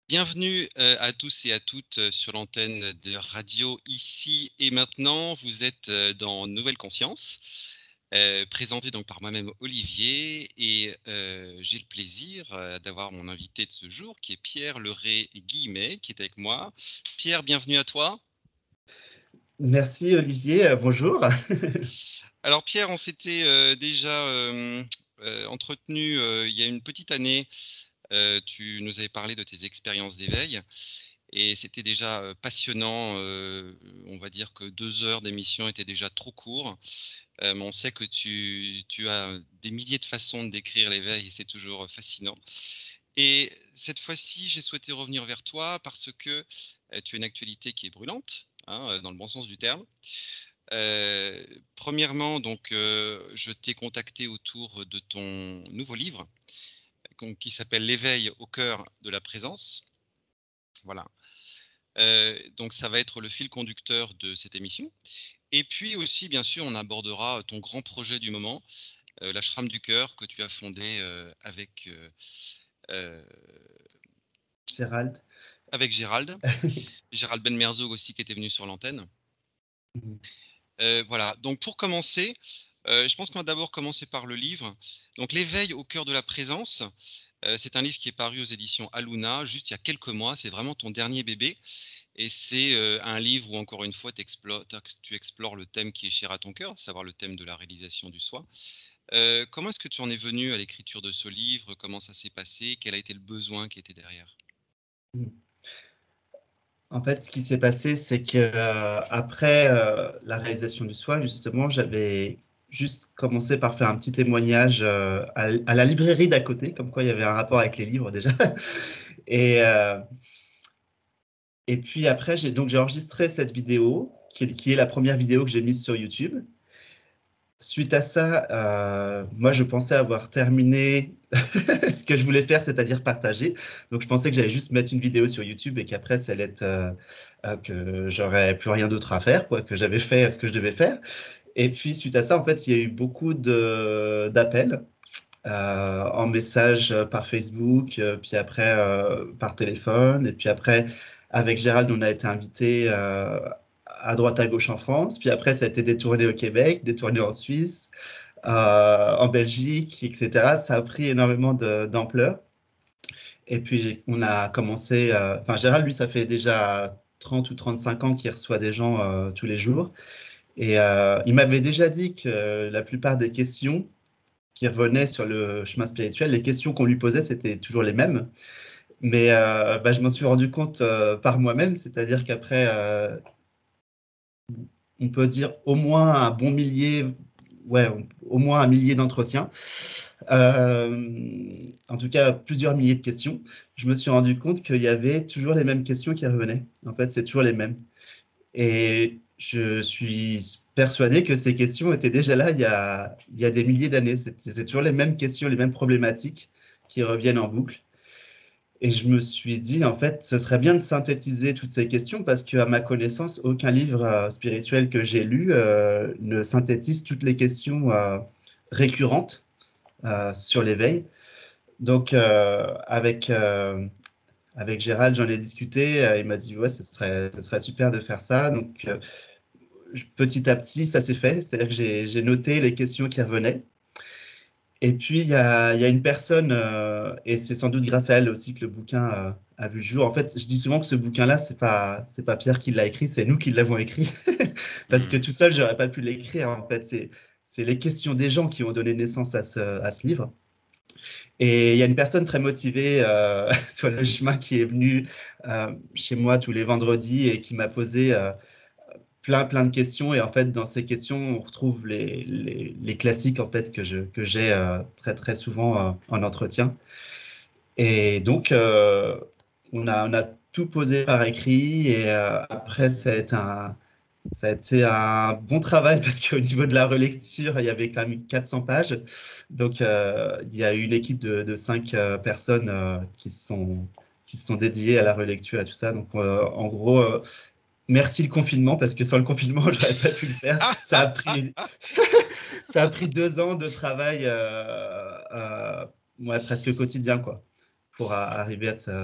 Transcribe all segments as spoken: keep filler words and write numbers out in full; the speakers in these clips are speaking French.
Bienvenue euh, à tous et à toutes euh, sur l'antenne de Radio Ici et Maintenant. Vous êtes euh, dans Nouvelle Conscience, euh, présenté donc par moi-même Olivier, et euh, j'ai le plaisir euh, d'avoir mon invité de ce jour qui est Pierre Leray-Guillemet qui est avec moi. Pierre, bienvenue à toi. Merci Olivier, euh, bonjour. Alors Pierre, on s'était euh, déjà euh, euh, entretenu euh, il y a une petite année. Euh, tu nous avais parlé de tes expériences d'éveil. Et c'était déjà euh, passionnant. Euh, on va dire que deux heures d'émission étaient déjà trop court. Euh, mais on sait que tu, tu as des milliers de façons de décrire l'éveil et c'est toujours fascinant. Et cette fois-ci, j'ai souhaité revenir vers toi parce que euh, tu as une actualité qui est brûlante, hein, dans le bon sens du terme. Euh, premièrement, donc, euh, je t'ai contacté autour de ton nouveau livre qui s'appelle L'éveil au cœur de la présence. Voilà. Euh, donc ça va être le fil conducteur de cette émission. Et puis aussi, bien sûr, on abordera ton grand projet du moment, euh, l'Ashram du Cœur que tu as fondé euh, avec, euh, euh, Gérald. avec Gérald. Gérald Ben Merzoug aussi qui était venu sur l'antenne. Euh, voilà, donc pour commencer, euh, je pense qu'on va d'abord commencer par le livre. Donc L'éveil au cœur de la présence, euh, c'est un livre qui est paru aux éditions Aluna juste il y a quelques mois, c'est vraiment ton dernier bébé. Et c'est euh, un livre où, encore une fois, tu explores le thème qui est cher à ton cœur, à savoir le thème de la réalisation du soi. Euh, comment est-ce que tu en es venu à l'écriture de ce livre? Comment ça s'est passé? Quel a été le besoin qui était derrière? En fait, ce qui s'est passé, c'est que euh, après euh, la réalisation du soi, justement, j'avais juste commencé par faire un petit témoignage euh, à, à la librairie d'à côté, comme quoi il y avait un rapport avec les livres déjà. Et, euh, et puis après, j'ai donc j'ai enregistré cette vidéo, qui est, qui est la première vidéo que j'ai mise sur YouTube. Suite à ça, euh, moi, je pensais avoir terminé ce que je voulais faire, c'est-à-dire partager. Donc, je pensais que j'allais juste mettre une vidéo sur YouTube et qu'après, ça allait être euh, euh, que j'aurais plus rien d'autre à faire, quoi, que j'avais fait ce que je devais faire. Et puis, suite à ça, en fait, il y a eu beaucoup de d'appels euh, en message par Facebook, euh, puis après euh, par téléphone, et puis après, avec Gérald, on a été invité euh, à droite à gauche en France, puis après, ça a été détourné au Québec, détourné en Suisse, euh, en Belgique, et cetera. Ça a pris énormément de- d'ampleur. Et puis, on a commencé. euh, Enfin, Gérald, lui, ça fait déjà trente ou trente-cinq ans qu'il reçoit des gens euh, tous les jours. Et euh, il m'avait déjà dit que la plupart des questions qui revenaient sur le chemin spirituel, les questions qu'on lui posait, c'était toujours les mêmes. Mais euh, bah, je m'en suis rendu compte euh, par moi-même, c'est-à-dire qu'après, euh, on peut dire au moins un bon millier, ouais, au moins un millier d'entretiens, euh, en tout cas plusieurs milliers de questions, je me suis rendu compte qu'il y avait toujours les mêmes questions qui revenaient. En fait, c'est toujours les mêmes. Et je suis persuadé que ces questions étaient déjà là il y a, il y a des milliers d'années. C'est c'est toujours les mêmes questions, les mêmes problématiques qui reviennent en boucle. Et je me suis dit, en fait, ce serait bien de synthétiser toutes ces questions parce qu'à ma connaissance, aucun livre euh, spirituel que j'ai lu euh, ne synthétise toutes les questions euh, récurrentes euh, sur l'éveil. Donc, euh, avec, euh, avec Gérald, j'en ai discuté. Euh, il m'a dit, ouais, ce serait, ce serait super de faire ça. Donc, euh, petit à petit, ça s'est fait. C'est-à-dire que j'ai j'ai noté les questions qui revenaient. Et puis, il y a, il y a une personne, euh, et c'est sans doute grâce à elle aussi que le bouquin euh, a vu le jour. En fait, je dis souvent que ce bouquin-là, c'est pas, c'est pas Pierre qui l'a écrit, c'est nous qui l'avons écrit. Parce que Hmm. tout seul, j'aurais pas pu l'écrire. En fait, c'est, c'est les questions des gens qui ont donné naissance à ce, à ce livre. Et il y a une personne très motivée euh, sur le chemin qui est venue euh, chez moi tous les vendredis et qui m'a posé euh, plein, plein de questions. Et en fait, dans ces questions, on retrouve les, les, les classiques en fait, que je, que j'ai euh, très, très souvent euh, en entretien. Et donc, euh, on a, on a tout posé par écrit. Et euh, après, ça a été un, ça a été un bon travail parce qu'au niveau de la relecture, il y avait quand même quatre cents pages. Donc, euh, il y a eu une équipe de, de cinq euh, personnes euh, qui, sont, qui se sont dédiées à la relecture et tout ça. Donc, euh, en gros, euh, merci le confinement, parce que sans le confinement, j'aurais pas pu le faire. Ah, Ça a ah, ah. pris, ça a pris deux ans de travail, euh, euh, ouais, presque quotidien, quoi, pour a- arriver à ce,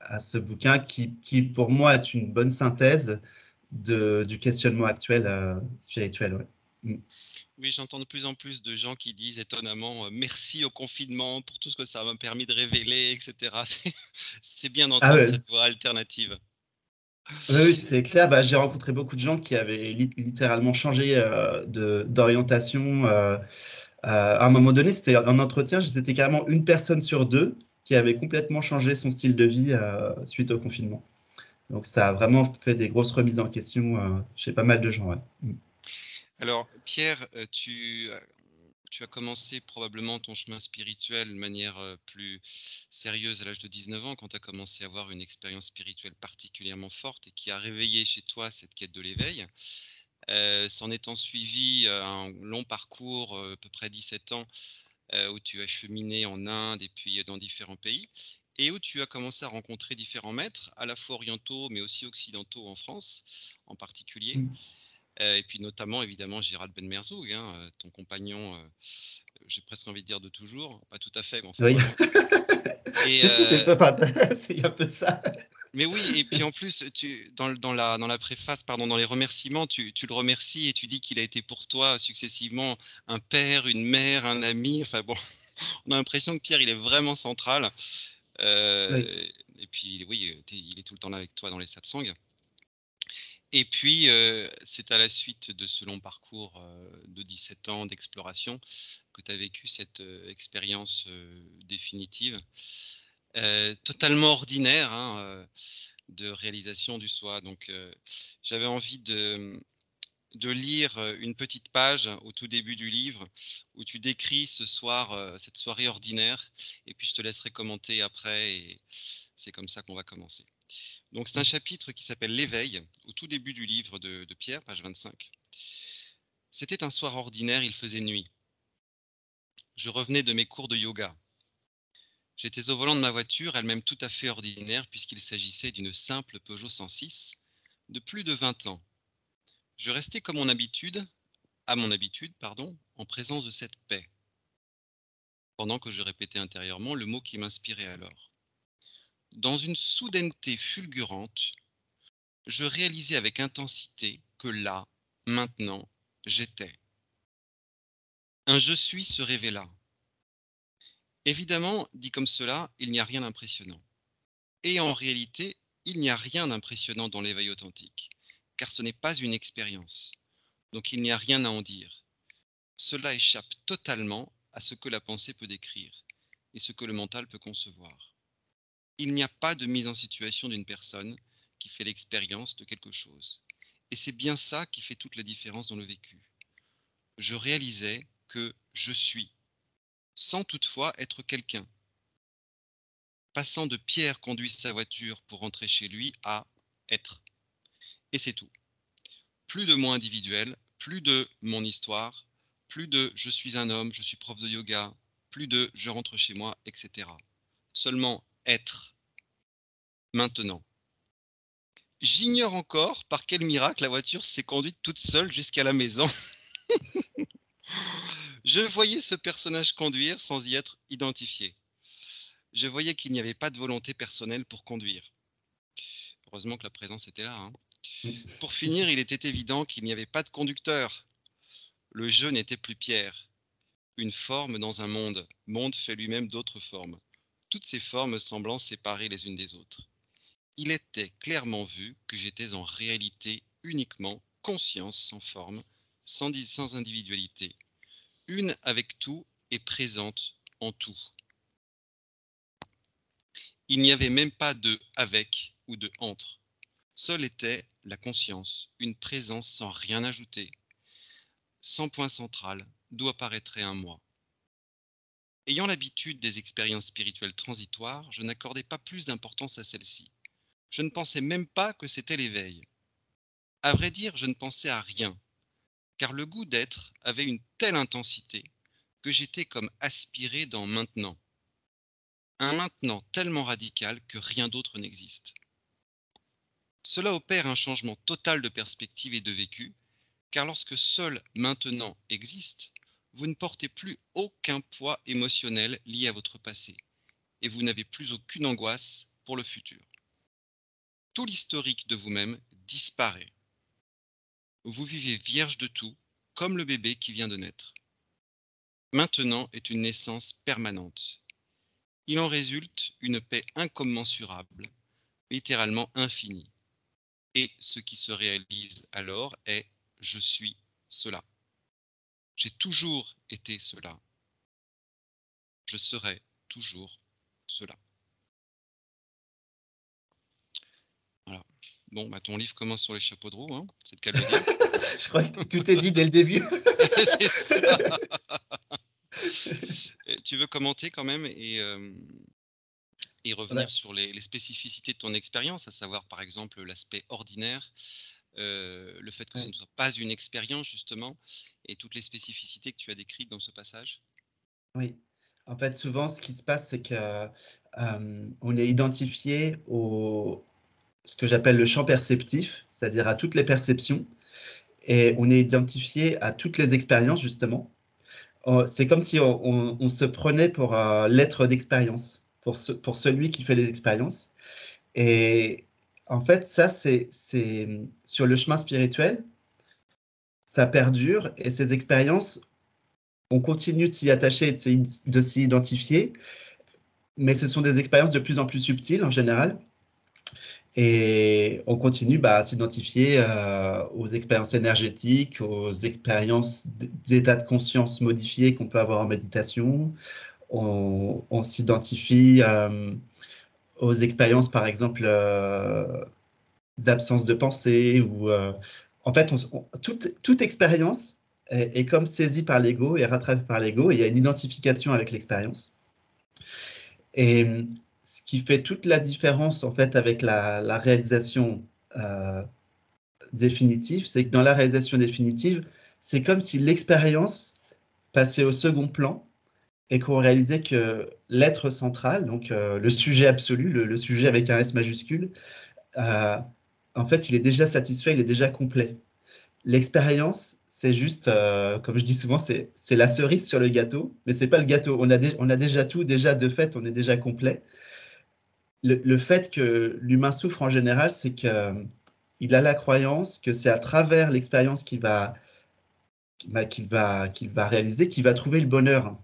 à ce bouquin qui, qui, pour moi, est une bonne synthèse de, du questionnement actuel euh, spirituel. Ouais. Mm. Oui, j'entends de plus en plus de gens qui disent étonnamment euh, merci au confinement pour tout ce que ça m'a permis de révéler, et cetera. C'est c'est bien Ah d'entendre ouais. cette voix alternative. Oui, oui, c'est clair. Bah, j'ai rencontré beaucoup de gens qui avaient li- littéralement changé euh, de, d'orientation. Euh, euh, à un moment donné, c'était un entretien, c'était carrément une personne sur deux qui avait complètement changé son style de vie euh, suite au confinement. Donc ça a vraiment fait des grosses remises en question euh, chez pas mal de gens. Ouais. Mm. Alors, Pierre, euh, tu, as- tu as commencé probablement ton chemin spirituel de manière euh, plus sérieuse à l'âge de dix-neuf ans, quand tu as commencé à avoir une expérience spirituelle particulièrement forte et qui a réveillé chez toi cette quête de l'éveil. Euh, s'en étant suivi euh, un long parcours, euh, à peu près dix-sept ans, euh, où tu as cheminé en Inde et puis dans différents pays, et où tu as commencé à rencontrer différents maîtres, à la fois orientaux, mais aussi occidentaux en France en particulier. Mm. Euh, et puis notamment, évidemment, Gérald Ben Merzoug, hein, euh, ton compagnon, euh, j'ai presque envie de dire de toujours, pas tout à fait, mais enfin Oui. voilà. Et, Si, si, c'est euh, enfin, c'est- il y a un peu de ça. mais oui, et puis en plus, tu, dans, le- dans la, dans la préface, pardon, dans les remerciements, tu, tu le remercies et tu dis qu'il a été pour toi successivement un père, une mère, un ami. Enfin bon, on a l'impression que Pierre, il est vraiment central. Oui. Euh, et puis oui, euh, t'es- il est tout le temps là avec toi dans les satsangs. Et puis, euh, c'est à la suite de ce long parcours euh, de dix-sept ans d'exploration que tu as vécu cette euh, expérience euh, définitive, euh, totalement ordinaire, hein, euh, de réalisation du soi. Donc, euh, j'avais envie de, de lire euh, une petite page au tout début du livre où tu décris ce soir, euh, cette soirée ordinaire, et puis je te laisserai commenter après, et c'est comme ça qu'on va commencer. Donc, c'est un chapitre qui s'appelle L'éveil, au tout début du livre de, de Pierre, page vingt-cinq. C'était un soir ordinaire, il faisait nuit. Je revenais de mes cours de yoga. J'étais au volant de ma voiture, elle-même tout à fait ordinaire, puisqu'il s'agissait d'une simple Peugeot cent six de plus de vingt ans. Je restais comme mon habitude, à mon habitude, pardon, en présence de cette paix, pendant que je répétais intérieurement le mot qui m'inspirait alors. Dans une soudaineté fulgurante, je réalisais avec intensité que là, maintenant, j'étais. Un je suis se révéla. Évidemment, dit comme cela, il n'y a rien d'impressionnant. Et en réalité, il n'y a rien d'impressionnant dans l'éveil authentique, car ce n'est pas une expérience. Donc il n'y a rien à en dire. Cela échappe totalement à ce que la pensée peut décrire et ce que le mental peut concevoir. Il n'y a pas de mise en situation d'une personne qui fait l'expérience de quelque chose. Et c'est bien ça qui fait toute la différence dans le vécu. Je réalisais que je suis, sans toutefois être quelqu'un. Passant de Pierre conduit sa voiture pour rentrer chez lui à être. Et c'est tout. Plus de moi individuel, plus de mon histoire, plus de je suis un homme, je suis prof de yoga, plus de je rentre chez moi, et cetera. Seulement être, maintenant. J'ignore encore par quel miracle la voiture s'est conduite toute seule jusqu'à la maison. Je voyais ce personnage conduire sans y être identifié. Je voyais qu'il n'y avait pas de volonté personnelle pour conduire. Heureusement que la présence était là, hein. Pour finir, il était évident qu'il n'y avait pas de conducteur. Le jeu n'était plus Pierre. Une forme dans un monde. Monde fait lui-même d'autres formes. Toutes ces formes semblant séparées les unes des autres. Il était clairement vu que j'étais en réalité uniquement conscience sans forme, sans, sans individualité. Une avec tout et présente en tout. Il n'y avait même pas de avec ou de entre. Seule était la conscience, une présence sans rien ajouter, sans point central, d'où apparaîtrait un moi. Ayant l'habitude des expériences spirituelles transitoires, je n'accordais pas plus d'importance à celles-ci. Je ne pensais même pas que c'était l'éveil. À vrai dire, je ne pensais à rien, car le goût d'être avait une telle intensité que j'étais comme aspiré dans maintenant. Un maintenant tellement radical que rien d'autre n'existe. Cela opère un changement total de perspective et de vécu, car lorsque seul maintenant existe, vous ne portez plus aucun poids émotionnel lié à votre passé, et vous n'avez plus aucune angoisse pour le futur. tout l'historique de vous-même disparaît. Vous vivez vierge de tout, comme le bébé qui vient de naître. Maintenant est une naissance permanente. Il en résulte une paix incommensurable, littéralement infinie. Et ce qui se réalise alors est « je suis cela ». J'ai toujours été cela. Je serai toujours cela. Voilà. Bon, bah, ton livre commence sur les chapeaux de roue, hein, c'est le cas de le dire. Je crois que tout est dit dès le début. C'est ça. Et tu veux commenter quand même et, euh, et revenir Ouais. sur les, les spécificités de ton expérience, à savoir par exemple l'aspect ordinaire, euh, le fait que ce Ouais. ne soit pas une expérience justement, et toutes les spécificités que tu as décrites dans ce passage. Oui. En fait, souvent, ce qui se passe, c'est que euh, on est identifié au ce que j'appelle le champ perceptif, c'est-à-dire à toutes les perceptions, et on est identifié à toutes les expériences, justement. Euh, C'est comme si on, on- on se prenait pour euh, l'être d'expérience, pour, ce- pour celui qui fait les expériences. Et en fait, ça, c'est c'est- sur le chemin spirituel, ça perdure, et ces expériences, on continue de s'y attacher et de s'y de s'y identifier, mais ce sont des expériences de plus en plus subtiles en général. Et on continue bah, à s'identifier euh, aux expériences énergétiques, aux expériences d'état de conscience modifiés qu'on peut avoir en méditation. On, on s'identifie euh, aux expériences, par exemple, euh, d'absence de pensée. Ou, euh, en fait, on, on, toute, toute expérience est, est comme saisie par l'ego et rattrapée par l'ego. Et il y a une identification avec l'expérience. Et ce qui fait toute la différence, en fait, avec la, la réalisation euh, définitive, c'est que dans la réalisation définitive, c'est comme si l'expérience passait au second plan et qu'on réalisait que l'être central, donc euh, le sujet absolu, le, le sujet avec un S majuscule, euh, en fait, il est déjà satisfait, il est déjà complet. L'expérience, c'est juste, euh, comme je dis souvent, c'est c'est la cerise sur le gâteau, mais c'est pas le gâteau. On a, dé- on a déjà tout, déjà de fait, on est déjà complet. Le, le fait que l'humain souffre en général, c'est qu'il a la croyance que c'est à travers l'expérience qu'il va, bah, qu'il va, qu'il va réaliser, qu'il va trouver le bonheur.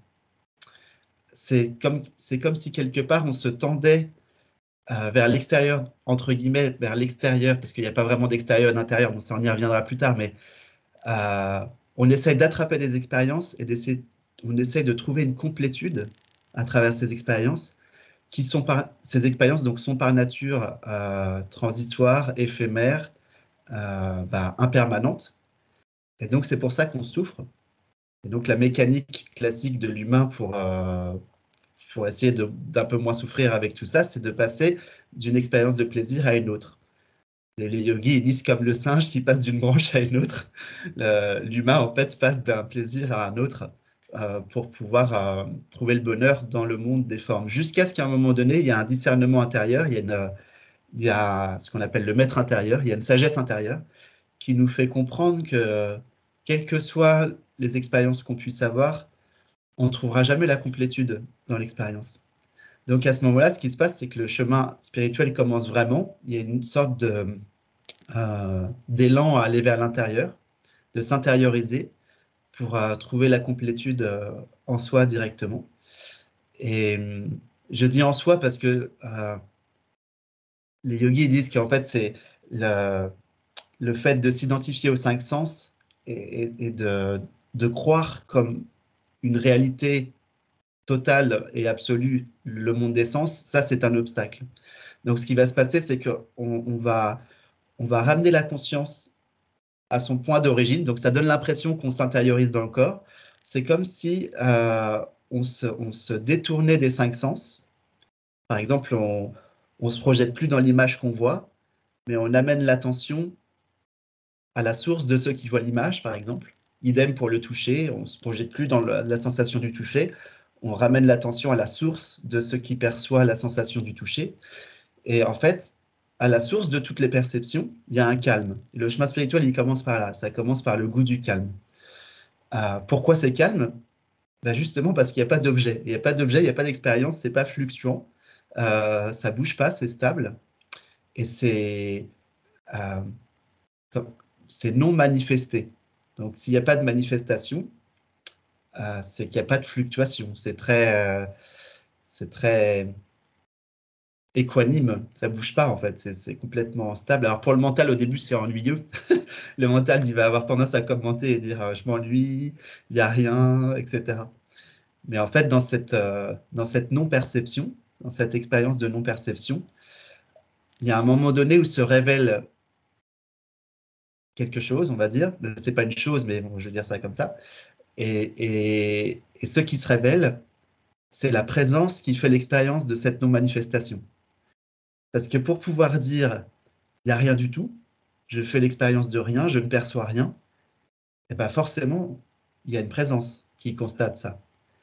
C'est comme, c'est comme si quelque part on se tendait euh, vers l'extérieur, entre guillemets, vers l'extérieur, parce qu'il n'y a pas vraiment d'extérieur et d'intérieur, bon, ça on y reviendra plus tard, mais euh, on essaye d'attraper des expériences et d'essayer, on essaye de trouver une complétude à travers ces expériences, qui sont par, ces expériences donc, sont par nature euh, transitoires, éphémères, euh, bah, impermanentes. Et donc c'est pour ça qu'on souffre. Et donc la mécanique classique de l'humain pour, euh, pour essayer de- d'un peu moins souffrir avec tout ça, c'est de passer d'une expérience de plaisir à une autre. Et les yogis ils disent comme le singe qui passe d'une branche à une autre. Le- L'humain, en fait, passe d'un plaisir à un autre euh, pour pouvoir euh, trouver le bonheur dans le monde des formes. Jusqu'à ce qu'à un moment donné, il y a un discernement intérieur, il y a, une, il y a ce qu'on appelle le maître intérieur, il y a une sagesse intérieure qui nous fait comprendre que, quelles que soient les expériences qu'on puisse avoir, on ne trouvera jamais la complétude dans l'expérience. Donc à ce moment-là, ce qui se passe, c'est que le chemin spirituel commence vraiment. Il y a une sorte de, euh, d'élan à aller vers l'intérieur, de s'intérioriser pour euh, trouver la complétude euh, en soi directement. Et euh, je dis en soi parce que euh, les yogis disent qu'en fait, c'est le, le fait de s'identifier aux cinq sens et, et, et de, de croire comme une réalité totale et absolue le monde des sens, ça c'est un obstacle. Donc ce qui va se passer, c'est qu'on on va, on va ramener la conscience à son point d'origine, donc ça donne l'impression qu'on s'intériorise dans le corps. C'est comme si euh, on, se, on se détournait des cinq sens. Par exemple, on ne se projette plus dans l'image qu'on voit, mais on amène l'attention à la source de ceux qui voient l'image, par exemple. Idem pour le toucher, on ne se projette plus dans le, la sensation du toucher, on ramène l'attention à la source de ce qui perçoit la sensation du toucher. Et en fait, à la source de toutes les perceptions, il y a un calme. Le chemin spirituel, il commence par là. Ça commence par le goût du calme. Euh, pourquoi c'est calme? Ben justement parce qu'il n'y a pas d'objet. Il n'y a pas d'objet, il n'y a pas d'expérience, c'est pas fluctuant. Euh, ça bouge pas, c'est stable. et c'est euh, c'est non manifesté. Donc, s'il n'y a pas de manifestation, euh, c'est qu'il n'y a pas de fluctuation. C'est très, euh, c'est très équanime, ça bouge pas en fait, c'est complètement stable. Alors pour le mental, au début, c'est ennuyeux. Le mental, il va avoir tendance à commenter et dire euh, je m'ennuie, il n'y a rien, et cetera. Mais en fait, dans cette, euh, dans cette non-perception, dans cette expérience de non-perception, il y a un moment donné où se révèle quelque chose, on va dire. C'est pas une chose, mais bon, je vais dire ça comme ça. Et, et, et ce qui se révèle, c'est la présence qui fait l'expérience de cette non-manifestation. Parce que pour pouvoir dire il n'y a rien du tout, je fais l'expérience de rien, je ne perçois rien, et bien forcément, il y a une présence qui constate ça.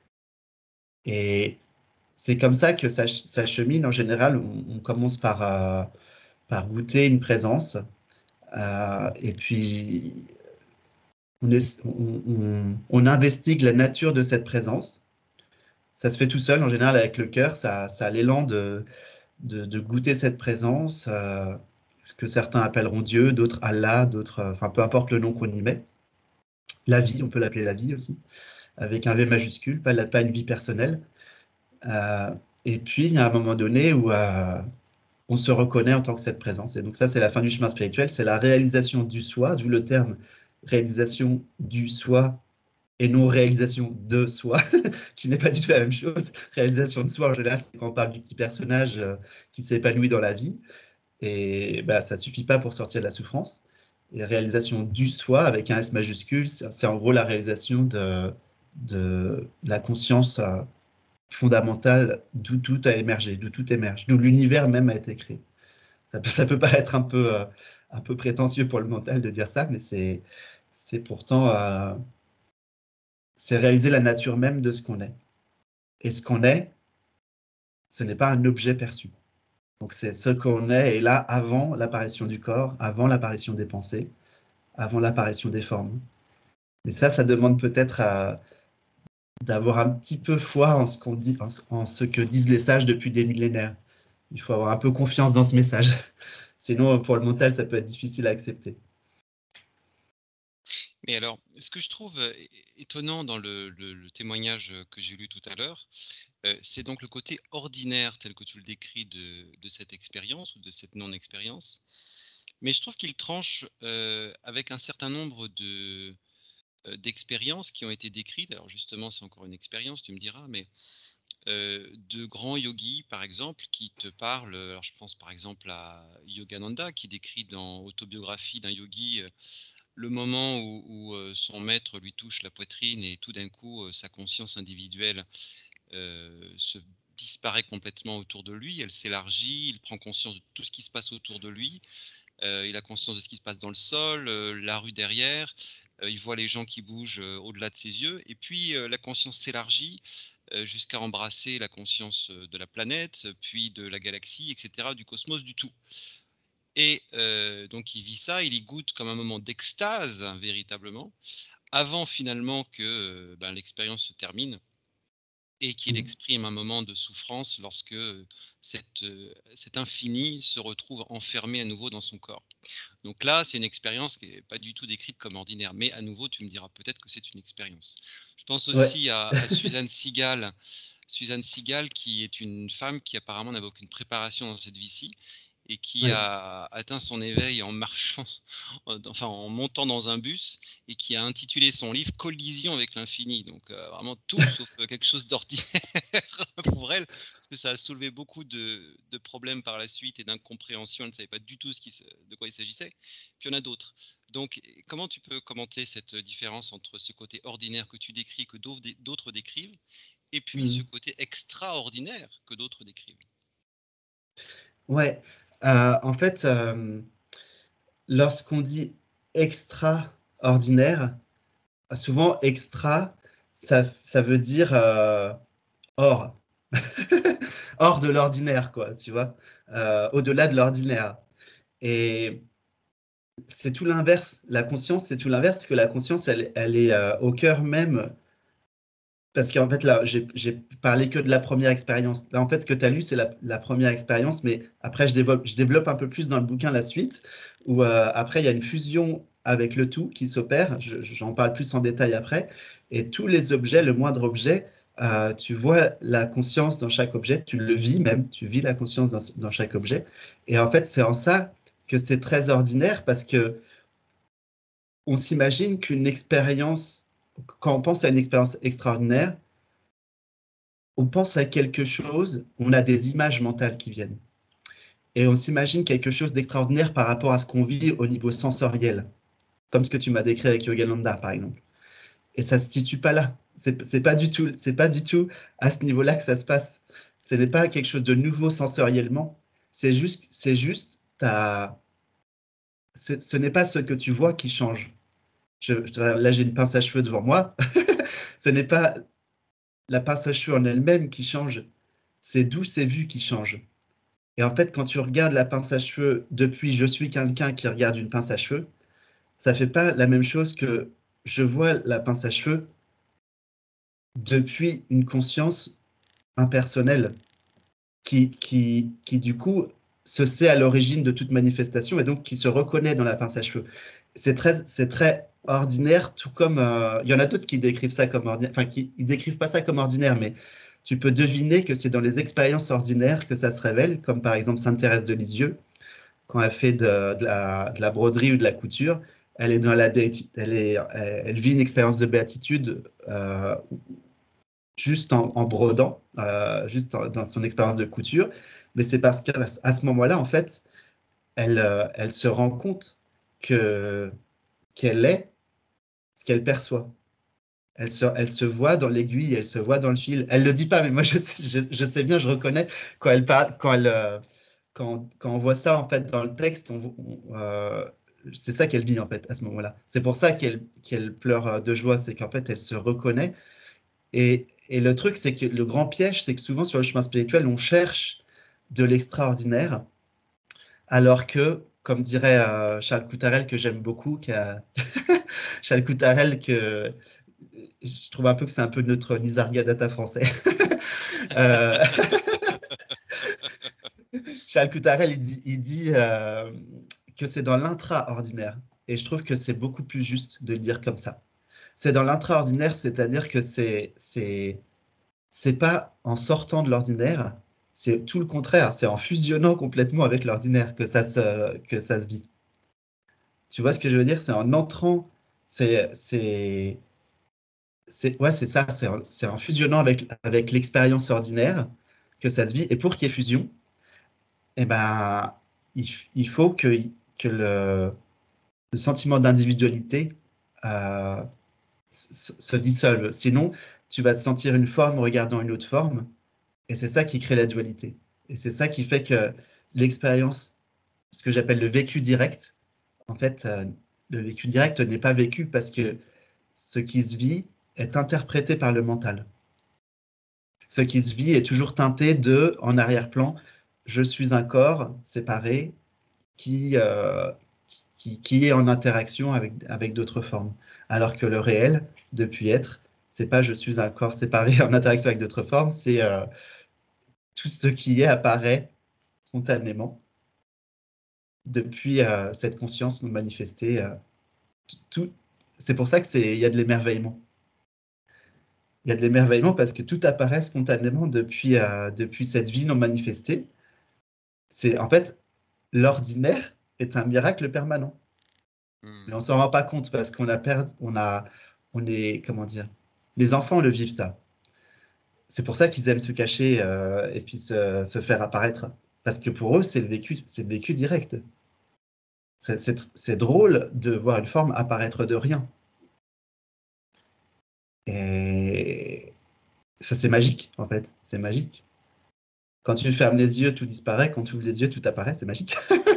Et c'est comme ça que ça, ça chemine. En général, on, on commence par, euh, par goûter une présence, euh, et puis on, est, on, on, on, investigue la nature de cette présence. Ça se fait tout seul, en général, avec le cœur, ça, ça a l'élan de, de, de, goûter cette présence, euh, que certains appelleront Dieu, d'autres Allah, d'autres, enfin peu importe le nom qu'on y met. La vie, on peut l'appeler la vie aussi, avec un V majuscule, pas, la, pas une vie personnelle. Euh, et puis, il y a un moment donné où euh, on se reconnaît en tant que cette présence. Et donc ça, c'est la fin du chemin spirituel, c'est la réalisation du soi, d'où le terme réalisation du soi et non réalisation de soi, qui n'est pas du tout la même chose. Réalisation de soi, en général, c'est quand on parle du petit personnage euh, qui s'épanouit dans la vie. Et bah, ça ne suffit pas pour sortir de la souffrance. Et réalisation du soi, avec un S majuscule, c'est en gros la réalisation de, de la conscience euh, fondamentale d'où tout a émergé, d'où tout émerge, d'où l'univers même a été créé. Ça peut, ça peut paraître un peu, euh, un peu prétentieux pour le mental de dire ça, mais c'est pourtant euh, c'est réaliser la nature même de ce qu'on est. Et ce qu'on est, ce n'est pas un objet perçu. Donc c'est ce qu'on est, et là, avant l'apparition du corps, avant l'apparition des pensées, avant l'apparition des formes. Et ça, ça demande peut-être euh, d'avoir un petit peu foi en ce, qu'on dit, en, en ce que disent les sages depuis des millénaires. Il faut avoir un peu confiance dans ce message. Sinon, pour le mental, ça peut être difficile à accepter. Mais alors, ce que je trouve euh, étonnant dans le, le- le témoignage que j'ai lu tout à l'heure, euh, c'est donc le côté ordinaire tel que tu le décris de, de cette expérience ou de cette non-expérience. Mais je trouve qu'il tranche euh, avec un certain nombre de, euh, d'expériences qui ont été décrites. Alors justement, c'est encore une expérience, tu me diras, mais euh, de grands yogis, par exemple, qui te parlent. Alors je pense par exemple à Yogananda, qui décrit dans Autobiographie d'un yogi euh, le moment où, où, euh, son maître lui touche la poitrine et tout d'un coup, euh, sa conscience individuelle euh, se disparaît complètement autour de lui, elle s'élargit, il prend conscience de tout ce qui se passe autour de lui, euh, il a conscience de ce qui se passe dans le sol, euh, la rue derrière, euh, il voit les gens qui bougent euh, au-delà de ses yeux, et puis euh, la conscience s'élargit euh, jusqu'à embrasser la conscience euh, de la planète, puis de la galaxie, et cetera, du cosmos, du tout. Et euh, donc il vit ça, il y goûte comme un moment d'extase, hein, véritablement, avant finalement que euh, ben, l'expérience se termine et qu'il Mm. exprime un moment de souffrance lorsque euh, cette, euh, cet infini se retrouve enfermé à nouveau dans son corps. Donc là, c'est une expérience qui n'est pas du tout décrite comme ordinaire, mais à nouveau, tu me diras peut-être que c'est une expérience. Je pense Ouais. aussi à, à Suzanne Seagal, Suzanne Seagal, qui est une femme qui apparemment n'avait aucune préparation dans cette vie-ci et qui Ouais. a atteint son éveil en marchant, enfin en montant dans un bus, et qui a intitulé son livre Collision avec l'infini. Donc euh, vraiment tout sauf quelque chose d'ordinaire pour elle, parce que ça a soulevé beaucoup de, de problèmes par la suite et d'incompréhension. Elle ne savait pas du tout ce qui, de quoi il s'agissait. Puis il y en a d'autres. Donc comment tu peux commenter cette différence entre ce côté ordinaire que tu décris, que d'autres décrivent, et puis ce Mm. côté extraordinaire que d'autres décrivent? Ouais. Euh, en fait, euh, lorsqu'on dit extraordinaire, souvent extra, ça, ça veut dire euh, hors. Hors de l'ordinaire, quoi, tu vois, euh, au-delà de l'ordinaire. Et c'est tout l'inverse. La conscience, c'est tout l'inverse, que la conscience, elle, elle est euh, au cœur même Parce qu'en fait, là, j'ai j'ai parlé que de la première expérience. Là, en fait, ce que tu as lu, c'est la, la première expérience, mais après, je développe, je développe un peu plus dans le bouquin la suite, où euh, après, il y a une fusion avec le tout qui s'opère. Je- J'en parle plus en détail après. Et tous les objets, le moindre objet, euh, tu vois la conscience dans chaque objet, tu le vis même, tu vis la conscience dans, dans chaque objet. Et en fait, c'est en ça que c'est très ordinaire, parce que on s'imagine qu'une expérience, quand on pense à une expérience extraordinaire, on pense à quelque chose, on a des images mentales qui viennent. Et on s'imagine quelque chose d'extraordinaire par rapport à ce qu'on vit au niveau sensoriel, comme ce que tu m'as décrit avec Yogananda, par exemple. Et ça ne se situe pas là. C'est c'est pas du tout, c'est pas du tout à ce niveau-là que ça se passe. Ce n'est pas quelque chose de nouveau sensoriellement. C'est juste, c'est juste, ta... ce, ce n'est pas ce que tu vois qui change. Je, je- là, j'ai une pince à cheveux devant moi. Ce n'est pas la pince à cheveux en elle-même qui change. C'est d'où c'est vu qui change. Et en fait, quand tu regardes la pince à cheveux depuis je suis quelqu'un qui regarde une pince à cheveux, ça fait pas la même chose que je vois la pince à cheveux depuis une conscience impersonnelle qui, qui, qui du coup se sait à l'origine de toute manifestation et donc qui se reconnaît dans la pince à cheveux. C'est très, c'est très ordinaire, tout comme euh, il y en a d'autres qui décrivent ça comme ordinaire, enfin qui ils décrivent pas ça comme ordinaire, mais tu peux deviner que c'est dans les expériences ordinaires que ça se révèle, comme par exemple Sainte Thérèse de Lisieux, quand elle fait de, de, la, de la broderie ou de la couture, elle est dans la elle, est, elle vit une expérience de béatitude euh, juste en, en brodant, euh, juste en- dans son expérience de couture. Mais c'est parce qu'à à ce moment-là, en fait, elle, euh, elle se rend compte que qu'elle est ce qu'elle perçoit. Elle se, elle se voit dans l'aiguille, elle se voit dans le fil. Elle le dit pas, mais moi je sais, je, je sais bien, je reconnais quand elle parle, quand elle, euh, quand, quand on voit ça en fait dans le texte, on, on, euh, c'est ça qu'elle vit en fait à ce moment-là. C'est pour ça qu'elle qu'elle pleure euh, de joie, c'est qu'en fait elle se reconnaît. Et, et le truc, c'est que le grand piège, c'est que souvent sur le chemin spirituel, on cherche de l'extraordinaire, alors que, comme dirait euh, Charles Coutarel, que j'aime beaucoup, qui a... Charles Coutarel, que je trouve un peu que c'est un peu notre Nisargadatta français. euh, Charles Coutarel, il dit, il dit euh, que c'est dans l'intraordinaire. Et je trouve que c'est beaucoup plus juste de le dire comme ça. C'est dans l'intraordinaire, c'est-à-dire que c'est c'est c'est pas en sortant de l'ordinaire, c'est tout le contraire, c'est en fusionnant complètement avec l'ordinaire que ça se que ça se vit. Tu vois ce que je veux dire? C'est en entrant, c'est c'est c'est ouais, c'est ça, c'est en, c'est en fusionnant avec avec l'expérience ordinaire que ça se vit. Et pour qu'il y ait fusion, eh ben, il, il faut que, que le, le sentiment d'individualité euh, se, se dissolve. Sinon, tu vas te sentir une forme regardant une autre forme, et c'est ça qui crée la dualité. Et c'est ça qui fait que l'expérience, ce que j'appelle le vécu direct, en fait, euh, le vécu direct n'est pas vécu parce que ce qui se vit est interprété par le mental. Ce qui se vit est toujours teinté de, en arrière-plan, je suis un corps séparé qui, euh, qui, qui est en interaction avec, avec d'autres formes. Alors que le réel, depuis être, c'est pas je suis un corps séparé en interaction avec d'autres formes, c'est euh, tout ce qui est apparaît spontanément depuis euh, cette conscience non manifestée. Euh, tout, c'est pour ça que c'est, il y a de l'émerveillement. Il y a de l'émerveillement parce que tout apparaît spontanément depuis, euh, depuis cette vie non manifestée. C'est en fait l'ordinaire est un miracle permanent. Mais on Hmm. s'en rend pas compte parce qu'on a perdu, on a, on est, comment dire, les enfants le vivent ça. C'est pour ça qu'ils aiment se cacher euh, et puis se, se faire apparaître. Parce que pour eux, c'est le vécu, c'est le vécu direct. C'est, c'est, c'est drôle de voir une forme apparaître de rien. Et ça, c'est magique, en fait. C'est magique. Quand tu fermes les yeux, tout disparaît. Quand tu ouvres les yeux, tout apparaît. C'est magique.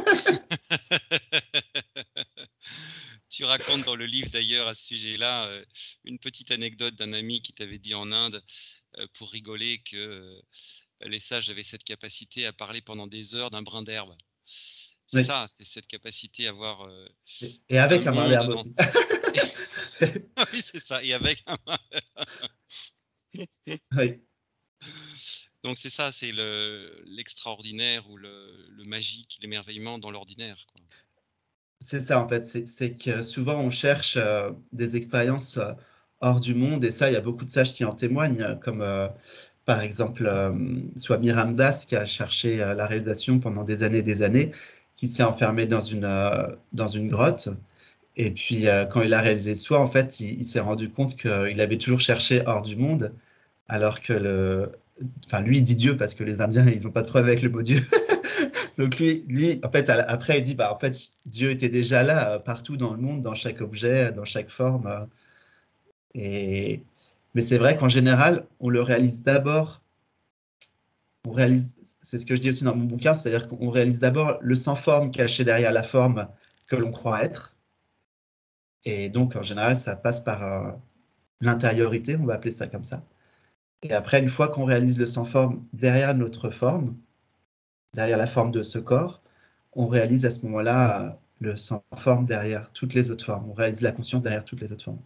Tu racontes dans le livre d'ailleurs à ce sujet-là euh, une petite anecdote d'un ami qui t'avait dit en Inde euh, pour rigoler que euh, les sages avaient cette capacité à parler pendant des heures d'un brin d'herbe. C'est Oui. ça, c'est cette capacité à voir euh, Et, et un avec un brin monde d'herbe dans... aussi. Oui, c'est ça, et avec un... Oui. Donc c'est ça, c'est le l'extraordinaire ou le le magique, l'émerveillement dans l'ordinaire, quoi. C'est ça, en fait, c'est c'est que souvent on cherche, heu, des expériences, heu, hors du monde et ça, il y a beaucoup de sages qui en témoignent, comme, heu, par exemple, hem, Swami Ram Dass qui a cherché, heu, la réalisation pendant des années et des années, qui s'est enfermé dans une, heu, dans une grotte et puis, heu, quand il a réalisé Soi, en fait, il il s'est rendu compte qu'il avait toujours cherché hors du monde, alors que le enfin, lui, il dit Dieu parce que les Indiens, ils ont pas de problème avec le mot Dieu. Donc lui, lui, en fait, à- après, il dit, bah, en fait, Dieu était déjà là, euh, partout dans le monde, dans chaque objet, dans chaque forme. euh, Et... Mais c'est vrai qu'en général, on le réalise d'abord, on réalise, c'est ce que je dis aussi dans mon bouquin, c'est-à-dire qu'on réalise d'abord le sans forme caché derrière la forme que l'on croit être. Et donc, en général, ça passe par euh, l'intériorité, on va appeler ça comme ça. Et après, une fois qu'on réalise le sans forme derrière notre forme, derrière la forme de ce corps, on réalise à ce moment-là euh, le sans forme derrière toutes les autres formes. On réalise la conscience derrière toutes les autres formes.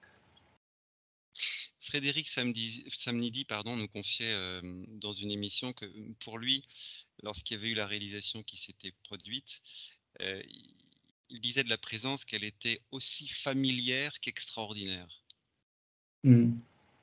Frédéric Samedi Samnidi, pardon, nous confiait, hem, dans une émission que, pour lui, lorsqu'il y avait eu la réalisation qui s'était produite, heu, il il disait de la présence qu'elle était aussi familière qu'extraordinaire. Mm.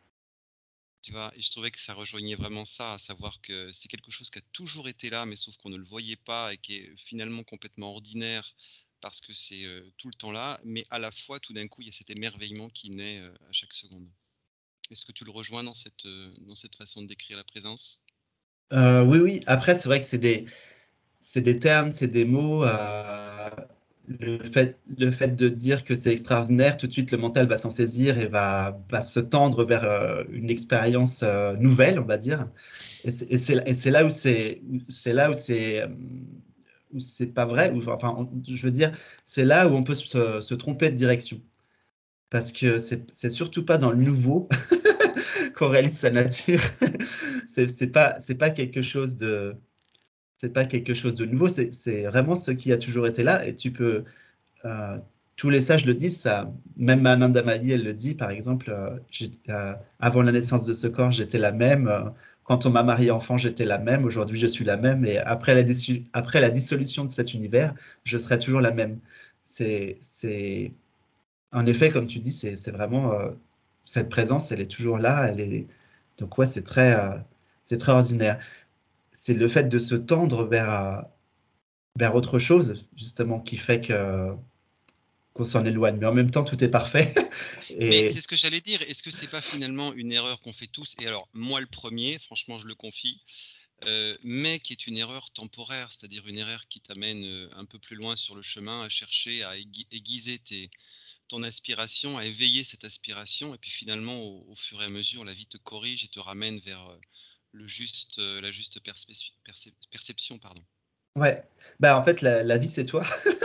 Tu vois? Et je trouvais que ça rejoignait vraiment ça, à savoir que c'est quelque chose qui a toujours été là, mais sauf qu'on ne le voyait pas et qui est finalement complètement ordinaire parce que c'est, heu, tout le temps là, mais à la fois, tout d'un coup, il y a cet émerveillement qui naît, heu, à chaque seconde. Est-ce que tu le rejoins dans cette, heu, dans cette façon de décrire la présence? Euh, oui, oui. Après, c'est vrai que c'est des, c'est des termes, c'est des mots. euh, le fait, le fait de dire que c'est extraordinaire, tout de suite, le mental va s'en saisir et va, va se tendre vers euh, une expérience euh, nouvelle, on va dire. Et c'est et c'est- et c'est là où c'est, c'est là où c'est, euh, où c'est pas vrai. Où, enfin, on- je veux dire, c'est là où on peut se, se tromper de direction. Parce que c'est c'est surtout pas dans le nouveau qu'on réalise sa nature. C'est c'est pas, c'est pas quelque chose de, c'est pas quelque chose de nouveau, c'est c'est vraiment ce qui a toujours été là. Et tu peux, euh, tous les sages le disent, ça, même Ananda Mayi, elle le dit, par exemple, euh, j'ai- euh, avant la naissance de ce corps, j'étais la même. euh, Quand on m'a marié enfant, j'étais la même. Aujourd'hui, je suis la même. Et après la, dissu- après la dissolution de cet univers, je serai toujours la même. C'est, c'est, en effet, comme tu dis, c'est c'est vraiment euh, cette présence, elle est toujours là. Elle est donc ouais, c'est très, euh, c'est très ordinaire. C'est le fait de se tendre vers euh, vers autre chose justement qui fait que qu'on s'en éloigne. Mais en même temps, tout est parfait. Mais Et c'est ce que j'allais dire, est-ce que c'est pas finalement une erreur qu'on fait tous? Et alors, moi le premier, franchement, je le confie, heu, mais qui est une erreur temporaire, c'est-à-dire une erreur qui t'amène, heu, un peu plus loin sur le chemin à chercher à aigui aiguiser tes ton aspiration, à éveiller cette aspiration et puis finalement au au fur et à mesure, la vie te corrige et te ramène vers, heu, le juste, heu, la juste perspec percep perception, pardon. ouais, bah en fait, la, la vie, c'est toi.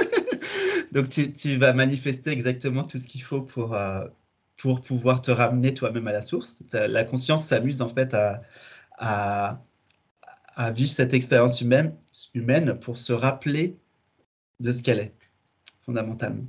Donc tu, tu vas manifester exactement tout ce qu'il faut pour, euh, pour pouvoir te ramener toi-même à la source. Ta- La conscience s'amuse en fait à, à, à vivre cette expérience humaine, humaine pour se rappeler de ce qu'elle est, fondamentalement.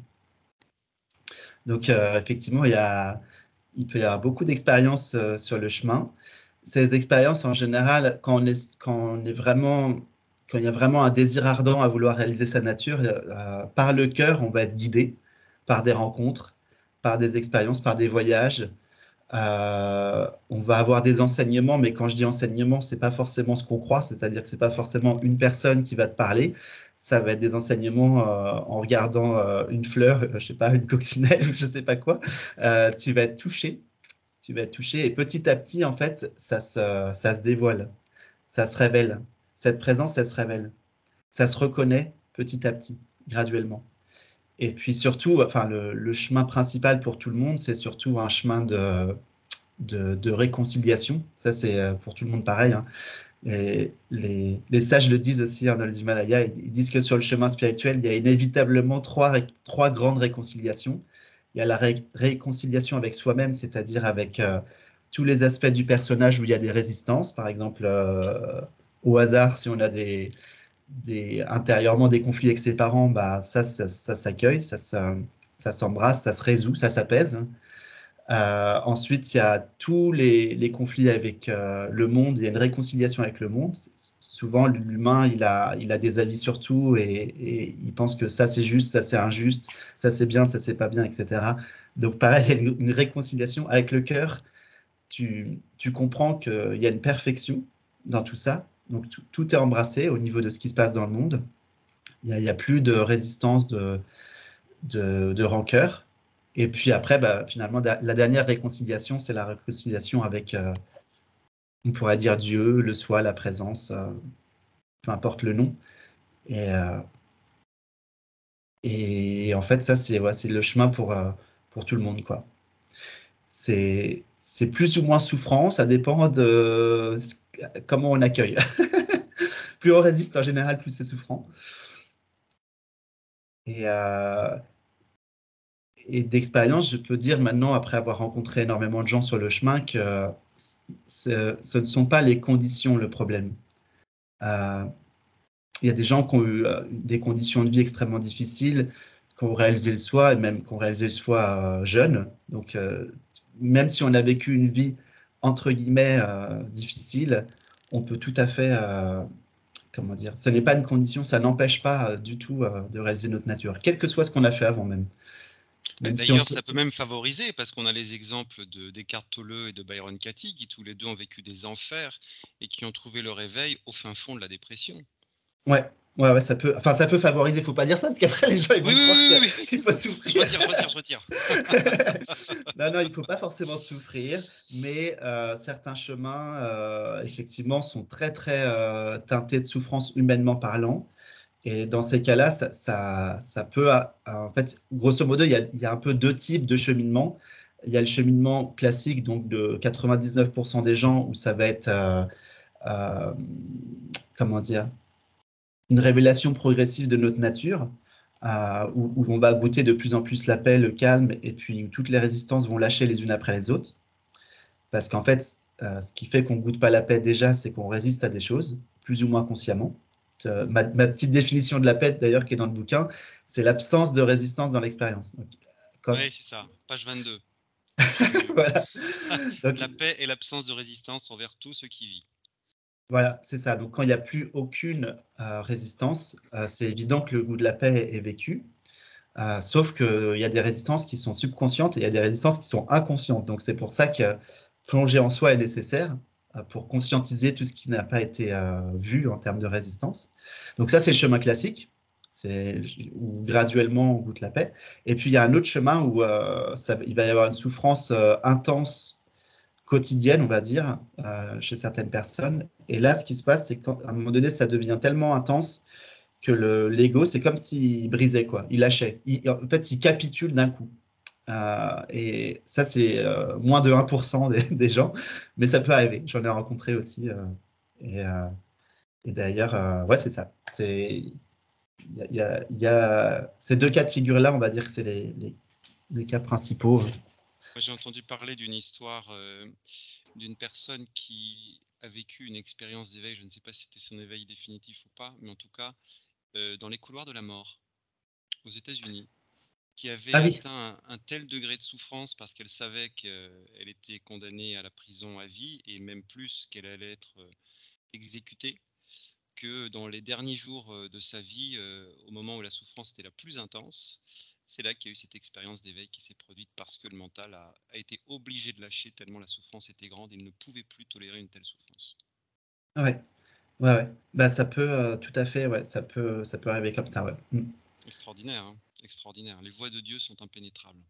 Donc, euh, effectivement, il y a, il peut y avoir beaucoup d'expériences euh, sur le chemin. Ces expériences, en général, quand on est, quand on est vraiment, quand il y a vraiment un désir ardent à vouloir réaliser sa nature, euh, par le cœur, on va être guidé par des rencontres, par des expériences, par des voyages. Euh, on va avoir des enseignements, mais quand je dis enseignement, c'est pas forcément ce qu'on croit, c'est-à-dire que c'est pas forcément une personne qui va te parler. Ça va être des enseignements euh, en regardant euh, une fleur, euh, je sais pas, une coccinelle ou je sais pas quoi. Euh, tu vas être touché, tu vas être touché, et petit à petit, en fait, ça se, ça se dévoile, ça se révèle. Cette présence, elle se révèle. Ça se reconnaît petit à petit, graduellement. Et puis surtout, enfin, le, le chemin principal pour tout le monde, c'est surtout un chemin de de, de réconciliation. Ça, c'est euh, pour tout le monde pareil, hein. Et les, les sages le disent aussi hein, dans les Himalayas. Ils, ils disent que sur le chemin spirituel, il y a inévitablement trois, trois grandes réconciliations. Il y a la ré- réconciliation avec soi-même, c'est-à-dire avec euh, tous les aspects du personnage où il y a des résistances. Par exemple, euh, au hasard, si on a des, des, intérieurement des conflits avec ses parents, bah, ça, ça, ça s'accueille, ça, ça, ça s'embrasse, ça se résout, ça s'apaise. Euh, ensuite, il y a tous les, les conflits avec euh, le monde. Il y a une réconciliation avec le monde. Souvent, l'humain, il a, il a des avis sur tout et, et il pense que ça, c'est juste, ça, c'est injuste, ça, c'est bien, ça, c'est pas bien, et cetera. Donc, pareil, il y a une, une réconciliation avec le cœur. Tu, tu comprends qu'il y a une perfection dans tout ça. Donc, tout, tout est embrassé au niveau de ce qui se passe dans le monde. Il n'y a, a, plus de résistance, de, de, de rancœur. Et puis après, bah, finalement, la dernière réconciliation, c'est la réconciliation avec, euh, on pourrait dire Dieu, le soi, la présence, euh, peu importe le nom. Et, euh, et en fait, ça, c'est ouais, c'est le chemin pour, euh, pour tout le monde, quoi. C'est c'est plus ou moins souffrant, ça dépend de comment on accueille. Plus on résiste, en général, plus c'est souffrant. Et, euh, et d'expérience, je peux dire maintenant, après avoir rencontré énormément de gens sur le chemin, que ce, ce ne sont pas les conditions le problème. Euh, il y a des gens qui ont eu euh, des conditions de vie extrêmement difficiles, qui ont réalisé le soi, et même qui ont réalisé le soi euh, jeune. Donc, euh, même si on a vécu une vie, entre guillemets, euh, difficile, on peut tout à fait, euh, comment dire, ce n'est pas une condition, ça n'empêche pas euh, du tout euh, de réaliser notre nature, quel que soit ce qu'on a fait avant même. Même si on D'ailleurs, se... ça peut même favoriser, parce qu'on a les exemples de Descartes Tolleux et de Byron Katie, qui tous les deux ont vécu des enfers et qui ont trouvé le réveil au fin fond de la dépression. Ouais, ouais, ouais, ça peut, enfin, ça peut favoriser, il ne faut pas dire ça, parce qu'après, les gens, ils Oui, vont oui, croire oui, oui, qu'il oui. faut Je souffrir. retire, je retire, je retire. Non, non, il ne faut pas forcément souffrir, mais euh, certains chemins, euh, effectivement, sont très, très euh, teintés de souffrance humainement parlant. Et dans ces cas-là, ça, ça, ça peut, euh, en fait, grosso modo, il y, a, il y a un peu deux types de cheminement. Il y a le cheminement classique, donc de quatre-vingt-dix-neuf pour cent des gens, où ça va être, euh, euh, comment dire, une révélation progressive de notre nature, euh, où, où on va goûter de plus en plus la paix, le calme, et puis où toutes les résistances vont lâcher les unes après les autres. Parce qu'en fait, euh, ce qui fait qu'on ne goûte pas la paix déjà, c'est qu'on résiste à des choses, plus ou moins consciemment. Euh, ma, ma, petite définition de la paix, d'ailleurs, qui est dans le bouquin, c'est l'absence de résistance dans l'expérience. Oui, Quand... c'est ça, page vingt-deux. J'aime mieux. Voilà. Donc, La paix et l'absence de résistance envers tout ce qui vit. voilà, c'est ça. Donc, quand il n'y a plus aucune euh, résistance, euh, c'est évident que le goût de la paix est, est vécu. Euh, sauf qu'il y a des résistances qui sont subconscientes et il y a des résistances qui sont inconscientes. Donc c'est pour ça que plonger en soi est nécessaire euh, pour conscientiser tout ce qui n'a pas été euh, vu en termes de résistance. Donc ça, c'est le chemin classique, c'est où graduellement on goûte la paix. Et puis il y a un autre chemin où euh, ça, il va y avoir une souffrance euh, intense quotidienne, on va dire, euh, chez certaines personnes. Et là, ce qui se passe, c'est qu'à un moment donné, ça devient tellement intense que le l'ego, c'est comme s'il brisait, quoi. Il lâchait. Il, en fait, il capitule d'un coup. Euh, et ça, c'est euh, moins de un pour cent des, des, gens, mais ça peut arriver. J'en ai rencontré aussi. Euh, et, euh, et d'ailleurs, euh, ouais, c'est ça. Il y, y, y a ces deux cas de figure-là, on va dire que c'est les, les, les, cas principaux. J'ai entendu parler d'une histoire euh, d'une personne qui a vécu une expérience d'éveil. Je ne sais pas si c'était son éveil définitif ou pas, mais en tout cas, euh, dans les couloirs de la mort, aux États-Unis, qui avait Ah oui. atteint un, un tel degré de souffrance parce qu'elle savait qu'elle était condamnée à la prison à vie et même plus qu'elle allait être euh, exécutée, que dans les derniers jours euh, de sa vie, euh, au moment où la souffrance était la plus intense, c'est là qu'il y a eu cette expérience d'éveil qui s'est produite parce que le mental a, a été obligé de lâcher tellement la souffrance était grande et il ne pouvait plus tolérer une telle souffrance. Ouais, ouais, ouais. Bah, ça peut euh, tout à fait, ouais, ça peut, ça peut arriver comme ça, ouais. Mm. Extraordinaire, hein, extraordinaire. Les voies de Dieu sont impénétrables.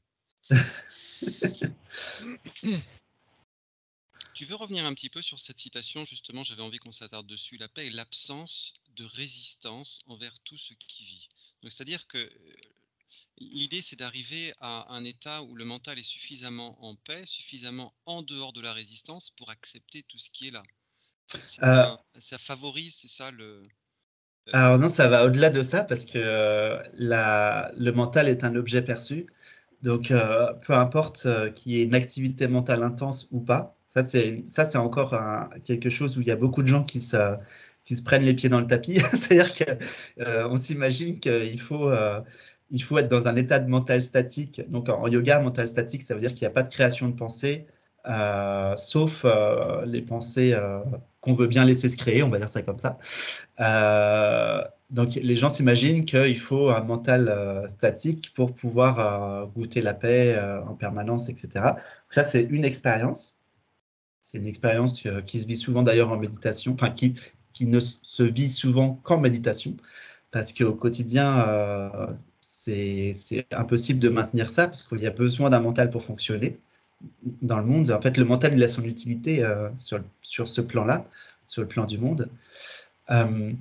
Tu veux revenir un petit peu sur cette citation, justement, j'avais envie qu'on s'attarde dessus. La paix est l'absence de résistance envers tout ce qui vit. Donc, c'est-à-dire que euh, l'idée, c'est d'arriver à un état où le mental est suffisamment en paix, suffisamment en dehors de la résistance pour accepter tout ce qui est là. C'est Euh, un, ça favorise, c'est ça le. euh, alors non, ça va au-delà de ça parce que euh, la, le mental est un objet perçu. Donc, euh, peu importe euh, qu'il y ait une activité mentale intense ou pas, ça c'est ça c'est encore un- quelque chose où il y a beaucoup de gens qui se, qui se prennent les pieds dans le tapis. C'est-à-dire qu'on s'imagine qu'il faut, euh, il faut être dans un état de mental statique. Donc en yoga, mental statique, ça veut dire qu'il n'y a pas de création de pensée, euh, sauf euh, les pensées euh, qu'on veut bien laisser se créer, on va dire ça comme ça. Euh, donc les gens s'imaginent qu'il faut un mental euh, statique pour pouvoir euh, goûter la paix euh, en permanence, et cetera. Donc ça, c'est une expérience. C'est une expérience euh, qui se vit souvent d'ailleurs en méditation, enfin qui, qui ne se vit souvent qu'en méditation, parce qu'au quotidien, euh, c'est impossible de maintenir ça, parce qu'il y a besoin d'un mental pour fonctionner dans le monde. En fait, le mental, il a son utilité euh, sur, sur ce plan-là, sur le plan du monde. Euh,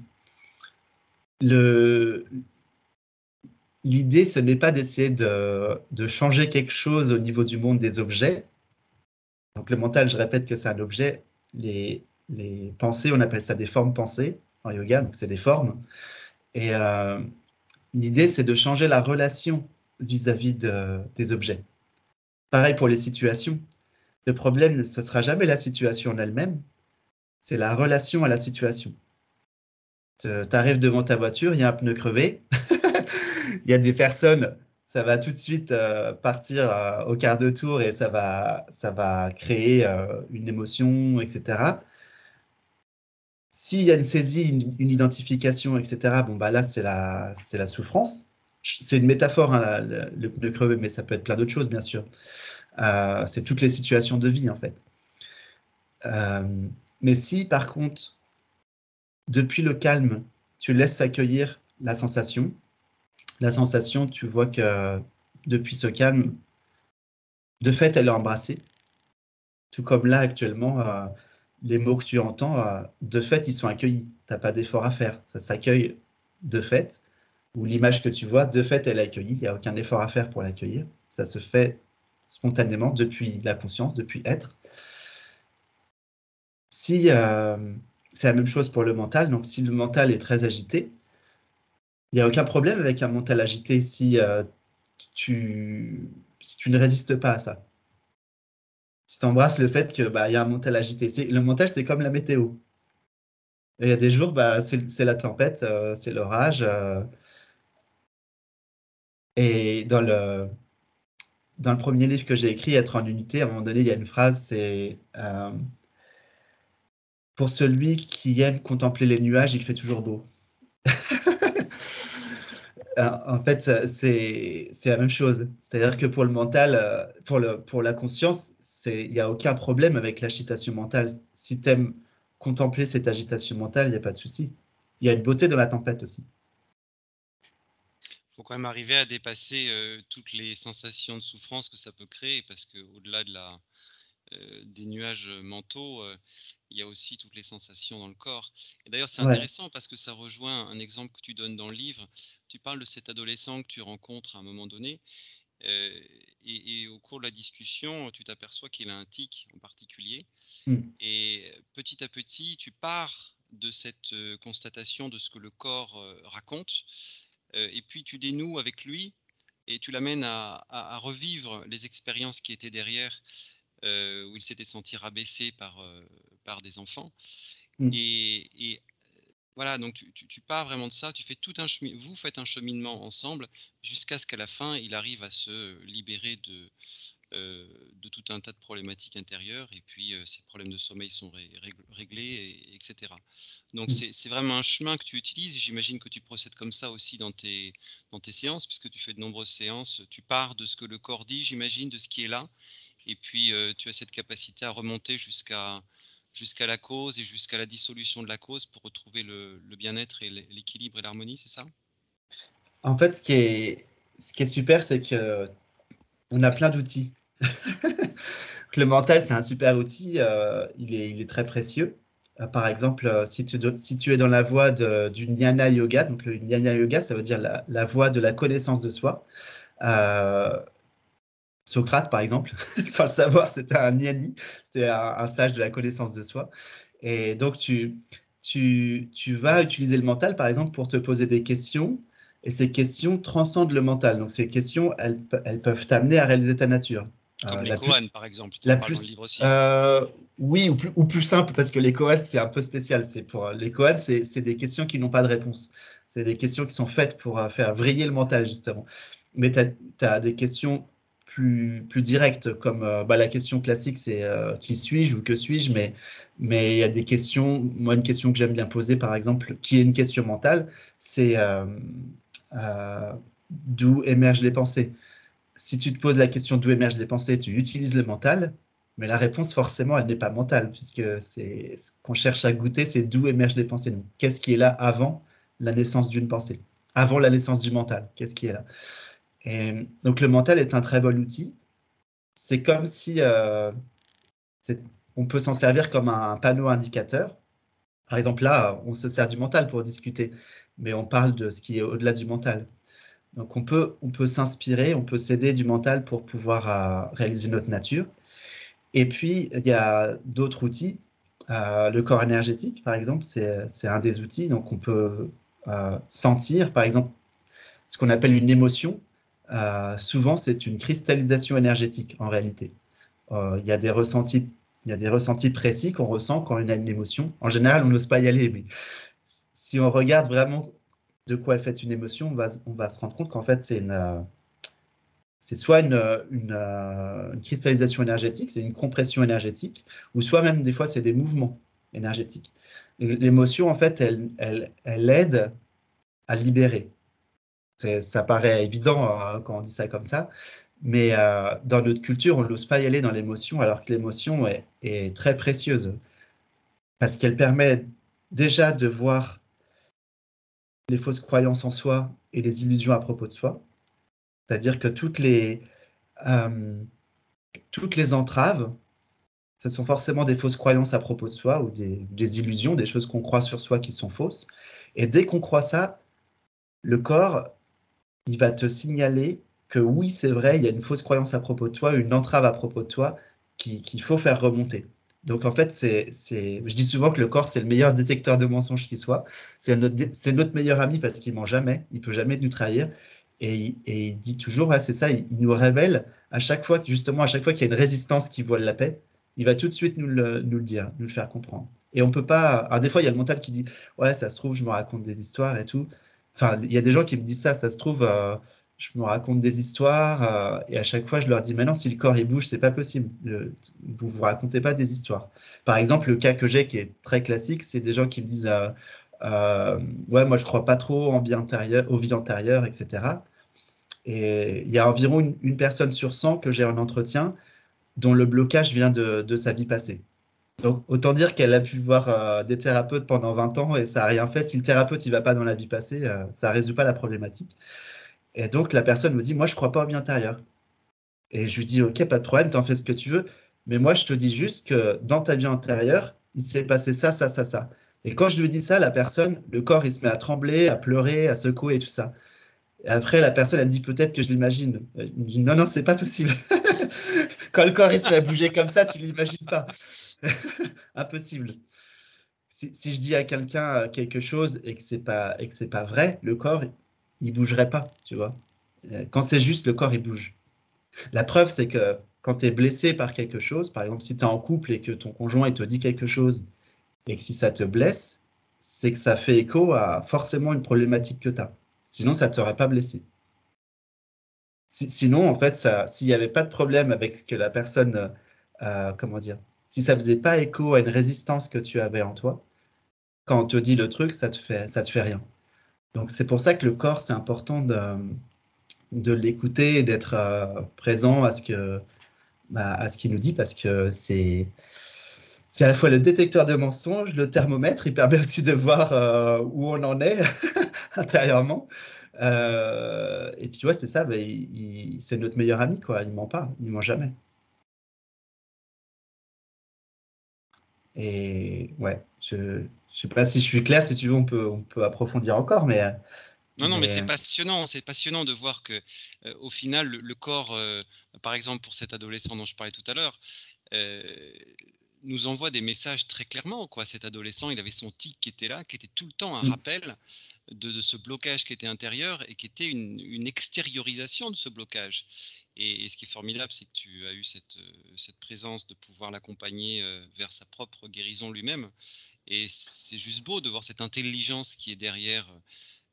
le, l'idée, ce n'est pas d'essayer de, de changer quelque chose au niveau du monde des objets. Donc le mental, je répète que c'est un objet. Les, les pensées, on appelle ça des formes pensées en yoga, donc c'est des formes. Et euh, l'idée, c'est de changer la relation vis-à-vis de, des objets. Pareil pour les situations. Le problème, ce ne sera jamais la situation en elle-même, c'est la relation à la situation. Tu arrives devant ta voiture, il y a un pneu crevé, il y a des personnes, ça va tout de suite euh, partir euh, au quart de tour et ça va, ça va créer euh, une émotion, et cetera. S'il y a une saisie, une, une identification, et cetera, bon, bah là, c'est la, c'est la souffrance. C'est une métaphore, hein, la, le, le pneu crevé, mais ça peut être plein d'autres choses, bien sûr. Euh, c'est toutes les situations de vie, en fait. Euh, mais si, par contre, depuis le calme, tu laisses accueillir la sensation, la sensation, tu vois que depuis ce calme, de fait, elle est embrassée. Tout comme là, actuellement, euh, les mots que tu entends, euh, de fait, ils sont accueillis. Tu n'as pas d'effort à faire. Ça s'accueille de fait. Ou l'image que tu vois, de fait, elle est accueillie. Il n'y a aucun effort à faire pour l'accueillir. Ça se fait spontanément depuis la conscience, depuis être. Si euh, c'est la même chose pour le mental, donc si le mental est très agité, il n'y a aucun problème avec un mental agité si, euh, tu, si tu ne résistes pas à ça. Si tu embrasses le fait qu'il bah, y a un mental agité. Le mental, c'est comme la météo. Il y a des jours, bah, c'est la tempête, euh, c'est l'orage. Euh, et dans le, dans le premier livre que j'ai écrit, Être en unité, à un moment donné, il y a une phrase, c'est euh, pour celui qui aime contempler les nuages, il fait toujours beau. En fait, c'est la même chose. C'est-à-dire que pour le mental, euh, pour, le, pour la conscience, il n'y a aucun problème avec l'agitation mentale. Si tu aimes contempler cette agitation mentale, il n'y a pas de souci. Il y a une beauté dans la tempête aussi. Il faut quand même arriver à dépasser euh, toutes les sensations de souffrance que ça peut créer, parce qu'au-delà de la, euh, des nuages mentaux, euh, il y a aussi toutes les sensations dans le corps. Et d'ailleurs, c'est Ouais. intéressant parce que ça rejoint un exemple que tu donnes dans le livre. Tu parles de cet adolescent que tu rencontres à un moment donné, euh, et, et au cours de la discussion, tu t'aperçois qu'il a un tic en particulier. Mm. Et petit à petit, tu pars de cette euh, constatation de ce que le corps euh, raconte, euh, et puis tu dénoues avec lui et tu l'amènes à, à, à revivre les expériences qui étaient derrière, euh, où il s'était senti rabaissé par, euh, par des enfants. Mm. Et, et voilà, donc tu, tu, tu pars vraiment de ça, tu fais tout un chemin, vous faites un cheminement ensemble jusqu'à ce qu'à la fin, il arrive à se libérer de, euh, de tout un tas de problématiques intérieures, et puis euh, ces problèmes de sommeil sont ré, réglés, et, etc. Donc Mm. c'est vraiment un chemin que tu utilises, et j'imagine que tu procèdes comme ça aussi dans tes, dans tes séances, puisque tu fais de nombreuses séances, tu pars de ce que le corps dit, j'imagine, de ce qui est là, et puis euh, tu as cette capacité à remonter jusqu'à jusqu'à la cause et jusqu'à la dissolution de la cause pour retrouver le, le bien-être et l'équilibre et l'harmonie, c'est ça? En fait, ce qui est, ce qui est super, c'est que on a plein d'outils. Le mental, c'est un super outil. Euh, il est, il est très précieux. Euh, par exemple, euh, si tu, do- si tu es dans la voie de- du Jnana Yoga, donc le Jnana Yoga, ça veut dire la, la voie de la connaissance de soi. Euh, Socrate, par exemple, sans le savoir, c'était un gnani, c'était un, un sage de la connaissance de soi. Et donc, tu, tu, tu vas utiliser le mental, par exemple, pour te poser des questions. Et ces questions transcendent le mental. Donc, ces questions, elles, pe- elles peuvent t'amener à réaliser ta nature. Comme Euh, les la plus, koans, par exemple, tu en la parles dans le plus, livre aussi. euh, oui, ou plus, ou plus simple, parce que les koans, c'est un peu spécial. C'est pour les koans, c'est c'est des questions qui n'ont pas de réponse. C'est des questions qui sont faites pour euh, faire vriller le mental, justement. Mais tu as des questions plus, plus directes, comme euh, bah, la question classique, c'est euh, qui suis-je ou que suis-je, mais mais il y a des questions, moi une question que j'aime bien poser, par exemple, qui est une question mentale, c'est euh, euh, d'où émergent les pensées. Si tu te poses la question d'où émergent les pensées, tu utilises le mental, mais la réponse, forcément, elle n'est pas mentale, puisque c'est ce qu'on cherche à goûter, c'est d'où émergent les pensées. Donc, qu'est-ce qui est là avant la naissance d'une pensée, avant la naissance du mental? Qu'est-ce qui est là? Et donc, le mental est un très bon outil. C'est comme si euh, c'est- on peut s'en servir comme un panneau indicateur. Par exemple, là, on se sert du mental pour discuter, mais on parle de ce qui est au-delà du mental. Donc, on peut, on peut s'inspirer, on peut s'aider du mental pour pouvoir euh, réaliser notre nature. Et puis, il y a d'autres outils. Euh, le corps énergétique, par exemple, c'est c'est un des outils. Donc, on peut euh, sentir, par exemple, ce qu'on appelle une émotion. Euh, souvent, c'est une cristallisation énergétique, en réalité. Euh, Il y a des ressentis, il y a des ressentis précis qu'on ressent quand on a une émotion. En général, on n'ose pas y aller, mais si on regarde vraiment de quoi est faite une émotion, on va, on va se rendre compte qu'en fait, c'est une, euh, c'est soit une, une, euh, une cristallisation énergétique, c'est une compression énergétique, ou soit même des fois, c'est des mouvements énergétiques. L'émotion, en fait, elle, elle, elle aide à libérer. Ça paraît évident hein, quand on dit ça comme ça, mais euh, dans notre culture, on n'ose pas y aller dans l'émotion, alors que l'émotion est, est très précieuse, parce qu'elle permet déjà de voir les fausses croyances en soi et les illusions à propos de soi. C'est-à-dire que toutes les, euh, toutes les entraves, ce sont forcément des fausses croyances à propos de soi ou des, des illusions, des choses qu'on croit sur soi qui sont fausses. Et dès qu'on croit ça, le corps, il va te signaler que oui, c'est vrai, il y a une fausse croyance à propos de toi, une entrave à propos de toi qu'il qui faut faire remonter. Donc en fait, c'est, c'est, je dis souvent que le corps, c'est le meilleur détecteur de mensonges qui soit. C'est notre, c'est notre meilleur ami parce qu'il ment jamais, il peut jamais nous trahir. Et, il- et il dit toujours, ouais, c'est ça, il, il nous révèle à chaque fois, que- justement, à chaque fois qu'il y a une résistance qui voile la paix, il va tout de suite nous le, nous le dire, nous le faire comprendre. Et on peut pas. Alors des fois, il y a le mental qui dit, ouais, ça se trouve, je me raconte des histoires et tout. Enfin, il y a des gens qui me disent ça, ça se trouve, euh, je me raconte des histoires euh, et à chaque fois je leur dis, mais non, si le corps il bouge, c'est pas possible. Le- vous vous racontez pas des histoires. Par exemple, le cas que j'ai qui est très classique, c'est des gens qui me disent, euh, euh, ouais, moi je crois pas trop en vie antérieure, aux vies antérieures, et cetera. Et il y a environ une, une personne sur cent que j'ai en entretien dont le blocage vient de, de sa vie passée. Donc, autant dire qu'elle a pu voir euh, des thérapeutes pendant vingt ans et ça n'a rien fait. Si le thérapeute ne va pas dans la vie passée, euh, ça ne résout pas la problématique. Et donc, la personne me dit, moi, je ne crois pas au vie intérieure. Et je lui dis, OK, pas de problème, t'en fais ce que tu veux. Mais moi, je te dis juste que dans ta vie antérieure, il s'est passé ça, ça, ça, ça. Et quand je lui dis ça, la personne, le corps, il se met à trembler, à pleurer, à secouer et tout ça. Et après, la personne, elle me dit peut-être que je l'imagine. Je me dis, non, non, c'est pas possible. Quand le corps, il se met à bouger comme ça, tu l'imagines pas. Impossible. Si, si je dis à quelqu'un euh, quelque chose et que c'est pas et que c'est pas vrai, le corps il bougerait pas, tu vois. Euh, Quand c'est juste, le corps il bouge. La preuve, c'est que quand tu es blessé par quelque chose, par exemple si tu es en couple et que ton conjoint il te dit quelque chose et que si ça te blesse, c'est que ça fait écho à forcément une problématique que tu as. Sinon, ça ne t'aurait pas blessé. Si- sinon, en fait, ça, s'il n'y avait pas de problème avec ce que la personne, euh, euh, comment dire, si ça faisait pas écho à une résistance que tu avais en toi, quand on te dit le truc, ça te fait, ça te fait rien. Donc c'est pour ça que le corps, c'est important de, de l'écouter et d'être euh, présent à ce que, bah, à ce qu'il nous dit parce que c'est, c'est à la fois le détecteur de mensonges, le thermomètre, il permet aussi de voir euh, où on en est intérieurement. Euh, et puis tu vois, c'est ça, bah, il- il- c'est notre meilleur ami, quoi. Il ment pas, il ment jamais. Et ouais, je, je sais pas si je suis clair, si tu veux, on peut, on peut approfondir encore, mais, Non, non, mais mais c'est passionnant, c'est passionnant de voir que, euh, au final, le, le corps, euh, par exemple pour cet adolescent dont je parlais tout à l'heure, euh, nous envoie des messages très clairement, quoi. Cet adolescent, il avait son tic qui était là, qui était tout le temps un mm, rappel de, de ce blocage qui était intérieur et qui était une, une extériorisation de ce blocage. Et, et ce qui est formidable, c'est que tu as eu cette, euh, cette présence de pouvoir l'accompagner euh, vers sa propre guérison lui-même. Et c'est juste beau de voir cette intelligence qui est derrière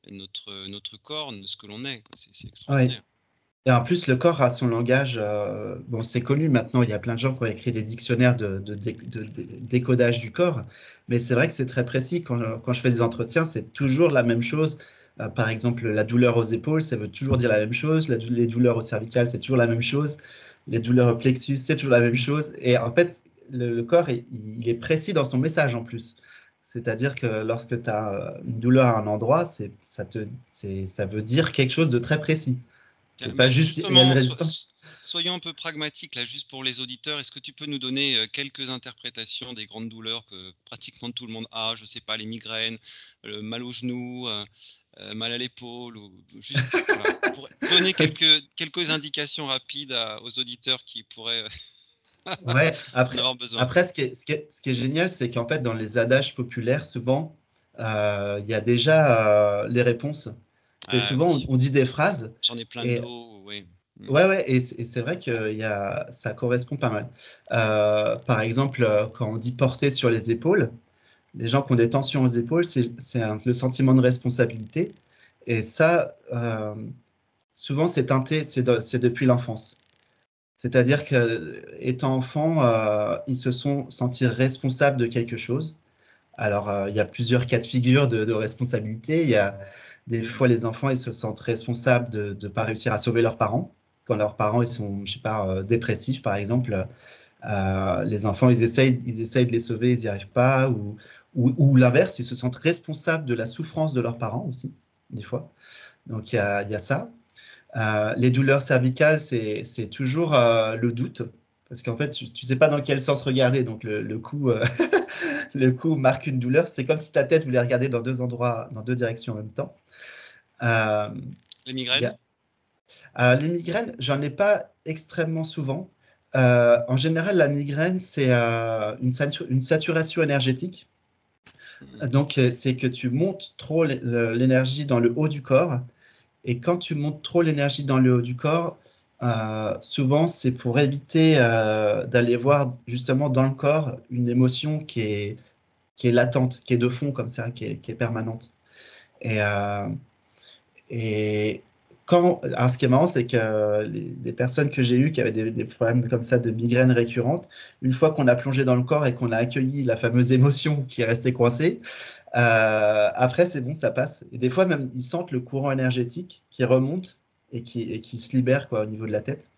notre, notre corps, ce que l'on est. C'est Oui. extraordinaire. Et en plus, le corps a son langage. Euh, bon, c'est connu maintenant, il y a plein de gens qui ont écrit des dictionnaires de, de, de, de, de décodage du corps, mais c'est vrai que c'est très précis. Quand, quand je fais des entretiens, c'est toujours la même chose. Euh, par exemple, la douleur aux épaules, ça veut toujours dire la même chose. La, les douleurs au cervical, c'est toujours la même chose. Les douleurs au plexus, c'est toujours la même chose. Et en fait, le, le corps, il, il est précis dans son message en plus. C'est-à-dire que lorsque tu as une douleur à un endroit, c'est, ça, te, c'est, ça veut dire quelque chose de très précis. Euh, C'est pas Mais juste, il y a une justement, so- résistance. so- soyons un peu pragmatiques là, juste pour les auditeurs. Est-ce que tu peux nous donner euh, quelques interprétations des grandes douleurs que pratiquement tout le monde a? Je sais pas, les migraines, le mal au genou, euh, euh, mal à l'épaule, ou juste voilà, pour donner quelques quelques indications rapides à- aux auditeurs qui pourraient Ouais, en après, avoir besoin. après ce qui est, ce qui est, ce qui est génial, c'est qu'en fait, dans les adages populaires, souvent, euh, il y a déjà euh, les réponses. C'est Ah souvent, on, oui, on dit des phrases, j'en ai plein le et dos, oui. Mm. ouais, ouais, et, c'est et c'est vrai que il y a, ça correspond pas mal. Euh, par exemple, euh, quand on dit porter sur les épaules, les gens qui ont des tensions aux épaules, c'est c'est un- le sentiment de responsabilité. Et ça, euh, souvent, c'est teinté, c'est de- c'est depuis l'enfance. C'est-à-dire qu'étant enfant, euh, ils se sont sentis responsables de quelque chose. Alors, euh, il y a plusieurs cas de figure de, de responsabilité. Il y a des fois les enfants, ils se sentent responsables de ne pas réussir à sauver leurs parents. Quand leurs parents, ils sont, je sais pas, euh, dépressifs, par exemple, euh, les enfants, ils essayent, ils essayent de les sauver, ils n'y arrivent pas. Ou, ou, ou l'inverse, ils se sentent responsables de la souffrance de leurs parents aussi, des fois. Donc, il y a, il y a ça. Euh, les douleurs cervicales, c'est c'est toujours euh, le doute, parce qu'en fait, tu ne sais pas dans quel sens regarder. Donc, le, le coup, euh, le coup marque une douleur. C'est comme si ta tête voulait regarder dans deux endroits, dans deux directions en même temps. Euh, Les y a, migraines? euh, les migraines, j'en ai pas extrêmement souvent. Euh, en général, la migraine, c'est euh, une, satu- une saturation énergétique. Mm. Donc, euh, c'est que tu montes trop l'é- l'énergie dans le haut du corps. Et quand tu montes trop l'énergie dans le haut du corps, euh, souvent c'est pour éviter euh, d'aller voir justement dans le corps une émotion qui est, qui est latente, qui est de fond comme ça, qui est, qui est permanente. Et, euh, et quand, alors ce qui est marrant, c'est que les, les personnes que j'ai eues qui avaient des, des problèmes comme ça de migraines récurrentes, une fois qu'on a plongé dans le corps et qu'on a accueilli la fameuse émotion qui est restée coincée, euh, après, c'est bon, ça passe. Et des fois, même, ils sentent le courant énergétique qui remonte et qui, et qui se libère quoi, au niveau de la tête.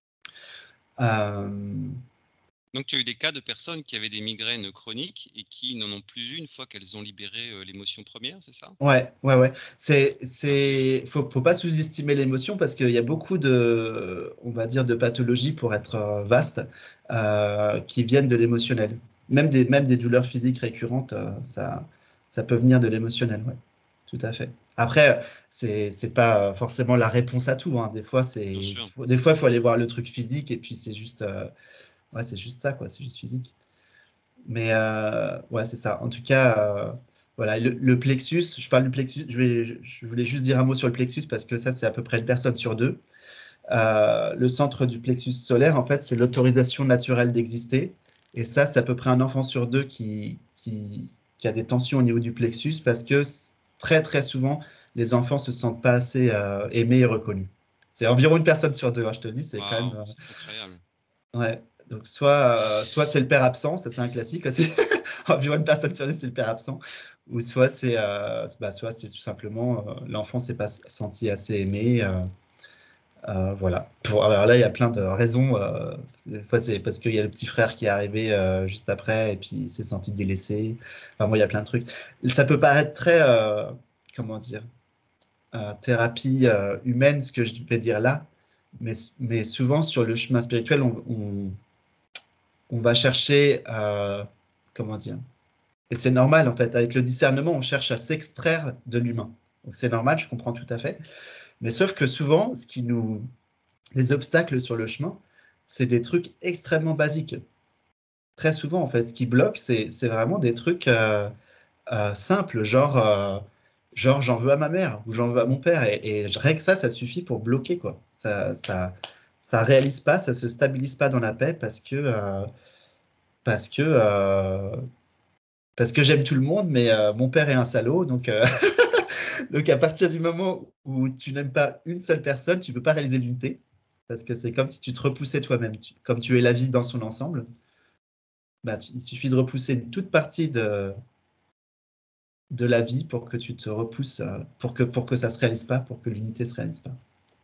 Euh, Donc, tu as eu des cas de personnes qui avaient des migraines chroniques et qui n'en ont plus eu une fois qu'elles ont libéré euh, l'émotion première, c'est ça? ouais, ouais, ouais. C'est, c'est, faut, faut pas sous-estimer l'émotion parce qu'il y a beaucoup de, on va dire, de pathologies pour être euh, vaste euh, qui viennent de l'émotionnel. Même des, même des douleurs physiques récurrentes, euh, ça, ça peut venir de l'émotionnel, ouais. Tout à fait. Après, c'est c'est pas forcément la réponse à tout, hein. Des fois, Bien c'est sûr. faut- des fois, il faut aller voir le truc physique et puis c'est juste, euh, ouais, c'est juste ça, quoi. C'est juste physique. Mais euh, ouais, c'est ça. En tout cas, euh, voilà, le, le plexus. Je parle du plexus. Je vais, je voulais juste dire un mot sur le plexus parce que ça, c'est à peu près une personne sur deux. Euh, le centre du plexus solaire, en fait, c'est l'autorisation naturelle d'exister. Et ça, c'est à peu près un enfant sur deux qui, qui, qui a des tensions au niveau du plexus parce que c- très, très souvent, les enfants se sentent pas assez euh, aimés et reconnus. C'est environ une personne sur deux, hein, je te le dis, c'est quand même. Waouh, c'est incroyable. euh, ouais. Donc, soit, euh, soit c'est le père absent, ça c'est un classique aussi. Environ une personne sur deux, c'est le père absent. Ou soit c'est euh, bah, soit c'est tout simplement euh, l'enfant s'est pas senti assez aimé. euh, euh, voilà. Pour, alors là, il y a plein de raisons. Euh, des fois, c'est parce qu'il y a le petit frère qui est arrivé euh, juste après et puis il s'est senti délaissé. Enfin, moi, il y a plein de trucs. Ça peut paraître très, euh, comment dire, euh, thérapie euh, humaine, ce que je vais dire là, mais, mais souvent sur le chemin spirituel, on, on, on va chercher, euh, comment dire, et c'est normal en fait, avec le discernement, on cherche à s'extraire de l'humain. Donc c'est normal, je comprends tout à fait. Mais sauf que souvent, ce qui nous, les obstacles sur le chemin, c'est des trucs extrêmement basiques. Très souvent, en fait, ce qui bloque, c'est c'est vraiment des trucs euh, euh, simples, genre, euh, genre j'en veux à ma mère ou j'en veux à mon père. Et, et rien que ça, ça suffit pour bloquer, quoi. Ça, ça, ça réalise pas, ça se stabilise pas dans la paix parce que, euh, parce que, euh, parce que j'aime tout le monde, mais euh, mon père est un salaud, donc, euh, Donc, à partir du moment où tu n'aimes pas une seule personne, tu ne peux pas réaliser l'unité, parce que c'est comme si tu te repoussais toi-même. Tu- comme tu es la vie dans son ensemble, bah, tu- il suffit de repousser une toute partie de, de la vie pour que tu te repousses, euh, pour que, pour que ça ne se réalise pas, pour que l'unité ne se réalise pas.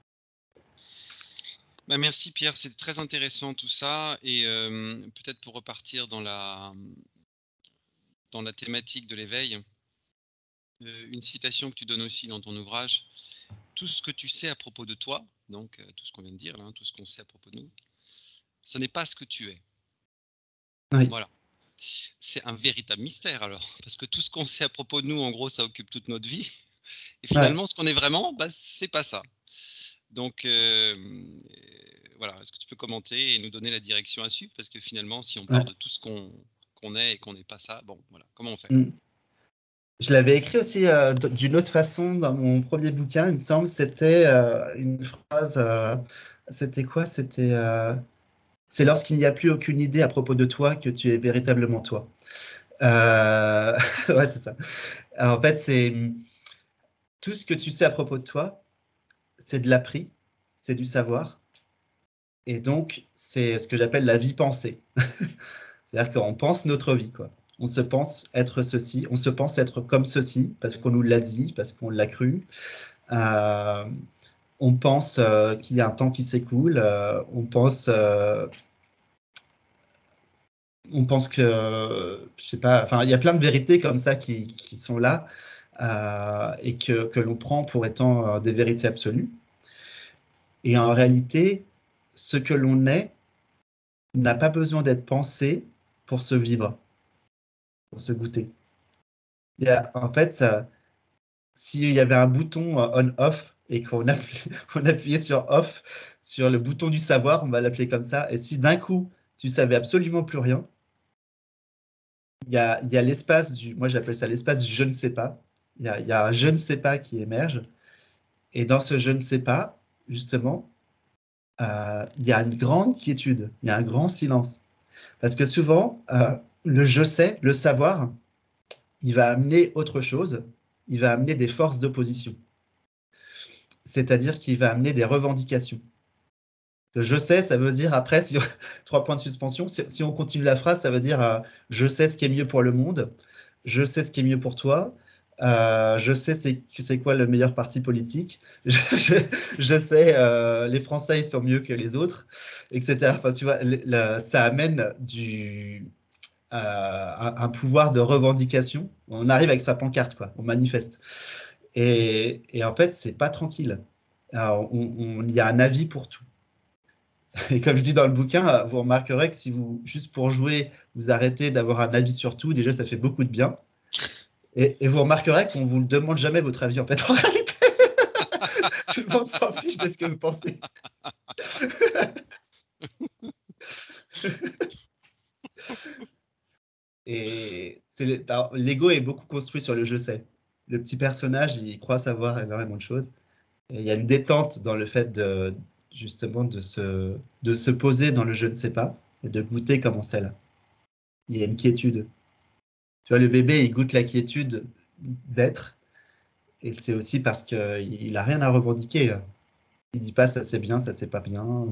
Bah, merci Pierre, c'est très intéressant tout ça. Et euh, peut-être pour repartir dans la, dans la thématique de l'éveil, euh, une citation que tu donnes aussi dans ton ouvrage: tout ce que tu sais à propos de toi, donc euh, tout ce qu'on vient de dire là, hein, tout ce qu'on sait à propos de nous, ce n'est pas ce que tu es. Oui, Voilà. C'est un véritable mystère alors, parce que tout ce qu'on sait à propos de nous, en gros, ça occupe toute notre vie. Et ouais. finalement, ce qu'on est vraiment, bah, c'est pas ça. Donc, euh, voilà, est-ce que tu peux commenter et nous donner la direction à suivre? Parce que finalement, si on part Ouais. de tout ce qu'on qu'on est et qu'on n'est pas ça, bon, voilà, comment on fait? Mm. Je l'avais écrit aussi euh, d- d'une autre façon dans mon premier bouquin, il me semble. C'était euh, une phrase. euh, c'était quoi? C'était euh, c'est lorsqu'il n'y a plus aucune idée à propos de toi que tu es véritablement toi. Euh, ouais, c'est ça. Alors, en fait, c'est tout ce que tu sais à propos de toi, c'est de l'appris, c'est du savoir. Et donc, c'est ce que j'appelle la vie pensée. C'est-à-dire qu'on pense notre vie, quoi. On se pense être ceci, on se pense être comme ceci, parce qu'on nous l'a dit, parce qu'on l'a cru. Euh, on pense euh, qu'il y a un temps qui s'écoule. Euh, on pense, euh, on pense que, euh, je sais pas, enfin, il y a plein de vérités comme ça qui, qui sont là euh, et que, que l'on prend pour étant euh, des vérités absolues. Et en réalité, ce que l'on est n'a pas besoin d'être pensé pour se vivre, pour se goûter. Il y a, en fait, ça, s'il y avait un bouton euh, on-off et qu'on appuie, on appuyait sur off, sur le bouton du savoir, on va l'appeler comme ça, et si d'un coup, tu savais absolument plus rien, il y a, il y a l'espace du, moi j'appelle ça l'espace du je ne sais pas. Il y a, il y a un je ne sais pas qui émerge, et dans ce je ne sais pas, justement, euh, il y a une grande quiétude, il y a un grand silence. Parce que souvent, euh, le je sais, le savoir, il va amener autre chose, il va amener des forces d'opposition. C'est-à-dire qu'il va amener des revendications. Je sais, ça veut dire après, si, trois points de suspension, si, si, on continue la phrase, ça veut dire euh, je sais ce qui est mieux pour le monde, je sais ce qui est mieux pour toi, euh, je sais c'est, c'est quoi le meilleur parti politique, je, je, je sais euh, les Français ils sont mieux que les autres, et cetera. Enfin, tu vois, le, le, ça amène du, euh, un, un, pouvoir de revendication. On arrive avec sa pancarte, quoi, on manifeste. Et, et en fait, c'est pas tranquille. Alors, on, on, il y a un avis pour tout. Et comme je dis dans le bouquin, vous remarquerez que si vous, juste pour jouer, vous arrêtez d'avoir un avis sur tout, déjà ça fait beaucoup de bien. Et, et vous remarquerez qu'on ne vous demande jamais votre avis en fait. En réalité, tout le monde s'en fiche de ce que vous pensez. Et c'est, alors, l'ego est beaucoup construit sur le je sais. Le petit personnage, il croit savoir énormément de choses. Et il y a une détente dans le fait de justement de se, de se poser dans le je ne sais pas et de goûter comment c'est là. Il y a une quiétude. Tu vois, le bébé, il goûte la quiétude d'être. Et c'est aussi parce qu'il n'a rien à revendiquer. Il dit pas ça c'est bien, ça c'est pas bien.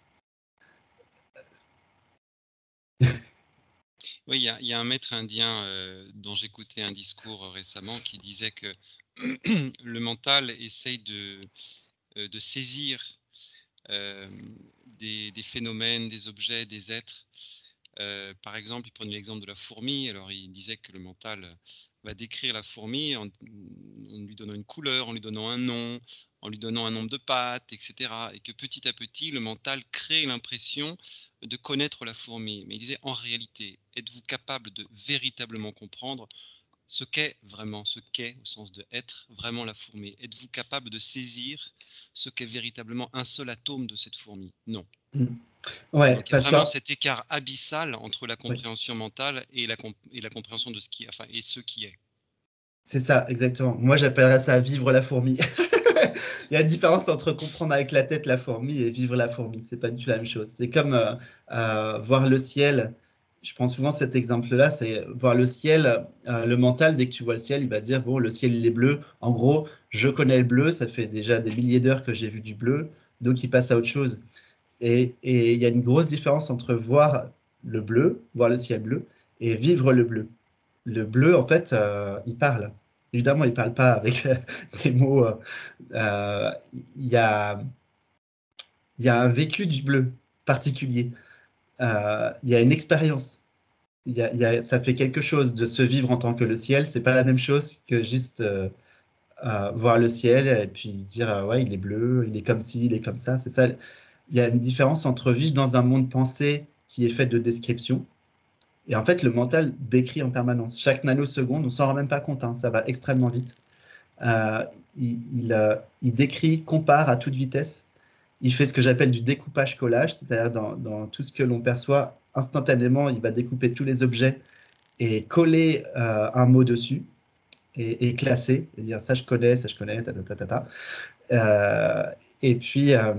Oui, il y a, il y a un maître indien euh, dont j'écoutais un discours euh, récemment qui disait que le mental essaye de, euh, de saisir euh, des, des phénomènes, des objets, des êtres. Euh, par exemple, il prenait l'exemple de la fourmi. Alors, il disait que le mental va décrire la fourmi en, en lui donnant une couleur, en lui donnant un nom, en lui donnant un nombre de pattes, et cetera. Et que petit à petit, le mental crée l'impression de connaître la fourmi. Mais il disait, en réalité, êtes-vous capable de véritablement comprendre ce qu'est vraiment, ce qu'est au sens de être vraiment la fourmi? Êtes-vous capable de saisir ce qu'est véritablement un seul atome de cette fourmi? Non. Ouais, Donc il y a parce que vraiment cet écart abyssal entre la oui, compréhension mentale et la, comp- et la compréhension de ce qui, enfin, et ce qui est. c'est ça, exactement. Moi, j'appellerais ça vivre la fourmi. Il y a une différence entre comprendre avec la tête la fourmi et vivre la fourmi. C'est pas du tout la même chose. C'est comme euh, euh, voir le ciel je prends souvent cet exemple-là, c'est voir le ciel. Euh, le mental, dès que tu vois le ciel, il va dire, bon, le ciel, il est bleu. En gros, je connais le bleu, ça fait déjà des milliers d'heures que j'ai vu du bleu, donc il passe à autre chose. Et et il y a une grosse différence entre voir le bleu, voir le ciel bleu, et vivre le bleu. Le bleu, en fait, euh, il parle. Évidemment, il ne parle pas avec des mots. euh, euh, Il y a, il y a un vécu du bleu particulier. Euh, il y a une expérience. Il y a- il y a- ça fait quelque chose de se vivre en tant que le ciel. C'est pas la même chose que juste euh, euh, voir le ciel et puis dire euh, ouais, il est bleu, il est comme ci, il est comme ça. C'est ça. Il y a une différence entre vivre dans un monde pensé qui est fait de descriptions. Et en fait, le mental décrit en permanence. Chaque nanoseconde, on s'en rend même pas compte, hein, ça va extrêmement vite. Euh, il, il, euh, il décrit, compare à toute vitesse. Il fait ce que j'appelle du découpage-collage, c'est-à-dire dans, dans tout ce que l'on perçoit instantanément, il va découper tous les objets et coller euh, un mot dessus et, et classer, et dire ça je connais, ça je connais, ta ta ta ta. ta. Euh, et puis euh,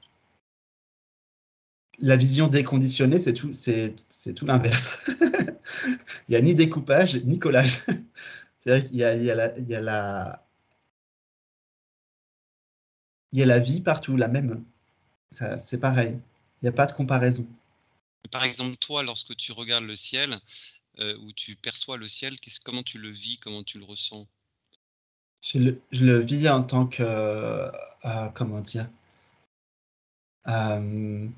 la vision déconditionnée, c'est tout, c'est, c'est tout l'inverse. Il n'y a ni découpage ni collage. C'est-à-dire qu'il y a, il y a la, il y a la, il y a la vie partout, la même. Ça, c'est pareil. Il n'y a pas de comparaison. Par exemple, toi, lorsque tu regardes le ciel, euh, ou tu perçois le ciel, qu'est-ce- comment tu le vis, comment tu le ressens? Je le, je le vis en tant que, euh, euh, comment dire, euh,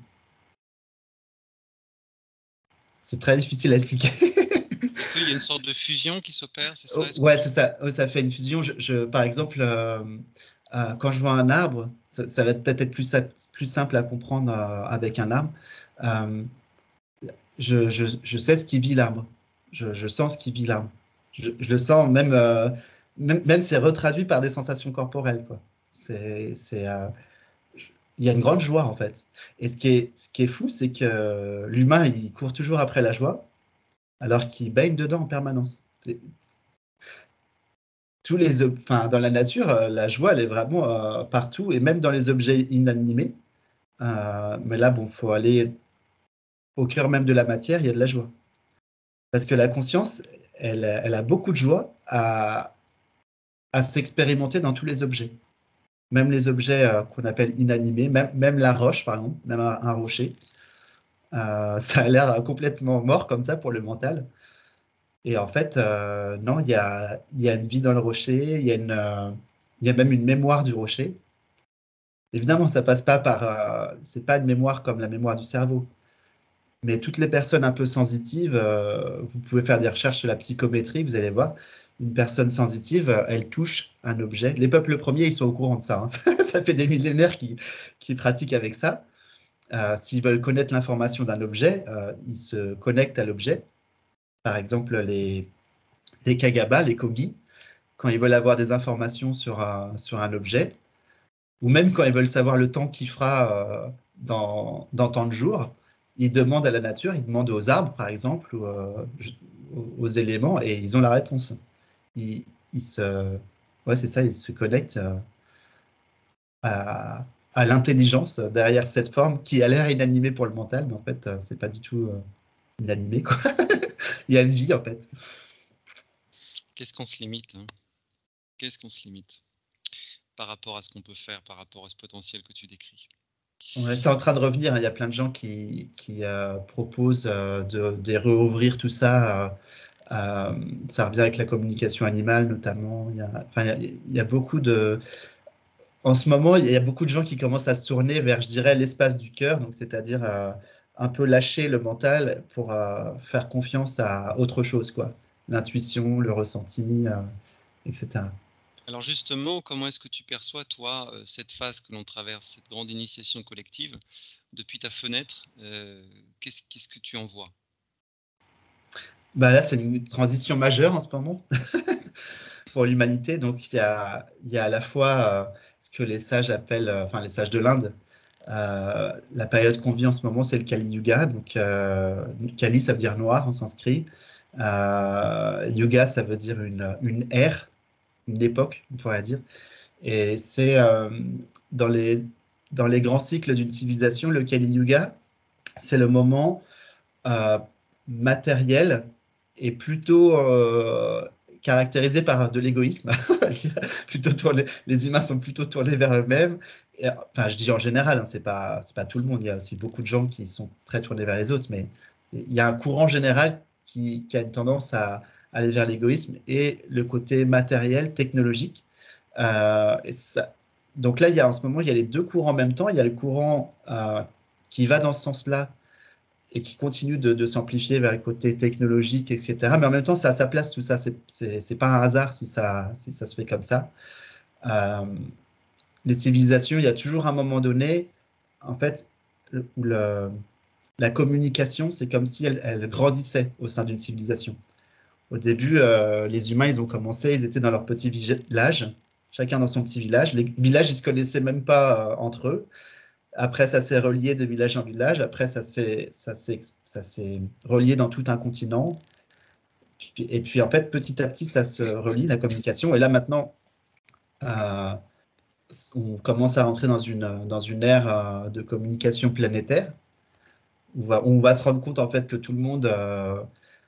c'est très difficile à expliquer. Est-ce qu'il y a une sorte de fusion qui s'opère, c'est ça? Oh, Est-ce que ouais, tu... c'est ça. Oh, ça fait une fusion. Je, je- par exemple, euh, euh, quand je vois un arbre, ça, ça va peut-être être plus, sa- plus simple à comprendre euh, avec un arbre. Euh, je, je, je sais ce qui vit l'arbre. Je, je sens ce qui vit l'arbre. Je, je le sens, même, euh, même, même c'est retraduit par des sensations corporelles, quoi. C'est, c'est, euh, il y a une grande joie, en fait. Et ce qui est, ce qui est fou, c'est que l'humain, il court toujours après la joie, alors qu'il baigne dedans en permanence. C'est- Tous les, ob- enfin, dans la nature, euh, la joie, elle est vraiment euh, partout, et même dans les objets inanimés. Euh, mais là, bon, faut aller au cœur même de la matière, il y a de la joie. Parce que la conscience, elle, elle a beaucoup de joie à, à s'expérimenter dans tous les objets. Même les objets euh, qu'on appelle inanimés, même, même la roche, par exemple, même un, un rocher. Euh, ça a l'air complètement mort comme ça pour le mental. Et en fait, euh, non, il y a, il y a une vie dans le rocher, il y a, une, euh, il y a même une mémoire du rocher. Évidemment, ça passe pas par. Euh, c'est pas une mémoire comme la mémoire du cerveau. Mais toutes les personnes un peu sensitives, euh, vous pouvez faire des recherches sur la psychométrie, vous allez voir, une personne sensitive, euh, elle touche un objet. Les peuples premiers, ils sont au courant de ça, hein. Ça fait des millénaires qui, qui pratiquent avec ça. Euh, s'ils veulent connaître l'information d'un objet, euh, ils se connectent à l'objet. Par exemple, les, les Kagaba, les Kogi, quand ils veulent avoir des informations sur un, sur un objet, ou même quand ils veulent savoir le temps qu'il fera euh, dans, dans tant de jours, ils demandent à la nature, ils demandent aux arbres, par exemple, ou euh, aux, aux éléments, et ils ont la réponse. Ils, ils se, ouais, c'est ça, ils se connectent euh, à, à l'intelligence derrière cette forme qui a l'air inanimée pour le mental, mais en fait, euh, c'est pas du tout euh, inanimé, quoi. Il y a une vie, en fait. Qu'est-ce qu'on se limite, hein? Qu'est-ce qu'on se limite par rapport à ce qu'on peut faire, par rapport à ce potentiel que tu décris? Ouais, c'est en train de revenir, hein. Il y a plein de gens qui, qui euh, proposent euh, de, de réouvrir tout ça. euh, Euh, ça revient avec la communication animale notamment. Il y a, enfin, il y a, il y a beaucoup de... En ce moment, il y a beaucoup de gens qui commencent à se tourner vers, je dirais, l'espace du cœur, donc c'est-à-dire euh, un peu lâcher le mental pour euh, faire confiance à autre chose, quoi. L'intuition, le ressenti, euh, et cetera. Alors justement, comment est-ce que tu perçois, toi, euh, cette phase que l'on traverse, cette grande initiation collective, depuis ta fenêtre, euh, qu'est-ce, qu'est-ce que tu en vois? Bah là, c'est une transition majeure en ce moment pour l'humanité. Donc, il y a, il y a à la fois euh, ce que les sages appellent, euh, enfin les sages de l'Inde, euh, la période qu'on vit en ce moment, c'est le Kali Yuga. Donc, euh, Kali, ça veut dire noir en sanskrit. Euh, Yuga, ça veut dire une, une ère, une époque, on pourrait dire. Et c'est euh, dans les, dans les grands cycles d'une civilisation, le Kali Yuga, c'est le moment euh, matériel est plutôt euh, caractérisé par de l'égoïsme. plutôt tourné, les humains sont plutôt tournés vers eux-mêmes. Et, enfin, je dis en général, hein, c'est pas, c'est pas tout le monde. Il y a aussi beaucoup de gens qui sont très tournés vers les autres, mais il y a un courant général qui, qui a une tendance à aller vers l'égoïsme et le côté matériel, technologique. Euh, et ça, donc là, il y a, en ce moment, il y a les deux courants en même temps. Il y a le courant euh, qui va dans ce sens-là et qui continue de, de s'amplifier vers le côté technologique, et cetera. Mais en même temps, ça a sa place, tout ça. C'est, c'est, c'est pas un hasard si ça, si ça se fait comme ça. Euh, les civilisations, il y a toujours un moment donné, en fait, où le, la communication, c'est comme si elle, elle grandissait au sein d'une civilisation. Au début, euh, les humains, ils ont commencé, ils étaient dans leur petit village, chacun dans son petit village. Les villages, ils ne se connaissaient même pas euh, entre eux. Après, ça s'est relié de village en village. Après, ça s'est, ça s'est, ça s'est relié dans tout un continent. Et puis, en fait, petit à petit, ça se relie, la communication. Et là, maintenant, euh, on commence à rentrer dans une, dans une ère euh, de communication planétaire, où on va, on va se rendre compte, en fait, que tout le monde, euh,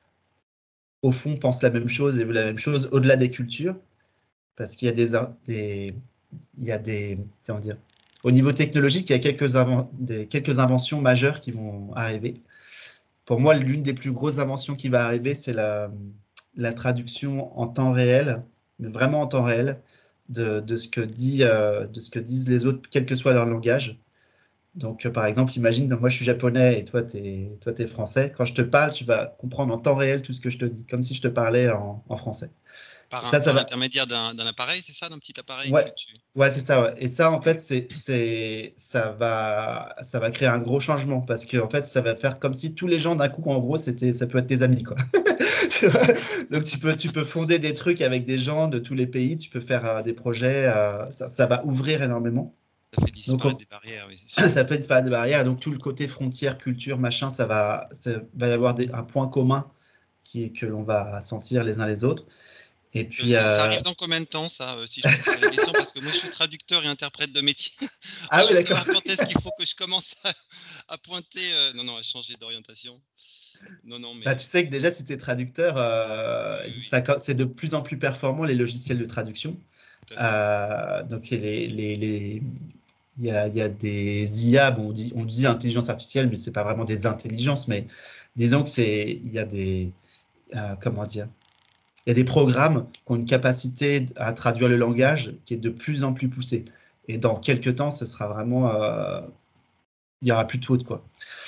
au fond, pense la même chose et veut la même chose, au-delà des cultures. Parce qu'il y a des, des, il y a des, comment dire, au niveau technologique, il y a quelques, inven des, quelques inventions majeures qui vont arriver. Pour moi, l'une des plus grosses inventions qui va arriver, c'est la, la traduction en temps réel, mais vraiment en temps réel, de, de, ce que dit, euh, de ce que disent les autres, quel que soit leur langage. Donc, euh, par exemple, imagine, moi je suis japonais et toi tu es, toi, t'es français. Quand je te parle, tu vas comprendre en temps réel tout ce que je te dis, comme si je te parlais en, en français. Par, Et un, ça, ça par va. l'intermédiaire d'un appareil, c'est ça, d'un petit appareil que Ouais, tu... ouais, c'est ça. Ouais. Et ça, en fait, c'est, c'est, ça va, ça va créer un gros changement parce que, en fait, ça va faire comme si tous les gens d'un coup, en gros, c'était, ça peut être tes amis, quoi. Tu vois. Donc, tu peux, tu peux fonder des trucs avec des gens de tous les pays. Tu peux faire euh, des projets. Euh, ça, ça va ouvrir énormément. Ça fait Donc, disparaître on- des barrières, oui, c'est sûr. ça peut disparaître des barrières. Donc, tout le côté frontière, culture, machin, ça va, ça va y avoir des- un point commun qui est que l'on va sentir les uns les autres. Et Euh, puis, Ça, ça euh, arrive dans combien de temps, ça, euh, si je peux poser la question? Parce que moi, je suis traducteur et interprète de métier. Alors, ah je oui, veux d'accord. savoir quand est-ce qu'il faut que je commence à, à pointer. Euh, non, non, à changer d'orientation. Non, non, Bah, mais tu sais que déjà, si tu es traducteur, oui, euh, oui, oui, ça- c'est de plus en plus performant les logiciels de traduction. tout à fait. Euh, donc, les, les, les- il y a, il y a des I A, bon, on dit, on dit intelligence artificielle, mais c'est pas vraiment des intelligences, mais disons que c'est, il y a des, euh, comment dire, il y a des programmes qui ont une capacité à traduire le langage qui est de plus en plus poussée. Et dans quelques temps, ce sera vraiment, euh, il y aura plus de faute, quoi.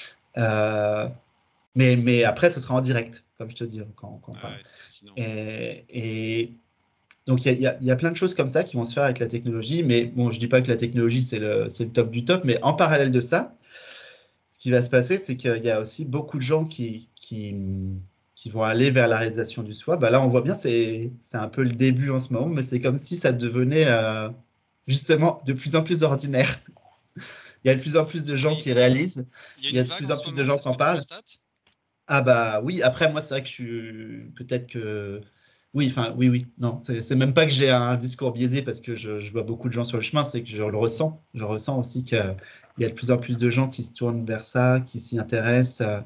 Euh, mais, mais après, ce sera en direct, comme je te dis, quand, quand on Ah parle. ouais, c'est fascinant. Et, et donc, il y a, il y a- il y a plein de choses comme ça qui vont se faire avec la technologie. Mais bon, je dis pas que la technologie, c'est le, c'est le top du top. Mais en parallèle de ça, ce qui va se passer, c'est qu'il y a aussi beaucoup de gens qui, qui, qui vont aller vers la réalisation du soi. Bah là, on voit bien, c'est, c'est un peu le début en ce moment, mais c'est comme si ça devenait euh, justement de plus en plus ordinaire. Il y a de plus en plus de gens Oui, qui réalisent, il y a il y a une de vague plus en en ce plus de moment, gens c'est qui ce en que tu parlent. constates? Ah bah oui, après moi c'est vrai que je suis peut-être que oui, enfin oui oui, non, c'est c'est même pas que j'ai un discours biaisé parce que je, je vois beaucoup de gens sur le chemin, c'est que je le ressens. Je ressens aussi qu'il y a de plus en plus de gens qui se tournent vers ça, qui s'y intéressent.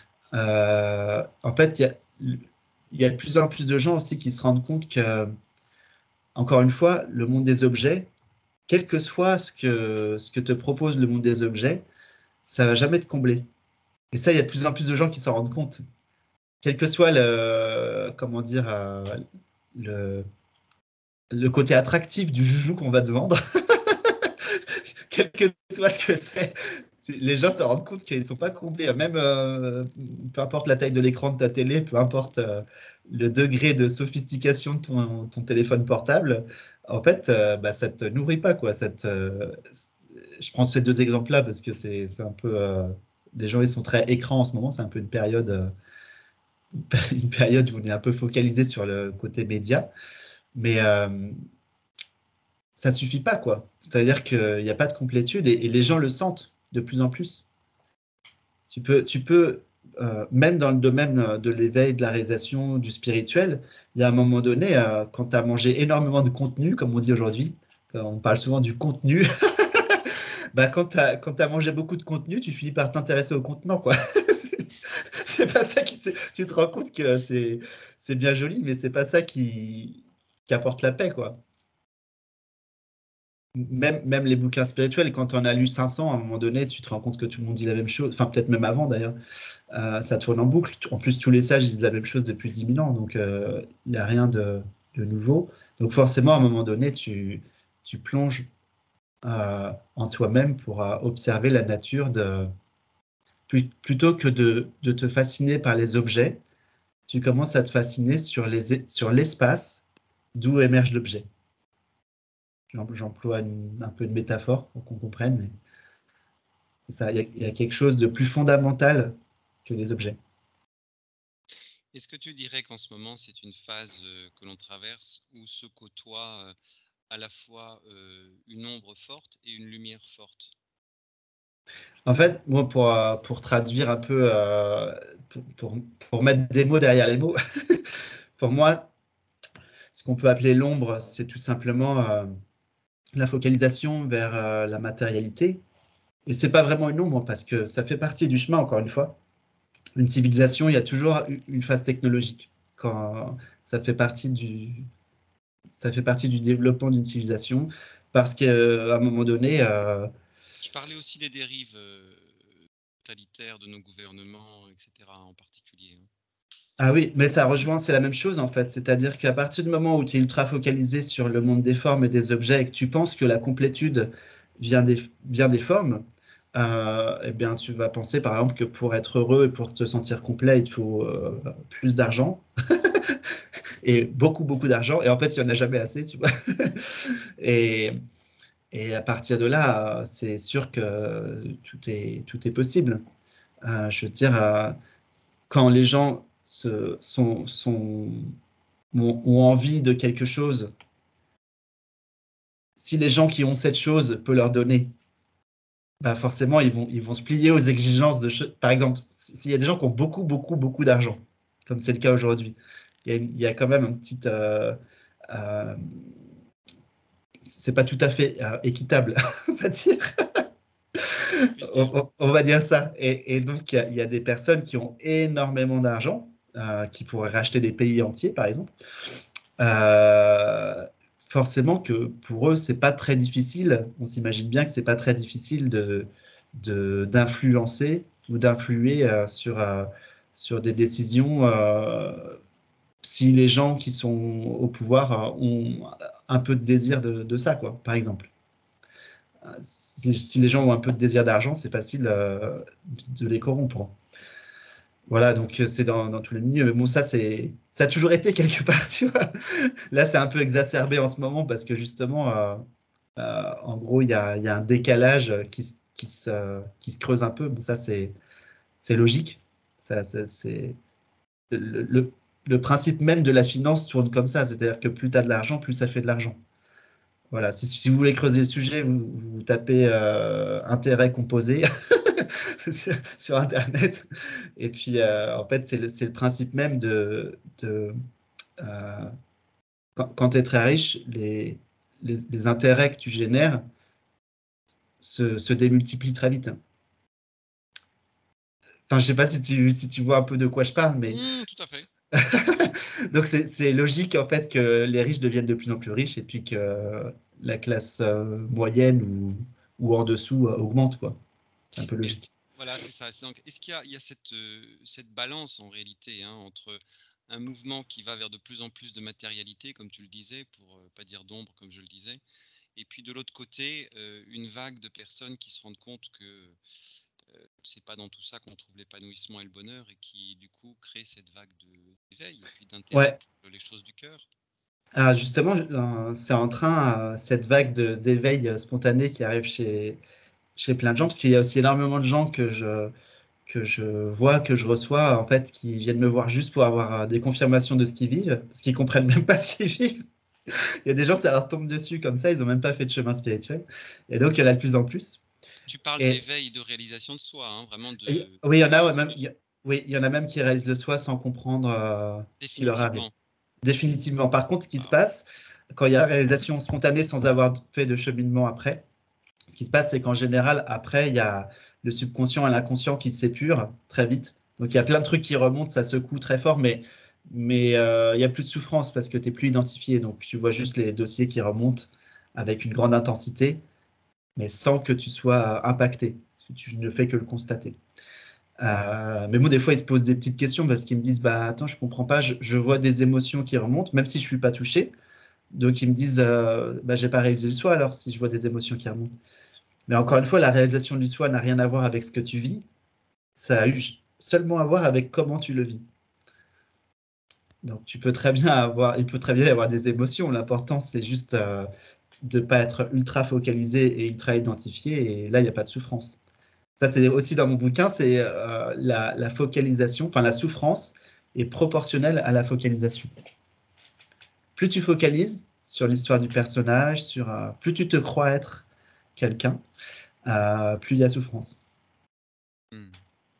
Euh, en fait, il y a, il y a de plus en plus de gens aussi qui se rendent compte que, encore une fois, le monde des objets, quel que soit ce que, ce que te propose le monde des objets, ça va jamais te combler. Et ça, il y a de plus en plus de gens qui s'en rendent compte. Quel que soit le, comment dire, euh, le, le côté attractif du joujou qu'on va te vendre, quel que soit ce que c'est, les gens se rendent compte qu'ils ne sont pas comblés. Même, euh, peu importe la taille de l'écran de ta télé, peu importe euh, le degré de sophistication de ton, ton téléphone portable, en fait, euh, bah, ça ne te nourrit pas, quoi. Ça te- euh, je prends ces deux exemples-là parce que c'est c'est un peu... euh, les gens, ils sont très écran en ce moment, c'est un peu une période... euh, une période où on est un peu focalisé sur le côté média, mais euh, ça suffit pas, quoi. C'est-à-dire qu'il n'y a pas de complétude et, et les gens le sentent de plus en plus. Tu peux, tu peux euh, même dans le domaine de l'éveil, de la réalisation, du spirituel, il y a un moment donné, euh, quand tu as mangé énormément de contenu, comme on dit aujourd'hui, on parle souvent du contenu, bah, quand tu as, quand tu as mangé beaucoup de contenu, tu finis par t'intéresser au contenant, quoi. c'est pas ça qui, tu te rends compte que c'est, c'est bien joli, mais c'est pas ça qui, qui apporte la paix, quoi. Même, même les bouquins spirituels, quand on a lu cinq cents, à un moment donné, tu te rends compte que tout le monde dit la même chose, enfin peut-être même avant d'ailleurs, euh, ça tourne en boucle. En plus, tous les sages disent la même chose depuis dix mille ans, donc il euh, n'y a rien de, de nouveau. Donc forcément, à un moment donné, tu, tu plonges euh, en toi-même pour euh, observer la nature de, plutôt que de, de te fasciner par les objets, tu commences à te fasciner sur les, sur l'espace d'où émerge l'objet. J'emploie une, un peu de métaphore pour qu'on comprenne, mais ça, il y, y a quelque chose de plus fondamental que les objets. Est-ce que tu dirais qu'en ce moment, c'est une phase euh, que l'on traverse où se côtoient euh, à la fois euh, une ombre forte et une lumière forte? En fait, moi, pour, euh, pour traduire un peu, euh, pour, pour, pour mettre des mots derrière les mots, pour moi, ce qu'on peut appeler l'ombre, c'est tout simplement euh, la focalisation vers euh, la matérialité. Et c'est pas vraiment une ombre parce que ça fait partie du chemin, encore une fois. Une civilisation, il y a toujours une phase technologique. Quand ça fait partie du, ça fait partie du développement d'une civilisation parce qu'à un moment donné, euh, Je parlais aussi des dérives euh, totalitaires de nos gouvernements, et cetera en particulier. Hein. ah oui, mais ça rejoint, c'est la même chose en fait. C'est-à-dire qu'à partir du moment où tu es ultra focalisé sur le monde des formes et des objets et que tu penses que la complétude vient des, vient des formes, euh, eh bien, tu vas penser par exemple que pour être heureux et pour te sentir complet, il te faut euh, plus d'argent et beaucoup, beaucoup d'argent. Et en fait, il n'y en a jamais assez, tu vois. Et, et à partir de là, c'est sûr que tout est, tout est possible. Euh, je veux dire, euh, quand les gens se, sont, sont ont, ont envie de quelque chose, si les gens qui ont cette chose peuvent leur donner, bah forcément, ils vont, ils vont se plier aux exigences de choses. Par exemple, s'il y a des gens qui ont beaucoup, beaucoup, beaucoup d'argent, comme c'est le cas aujourd'hui, il y a, il y a quand même un petit... Euh, euh, c'est pas tout à fait euh, équitable, on va dire. on, on, va dire ça. Et, et donc, il y, a, il y, a des personnes qui ont énormément d'argent, euh, qui pourraient racheter des pays entiers, par exemple. Euh, forcément que pour eux, c'est pas très difficile. On s'imagine bien que c'est pas très difficile de, de, d'influencer ou d'influer euh, sur, euh, sur des décisions euh, si les gens qui sont au pouvoir euh, ont un peu de désir de, de ça, quoi, par exemple. Si, si les gens ont un peu de désir d'argent, c'est facile euh, de les corrompre. Voilà, donc c'est dans, dans tous les milieux. Mais bon, ça, c'est, ça a toujours été quelque part, tu vois. Là, c'est un peu exacerbé en ce moment parce que justement, euh, euh, en gros, il y a, y a un décalage qui, se- qui, se, qui se creuse un peu. Bon, ça, c'est, c'est logique. Ça, ça, c'est le, le, le principe même de la finance tourne comme ça. C'est-à-dire que plus tu as de l'argent, plus ça fait de l'argent. Voilà, si, si vous voulez creuser le sujet, vous, vous tapez euh, intérêt composé sur, sur Internet. Et puis, euh, en fait, c'est le, c'est le principe même de, de euh, quand, quand tu es très riche, les, les, les intérêts que tu génères se, se démultiplient très vite. Enfin, je sais pas si tu, si tu vois un peu de quoi je parle, mais Mmh, tout à fait. donc c'est c'est logique en fait que les riches deviennent de plus en plus riches et puis que la classe euh, moyenne ou, ou en dessous euh, augmente, quoi. C'est un peu Et logique. voilà, c'est ça. C'est donc, est-ce qu'il y a, il y a cette, euh, cette balance en réalité hein, entre un mouvement qui va vers de plus en plus de matérialité, comme tu le disais, pour euh, pas dire d'ombre, comme je le disais, et puis de l'autre côté, euh, une vague de personnes qui se rendent compte que euh, c'est pas dans tout ça qu'on trouve l'épanouissement et le bonheur, et qui du coup créent cette vague de- d'éveil et puis d'intérêt Ouais. pour les choses du cœur. Ah, justement, euh, c'est en train, euh, cette vague de- d'éveil euh, spontané qui arrive chez, chez plein de gens, parce qu'il y a aussi énormément de gens que je, que je vois, que je reçois, en fait, qui viennent me voir juste pour avoir euh, des confirmations de ce qu'ils vivent, parce qu'ils comprennent même pas ce qu'ils vivent. Il y a des gens, ça leur tombe dessus comme ça, ils ont même pas fait de chemin spirituel. Et donc, il y en a de plus en plus. Tu parles Et, d'éveil, de réalisation de soi, hein, vraiment et- de oui, il y en a, ouais, qui même, s'ouvrent il y a- oui, il y en a même qui réalisent le soi sans comprendre euh, ce qui leur arrive. définitivement. Définitivement. Par contre, ce qui se Waouh. passe, quand il y a réalisation spontanée sans avoir fait de cheminement après, ce qui se passe, c'est qu'en général, après, il y a le subconscient et l'inconscient qui s'épurent très vite. Donc il y a plein de trucs qui remontent, ça secoue très fort, mais mais euh, il n'y a plus de souffrance parce que tu n'es plus identifié. Donc tu vois juste les dossiers qui remontent avec une grande intensité, mais sans que tu sois impacté. Tu ne fais que le constater. Euh, mais moi, des fois, ils se posent des petites questions parce qu'ils me disent, bah attends, je comprends pas, je, je vois des émotions qui remontent, même si je suis pas touché. Donc ils me disent, euh, bah j'ai pas réalisé le soi alors si je vois des émotions qui remontent. Mais encore une fois, la réalisation du soi n'a rien à voir avec ce que tu vis. Ça a eu seulement à voir avec comment tu le vis. Donc tu peux très bien avoir, il peut très bien y avoir des émotions. L'important, c'est juste euh, de ne pas être ultra focalisé et ultra identifié. Et là, il n'y a pas de souffrance. Ça, c'est aussi dans mon bouquin, c'est euh, la, la focalisation, enfin la souffrance est proportionnelle à la focalisation. Plus tu focalises sur l'histoire du personnage, sur, euh, plus tu te crois être quelqu'un, euh, plus il y a souffrance. Hmm.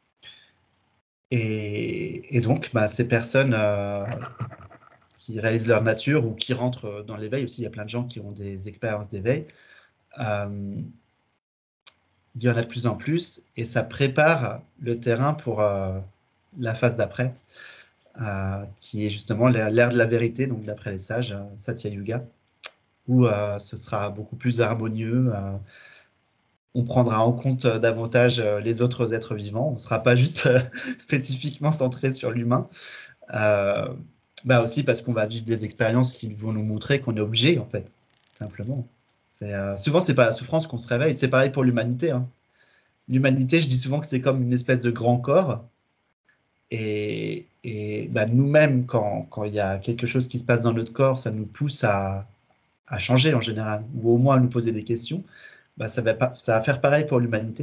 Et, et donc, bah, ces personnes euh, qui réalisent leur nature ou qui rentrent dans l'éveil aussi, il y a plein de gens qui ont des expériences d'éveil. Euh, il y en a de plus en plus et ça prépare le terrain pour euh, la phase d'après, euh, qui est justement l'ère l'ère de la vérité, donc d'après les sages, euh, Satya Yuga, où euh, ce sera beaucoup plus harmonieux. Euh, on prendra en compte euh, davantage euh, les autres êtres vivants. On ne sera pas juste euh, spécifiquement centré sur l'humain. Euh, bah aussi parce qu'on va vivre des expériences qui vont nous montrer qu'on est obligé, en fait, simplement. C'est, euh, souvent, c'est pas la souffrance qu'on se réveille. C'est pareil pour l'humanité, hein. L'humanité, je dis souvent que c'est comme une espèce de grand corps. Et, et bah, nous-mêmes, quand, quand il y a quelque chose qui se passe dans notre corps, ça nous pousse à, à changer en général, ou au moins à nous poser des questions. Bah, ça va pas, ça va faire pareil pour l'humanité.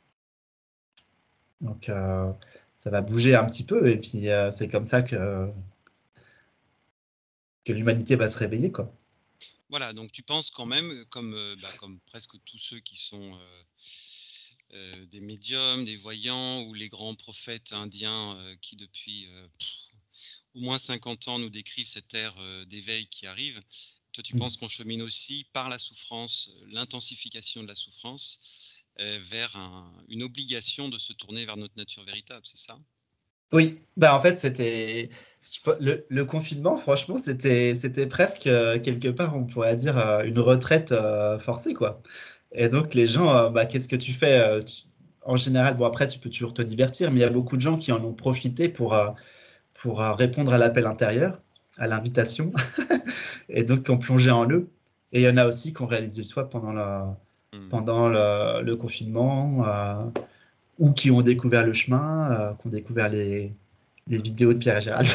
Donc, euh, ça va bouger un petit peu, et puis euh, c'est comme ça que, que l'humanité va se réveiller, quoi. Voilà, donc tu penses quand même, comme, euh, bah, comme presque tous ceux qui sont euh, euh, des médiums, des voyants ou les grands prophètes indiens euh, qui depuis euh, pff, au moins cinquante ans nous décrivent cette ère euh, d'éveil qui arrive. Toi, tu penses qu'on chemine aussi par la souffrance, euh, l'intensification de la souffrance, euh, vers un- une obligation de se tourner vers notre nature véritable, c'est ça? Oui, bah en fait, c'était le, le confinement, franchement, c'était c'était presque euh, quelque part, on pourrait dire, euh, une retraite euh, forcée, quoi. Et donc, les gens, euh, bah, qu'est-ce que tu fais euh, tu- en général, bon, après, tu peux toujours te divertir, mais il y a beaucoup de gens qui en ont profité pour, euh, pour euh, répondre à l'appel intérieur, à l'invitation, et donc qui ont plongé en eux. Et il y en a aussi qui ont réalisé le soi pendant le, Hmm. pendant le, le confinement, euh, ou qui ont découvert le chemin, euh, qui ont découvert les, les vidéos de Pierre et Gérald.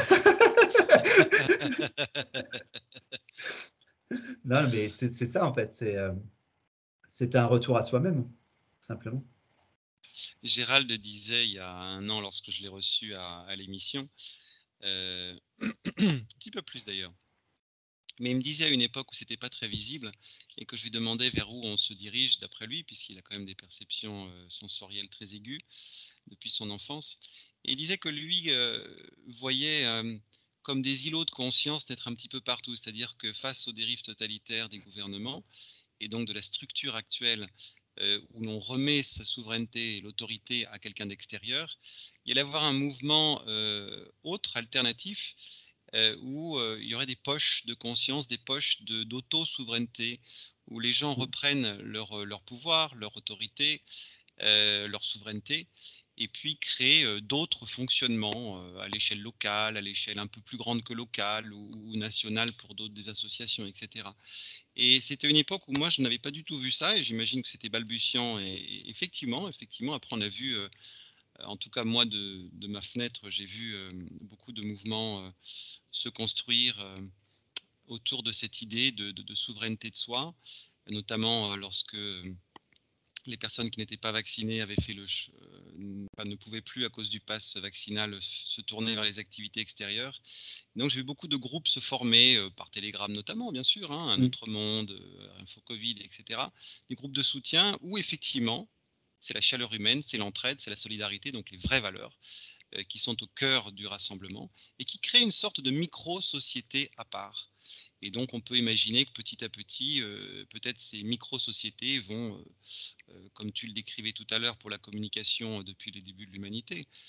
Non, mais c'est c'est ça en fait, c'est euh, c'était un retour à soi-même, simplement. Gérald disait il y a un an, lorsque je l'ai reçu à, à l'émission, euh, un petit peu plus d'ailleurs, mais il me disait à une époque où c'était pas très visible et que je lui demandais vers où on se dirige d'après lui, puisqu'il a quand même des perceptions euh, sensorielles très aiguës depuis son enfance. Et il disait que lui euh, voyait euh, comme des îlots de conscience d'être un petit peu partout, c'est-à-dire que face aux dérives totalitaires des gouvernements et donc de la structure actuelle euh, où l'on remet sa souveraineté et l'autorité à quelqu'un d'extérieur, il y allait avoir un mouvement euh, autre, alternatif, euh, où euh, il y aurait des poches de conscience, des poches de, d'auto-souveraineté, où les gens reprennent leur, leur pouvoir, leur autorité, euh, leur souveraineté, et puis créer euh, d'autres fonctionnements euh, à l'échelle locale, à l'échelle un peu plus grande que locale ou, ou nationale pour d'autres des associations, et cetera. Et c'était une époque où moi je n'avais pas du tout vu ça, et j'imagine que c'était balbutiant. Et, et effectivement, effectivement, après on a vu, euh, en tout cas moi de, de ma fenêtre, j'ai vu euh, beaucoup de mouvements euh, se construire euh, autour de cette idée de, de, de souveraineté de soi, notamment euh, lorsque les personnes qui n'étaient pas vaccinées avaient fait le, euh, ne pouvaient plus à cause du pass vaccinal se tourner vers les activités extérieures. Donc j'ai vu beaucoup de groupes se former euh, par Telegram notamment, bien sûr, hein, Un Mm. Autre Monde, euh, Info Covid, et cetera. Des groupes de soutien où effectivement c'est la chaleur humaine, c'est l'entraide, c'est la solidarité, donc les vraies valeurs euh, qui sont au cœur du rassemblement et qui créent une sorte de micro-société à part. Et donc on peut imaginer que petit à petit, euh, peut-être ces micro-sociétés vont, euh, euh, comme tu le décrivais tout à l'heure pour la communication euh, depuis les débuts de l'humanité,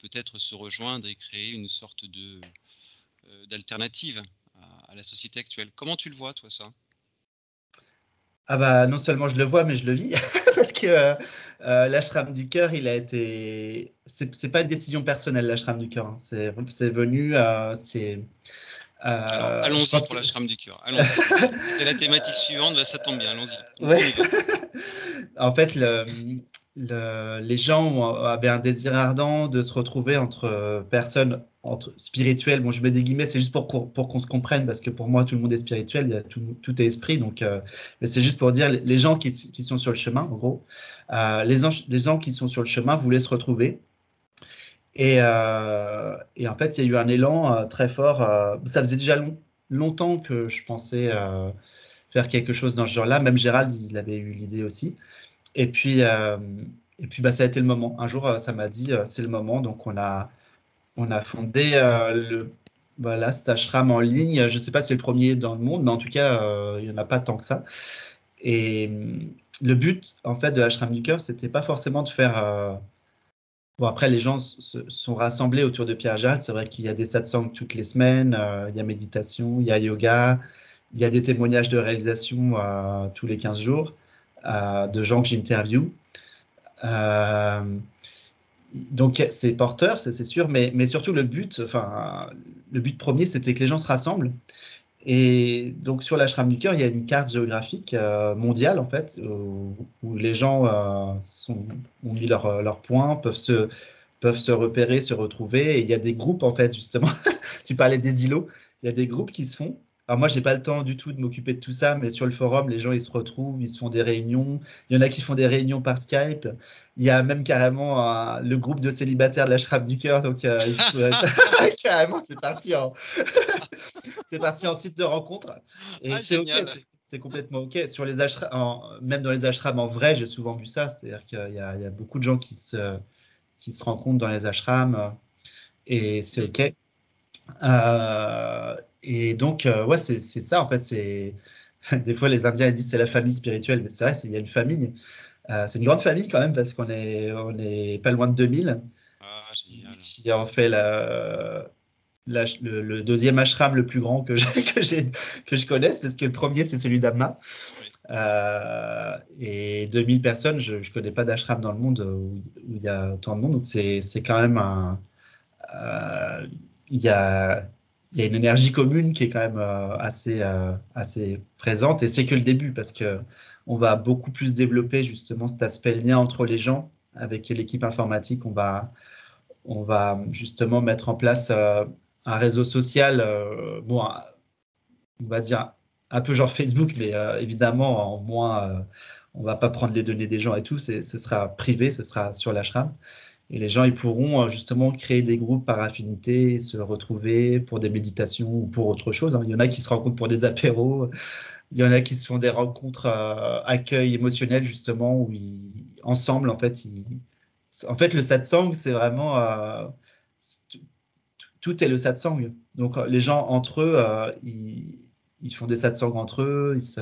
peut-être se rejoindre et créer une sorte de, euh, d'alternative à, à la société actuelle. Comment tu le vois, toi, ça? Ah bah, non seulement je le vois, mais je le vis. Parce que euh, euh, l'ashram du cœur, il a été. C'est c'est pas une décision personnelle, l'ashram du cœur, hein. C'est c'est venu. Euh, c'est. Alors, euh, je allons-y pense pour que. l'ashram du cœur. Allons-y, allons-y. C'était la thématique suivante, bah, ça tombe bien, allons-y. On, Ouais. on y va. En fait, le, le- les gens ont- avaient un désir ardent de se retrouver entre euh, personnes entre spirituelles. Bon, je mets des guillemets, c'est juste pour qu'on pour qu'on se comprenne, parce que pour moi, tout le monde est spirituel, il y a tout, tout est esprit. Donc, euh, mais c'est juste pour dire les gens qui, qui sont sur le chemin, en gros, euh, les, gens, les gens qui sont sur le chemin voulaient se retrouver. Et, euh, et en fait, il y a eu un élan euh, très fort. Euh, ça faisait déjà long- longtemps que je pensais euh, faire quelque chose dans ce genre-là. Même Gérald, il avait eu l'idée aussi. Et puis, euh, et puis bah, ça a été le moment. Un jour, euh, ça m'a dit, euh, c'est le moment. Donc, on a, on a fondé euh, le, voilà, cet ashram en ligne. Je ne sais pas si c'est le premier dans le monde, mais en tout cas, euh, il n'y en a pas tant que ça. Et hum, le but, en fait, de l'ashram du cœur, c'était pas forcément de faire. euh, Bon, après, les gens se sont rassemblés autour de Pierre Ajal. C'est vrai qu'il y a des satsangs toutes les semaines, euh, il y a méditation, il y a yoga, il y a des témoignages de réalisation euh, tous les quinze jours euh, de gens que j'interviewe. Euh, donc c'est porteur, c'est c'est sûr, mais, mais surtout le but, enfin, le but premier, c'était que les gens se rassemblent. Et donc sur l'ashram du cœur, il y a une carte géographique euh, mondiale en fait, où, où les gens euh, sont, ont mis leurs leur points, peuvent se, peuvent se repérer, se retrouver. Et il y a des groupes en fait, justement. Tu parlais des îlots, il y a des groupes qui se font. Alors moi, j'ai pas le temps du tout de m'occuper de tout ça, mais sur le forum, les gens ils se retrouvent, ils se font des réunions. Il y en a qui font des réunions par Skype. Il y a même carrément euh, le groupe de célibataires de l'ashram du cœur, donc euh, il faut- carrément c'est parti en c'est parti en site de rencontre. Et Ah, c'est OK, génial. c'est c'est complètement OK. Sur les ashrams, en- même dans les ashrams en vrai, j'ai souvent vu ça. C'est-à-dire qu'il y a, il y a beaucoup de gens qui se, qui se rencontrent dans les ashrams euh, et c'est Mm. OK. Euh, et donc, euh, ouais, c'est c'est ça en fait. C'est Des fois, les Indiens ils disent c'est la famille spirituelle, mais c'est vrai, c'est- il y a une famille. Euh, c'est une grande famille quand même parce qu'on est, on est pas loin de deux mille, Ah, ce qui, ce génial. qui en fait la, l'ach- le, le deuxième ashram le plus grand que je, que j'ai, que je connaisse, parce que le premier, c'est celui d'Amna. Oui, c'est ça. Euh, et deux mille personnes, je ne connais pas d'ashram dans le monde où, où il y a autant de monde. Donc, c'est c'est quand même un. euh, Il y a, il y a une énergie commune qui est quand même euh, assez, euh, assez présente. Et c'est que le début, parce que on va beaucoup plus développer justement cet aspect lien entre les gens. Avec l'équipe informatique, on va, on va justement mettre en place euh, un réseau social, euh, bon, un- on va dire un peu genre Facebook, mais euh, évidemment, en moins, euh, on va pas prendre les données des gens et tout, c'est, ce sera privé, ce sera sur l'ashram. Et les gens, ils pourront euh, justement créer des groupes par affinité, se retrouver pour des méditations ou pour autre chose, hein. Il y en a qui se rencontrent pour des apéros, il y en a qui se font des rencontres euh, accueil émotionnel, justement, où ils, ensemble, en fait, ils, en fait, le satsang, c'est vraiment euh, tout est le satsang. Donc, euh, les gens entre eux, euh, ils, ils font des satsangs entre eux, ils se,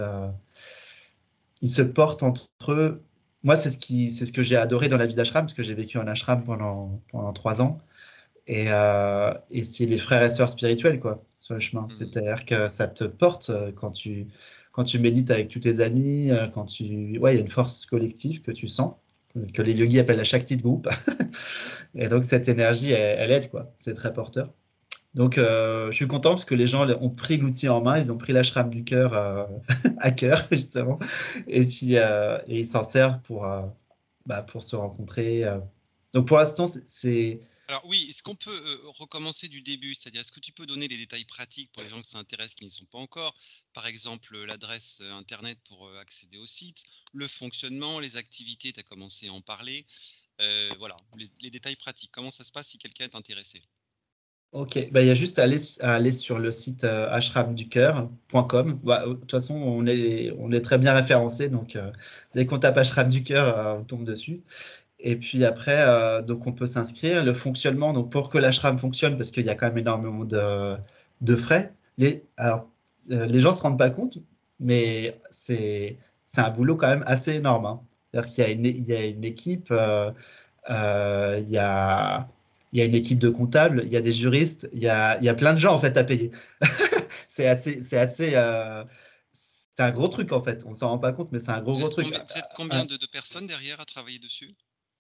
ils se portent entre eux. Moi, c'est ce qui, c'est ce que j'ai adoré dans la vie d'ashram, parce que j'ai vécu en ashram pendant, pendant trois ans. Et, euh, et c'est les frères et sœurs spirituels, quoi, sur le chemin. Mm. C'est-à-dire que ça te porte euh, quand tu, quand tu médites avec tous tes amis, euh, quand tu... Ouais, il y a une force collective que tu sens, que les yogis appellent la Shakti de groupe. Et donc, cette énergie, elle, elle aide, quoi. C'est très porteur. Donc, euh, je suis content parce que les gens ont pris l'outil en main, ils ont pris l'ashram du cœur euh, à cœur, justement, et puis euh, et ils s'en servent pour, euh, bah, pour se rencontrer. euh. Donc, pour l'instant, c'est. c'est- Alors oui, est-ce c'est- qu'on peut euh, recommencer du début? C'est-à-dire, est-ce que tu peux donner les détails pratiques pour les gens que ça intéresse qui n'y sont pas encore? Par exemple, euh, l'adresse euh, Internet pour euh, accéder au site, le fonctionnement, les activités, tu as commencé à en parler. Euh, voilà, les, les détails pratiques. Comment ça se passe si quelqu'un est intéressé? Ok, bah, il y a juste à aller, à aller sur le site euh, ashram du cœur point com. Bah, de toute façon, on est, on est très bien référencé, donc euh, dès qu'on tape ashram du cœur, euh, on tombe dessus. Et puis après, euh, donc on peut s'inscrire. Le fonctionnement, donc pour que l'ashram fonctionne, parce qu'il y a quand même énormément de, de frais, les, alors, euh, les gens ne se rendent pas compte, mais c'est, c'est un boulot quand même assez énorme, hein. C'est-à-dire qu'il y a une, il y a une équipe, euh, euh, il y a, il y a une équipe de comptables, il y a des juristes, il y a, il y a plein de gens en fait à payer. C'est assez, c'est assez, euh, c'est un gros truc en fait. On s'en rend pas compte, mais c'est un gros Vous gros êtes truc. combien, vous êtes combien Un- de, de personnes derrière à travailler dessus?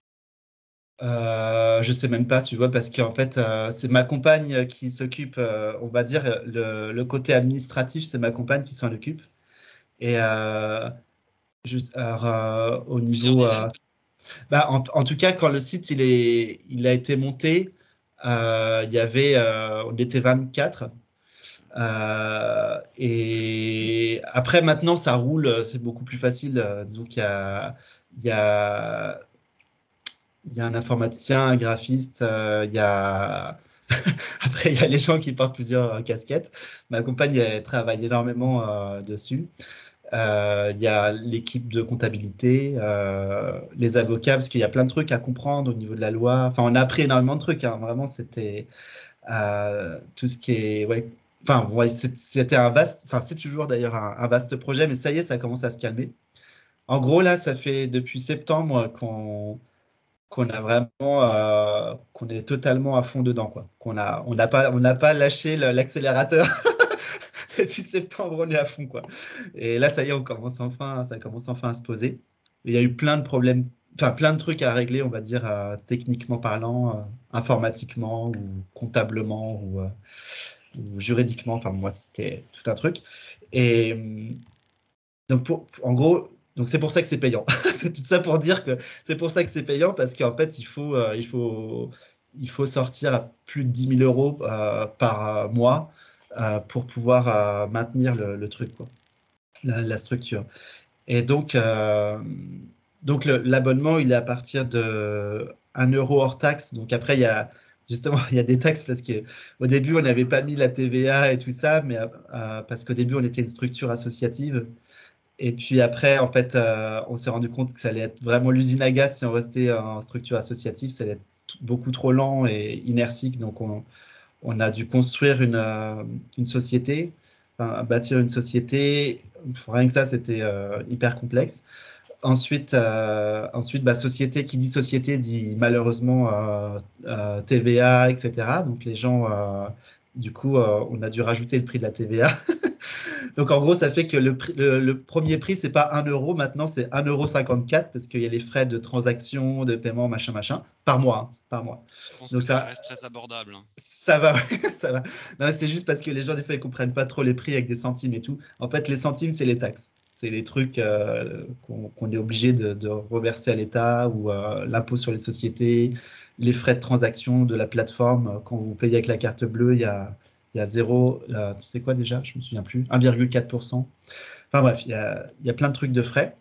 Euh, je sais même pas, tu vois, parce qu'en fait, euh, c'est ma compagne qui s'occupe, euh, on va dire, le, le côté administratif, c'est ma compagne qui s'en occupe. Et euh, juste, alors, euh, au Plusieurs niveau, dizaines euh, peut-être? bah, en, en tout cas, quand le site il est, il a été monté, euh, il y avait, euh, on était vingt-quatre. Euh, et après, maintenant, ça roule, c'est beaucoup plus facile. Euh, disons qu'il y a, il y a, il y a un informaticien, un graphiste, euh, il y a après, il y a les gens qui portent plusieurs euh, casquettes. Ma compagne, elle travaille énormément euh, dessus. Euh, il y a l'équipe de comptabilité, euh, les avocats, parce qu'il y a plein de trucs à comprendre au niveau de la loi. Enfin, on a appris énormément de trucs, hein. Vraiment, c'était euh, tout ce qui est... Ouais. Enfin, ouais, c'est- c'était un vaste... Enfin, c'est toujours d'ailleurs un, un vaste projet, mais ça y est, ça commence à se calmer. En gros, là, ça fait depuis septembre qu'on qu'on a vraiment, euh, qu'on est totalement à fond dedans, quoi. Qu'on a, on n'a pas, on n'a pas lâché le- l'accélérateur. Depuis septembre, on est à fond, quoi. Et là, ça y est, on commence enfin, ça commence enfin à se poser. Il y a eu plein de problèmes, enfin plein de trucs à régler, on va dire, euh, techniquement parlant, euh, informatiquement ou comptablement ou, euh, ou juridiquement. Enfin, moi, c'était tout un truc. Et hum, donc, pour, en gros, donc c'est pour ça que c'est payant. C'est tout ça pour dire que c'est pour ça que c'est payant parce qu'en fait, il faut, euh, il faut, il faut sortir à plus de dix mille euros euh, par euh, mois euh, pour pouvoir euh, maintenir le, le truc, quoi, la, la structure. Et donc, euh, donc le- l'abonnement, il est à partir de un euro hors taxe. Donc après, il y a justement il y a des taxes parce que au début, on n'avait pas mis la T V A et tout ça, mais euh, parce qu'au début, on était une structure associative. Et puis après, en fait, euh, on s'est rendu compte que ça allait être vraiment l'usine à gaz si on restait en structure associative. Ça allait être t- beaucoup trop lent et inertique. Donc, on, on a dû construire une, euh, une société, enfin, bâtir une société. Rien que ça, c'était euh, hyper complexe. Ensuite, euh, ensuite bah, société, qui dit société dit malheureusement euh, euh, T V A, et cetera. Donc, les gens, euh, du coup, euh, on a dû rajouter le prix de la T V A. Donc en gros, ça fait que le, prix- le, le premier prix, c'est pas un euro, maintenant c'est un euro cinquante-quatre parce qu'il y a les frais de transaction, de paiement, machin, machin, par mois, hein, par mois. Je pense que Donc ça ça, reste très abordable, hein. ça va, ouais, ça va. Non, c'est juste parce que les gens, des fois, ils comprennent pas trop les prix avec des centimes et tout. En fait, les centimes, c'est les taxes. C'est les trucs euh, qu'on qu'on est obligé de, de reverser à l'État ou euh, l'impôt sur les sociétés, les frais de transaction de la plateforme. Quand vous payez avec la carte bleue, il y a, il y a zéro, euh, tu sais quoi déjà? Je me souviens plus, un virgule quatre pour cent. Enfin bref, il y a, il y a plein de trucs de frais.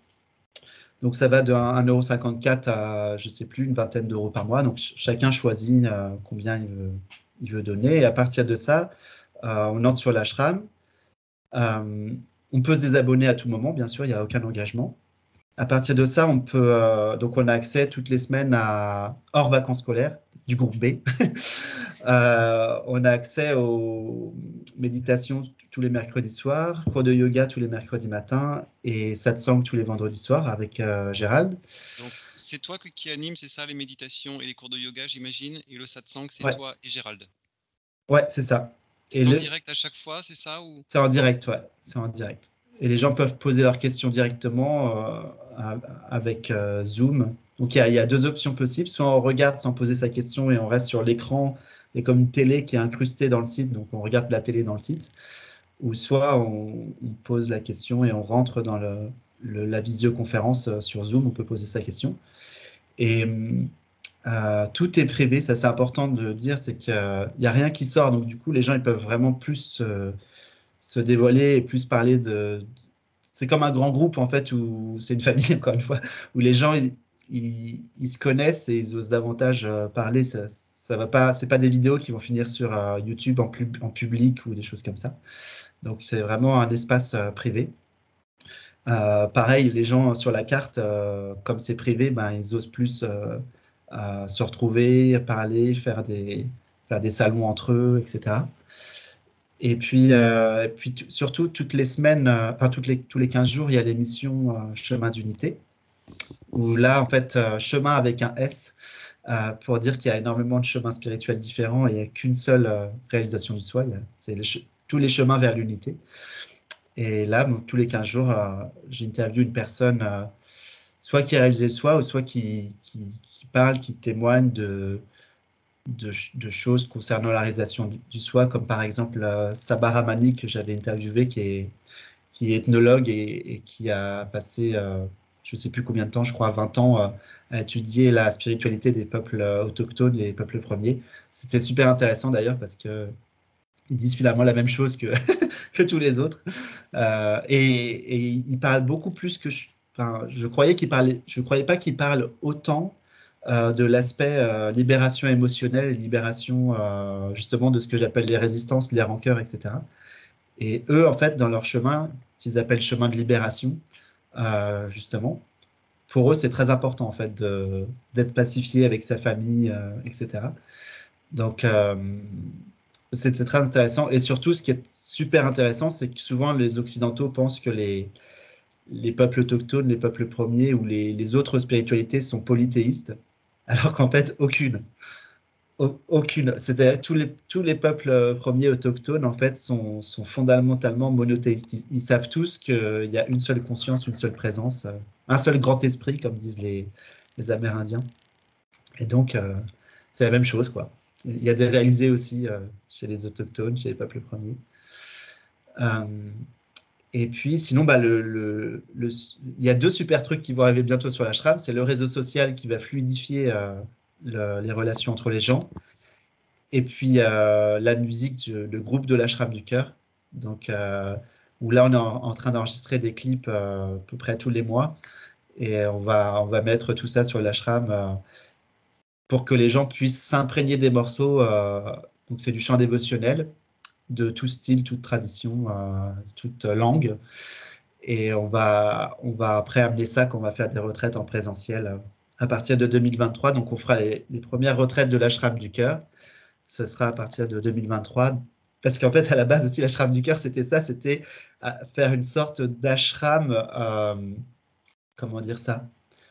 Donc ça va de un euro cinquante-quatre à, je sais plus, une vingtaine d'euros par mois. Donc ch- chacun choisit euh, combien il veut, il veut donner. Et à partir de ça, euh, on entre sur l'ashram. Euh, on peut se désabonner à tout moment, bien sûr, il n'y a aucun engagement. À partir de ça, on peut, euh, donc on a accès toutes les semaines à hors vacances scolaires du groupe B. Euh, on a accès aux méditations tous les mercredis soirs, cours de yoga tous les mercredis matins et satsang tous les vendredis soirs avec euh, Gérald. Donc, c'est toi que- qui anime, c'est ça, les méditations et les cours de yoga, j'imagine, et le satsang, c'est Ouais, toi et Gérald. ouais, c'est ça. Et C'est en le, direct à chaque fois, c'est ça ou... c'est en direct, ouais, c'est en direct. Et les gens peuvent poser leurs questions directement euh, à- avec euh, Zoom. Donc il y a, il y a deux options possibles. Soit on regarde sans poser sa question et on reste sur l'écran, et comme une télé qui est incrustée dans le site, donc on regarde la télé dans le site. Ou soit on, on pose la question et on rentre dans le, le- la visioconférence euh, sur Zoom, on peut poser sa question. Et euh, tout est privé, ça c'est important de dire, c'est qu'il n'y a rien qui sort, donc du coup les gens ils peuvent vraiment plus euh, se dévoiler et plus parler de... C'est comme un grand groupe en fait, où c'est une famille encore une fois, où les gens ils, ils- ils se connaissent et ils osent davantage euh, parler. Ça, ça va pas, c'est pas des vidéos qui vont finir sur euh, YouTube en, pub- en public ou des choses comme ça. Donc c'est vraiment un espace euh, privé. Euh, pareil, les gens sur la carte, euh, comme c'est privé, ben, ils osent plus euh, euh, se retrouver, parler, faire des, faire des salons entre eux, et cetera. Et puis, euh, et puis tu- surtout, toutes les semaines, euh, enfin toutes les, tous les quinze jours, il y a l'émission euh, Chemin d'unité, où là, en fait, euh, chemin avec un S, euh, pour dire qu'il y a énormément de chemins spirituels différents et il n'y a qu'une seule euh, réalisation du soi. C'est les tous les chemins vers l'unité. Et là, bon, tous les quinze jours, euh, j'interviewe une personne, euh, soit qui a réalisé le soi, ou soit qui, qui, qui parle, qui témoigne de, de, de, choses concernant la réalisation du, du soi, comme par exemple euh, Sabah Rahmani, que j'avais interviewé, qui est, qui est ethnologue et, et qui a passé, euh, je ne sais plus combien de temps, je crois vingt ans, euh, à étudier la spiritualité des peuples euh, autochtones, les peuples premiers. C'était super intéressant d'ailleurs, parce que ils disent finalement la même chose que, que tous les autres. Euh, et, et il parle beaucoup plus que je, enfin, je croyais qu'il parlait, je croyais pas qu'il parle autant euh, de l'aspect euh, libération émotionnelle, libération euh, justement de ce que j'appelle les résistances, les rancœurs, et cetera. Et eux, en fait, dans leur chemin, qu'ils appellent chemin de libération, euh, justement, pour eux, c'est très important en fait de, d'être pacifié avec sa famille, euh, et cetera. Donc, euh, c'était très intéressant. Et surtout, ce qui est super intéressant, c'est que souvent les Occidentaux pensent que les, les peuples autochtones, les peuples premiers ou les, les autres spiritualités sont polythéistes, alors qu'en fait, aucune. Au- Aucune. C'est-à-dire tous les, tous les peuples premiers autochtones, en fait, sont, sont fondamentalement monothéistes. Ils, ils savent tous qu'il y a une seule conscience, une seule présence, euh, un seul grand esprit, comme disent les, les Amérindiens. Et donc, euh, c'est la même chose, quoi. Il y a des réalisés aussi euh, chez les autochtones, chez les peuples premiers. Euh, et puis, sinon, bah, le, le, le- il y a deux super trucs qui vont arriver bientôt sur l'ashram. C'est le réseau social qui va fluidifier euh, le- les relations entre les gens. Et puis, euh, la musique, du- le groupe de l'ashram du cœur. Donc, euh, où là, on est en, en train d'enregistrer des clips euh, à peu près tous les mois. Et on va, on va mettre tout ça sur l'ashram euh, pour que les gens puissent s'imprégner des morceaux. Euh, donc, c'est du chant dévotionnel, de tout style, toute tradition, euh, toute langue. Et on va, on va après amener ça, qu'on va faire des retraites en présentiel euh, à partir de deux mille vingt-trois. Donc, on fera les, les premières retraites de l'ashram du cœur. Ce sera à partir de deux mille vingt-trois. Parce qu'en fait, à la base aussi, l'ashram du cœur, c'était ça, c'était euh, faire une sorte d'ashram, euh, comment dire ça,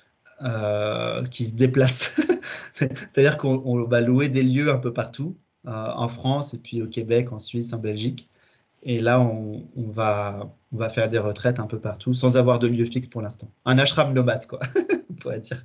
euh, qui se déplace. C'est-à-dire qu'on on va louer des lieux un peu partout, euh, en France, et puis au Québec, en Suisse, en Belgique. Et là, on, on va, on va faire des retraites un peu partout, sans avoir de lieu fixe pour l'instant. Un ashram nomade, quoi, on pourrait dire.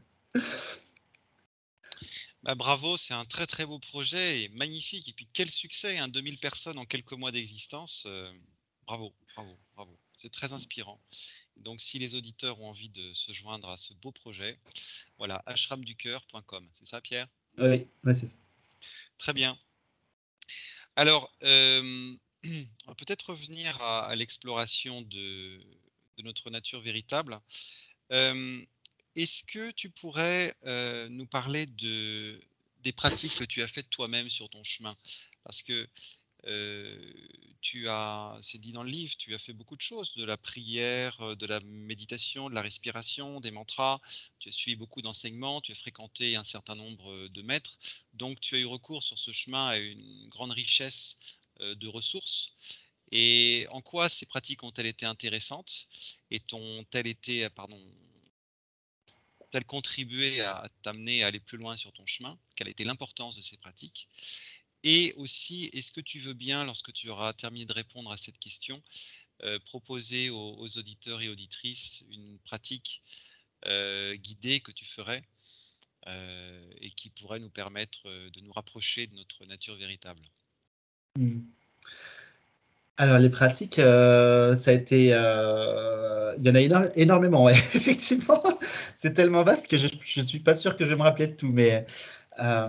Bah, bravo, c'est un très très beau projet et magnifique. Et puis quel succès, hein, deux mille personnes en quelques mois d'existence. euh, bravo, bravo, bravo. C'est très inspirant. Donc si les auditeurs ont envie de se joindre à ce beau projet, voilà, ashram du cœur point com. C'est ça, Pierre? Oui, ouais, c'est ça. Très bien. Alors, euh, on va peut-être revenir à, à l'exploration de, de notre nature véritable. Euh, Est-ce que tu pourrais euh, nous parler de, des pratiques que tu as faites toi-même sur ton chemin? Parce que euh, tu as, c'est dit dans le livre, tu as fait beaucoup de choses, de la prière, euh, de la méditation, de la respiration, des mantras. Tu as suivi beaucoup d'enseignements, tu as fréquenté un certain nombre euh, de maîtres. Donc, tu as eu recours sur ce chemin à une grande richesse euh, de ressources. Et en quoi ces pratiques ont-elles été intéressantes et ont-elles été, pardon, ont-elles contribué à t'amener à aller plus loin sur ton chemin? Quelle a été l'importance de ces pratiques? Et aussi, est-ce que tu veux bien, lorsque tu auras terminé de répondre à cette question, euh, proposer aux, aux auditeurs et auditrices une pratique euh, guidée que tu ferais euh, et qui pourrait nous permettre euh, de nous rapprocher de notre nature véritable? Hmm. Alors, les pratiques, euh, ça a été. euh, Il y en a éno- énormément, ouais, effectivement. C'est tellement vaste que je ne suis pas sûr que je vais me rappeler de tout. Mais euh,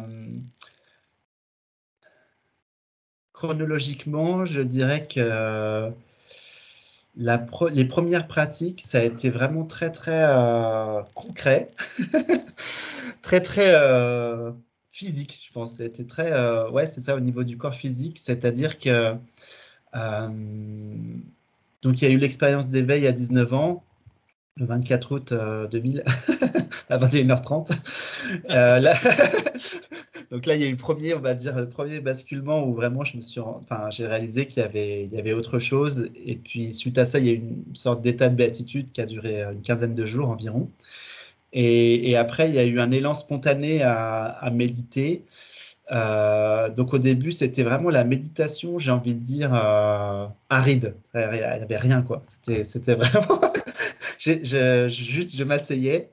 chronologiquement, je dirais que euh, la pro- les premières pratiques, ça a été vraiment très, très euh, concret, très, très euh, physique, je pense. C'était très. Euh, ouais, c'est ça au niveau du corps physique. C'est-à-dire que. euh, donc, il y a eu l'expérience d'éveil à dix-neuf ans, le vingt-quatre août euh, deux mille, à vingt et une heures trente. Euh, là, donc là, il y a eu le premier, on va dire, le premier basculement où vraiment je me suis, enfin, j'ai réalisé qu'il y avait, il y avait autre chose. Et puis suite à ça, il y a eu une sorte d'état de béatitude qui a duré euh, une quinzaine de jours environ. Et, et après, il y a eu un élan spontané à, à méditer. Euh, donc au début, c'était vraiment la méditation, j'ai envie de dire, euh, aride. Il n'y avait rien, quoi. C'était, c'était vraiment... j'ai- je, juste, je m'asseyais,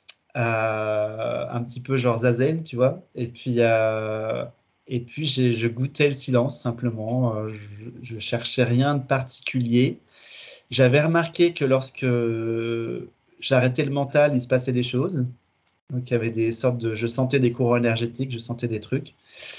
euh, un petit peu genre zazen, tu vois. Et puis, euh, et puis j'ai, je goûtais le silence, simplement. Euh, je, je cherchais rien de particulier. J'avais remarqué que lorsque j'arrêtais le mental, il se passait des choses. Donc, il y avait des sortes de... Je sentais des courants énergétiques, je sentais des trucs.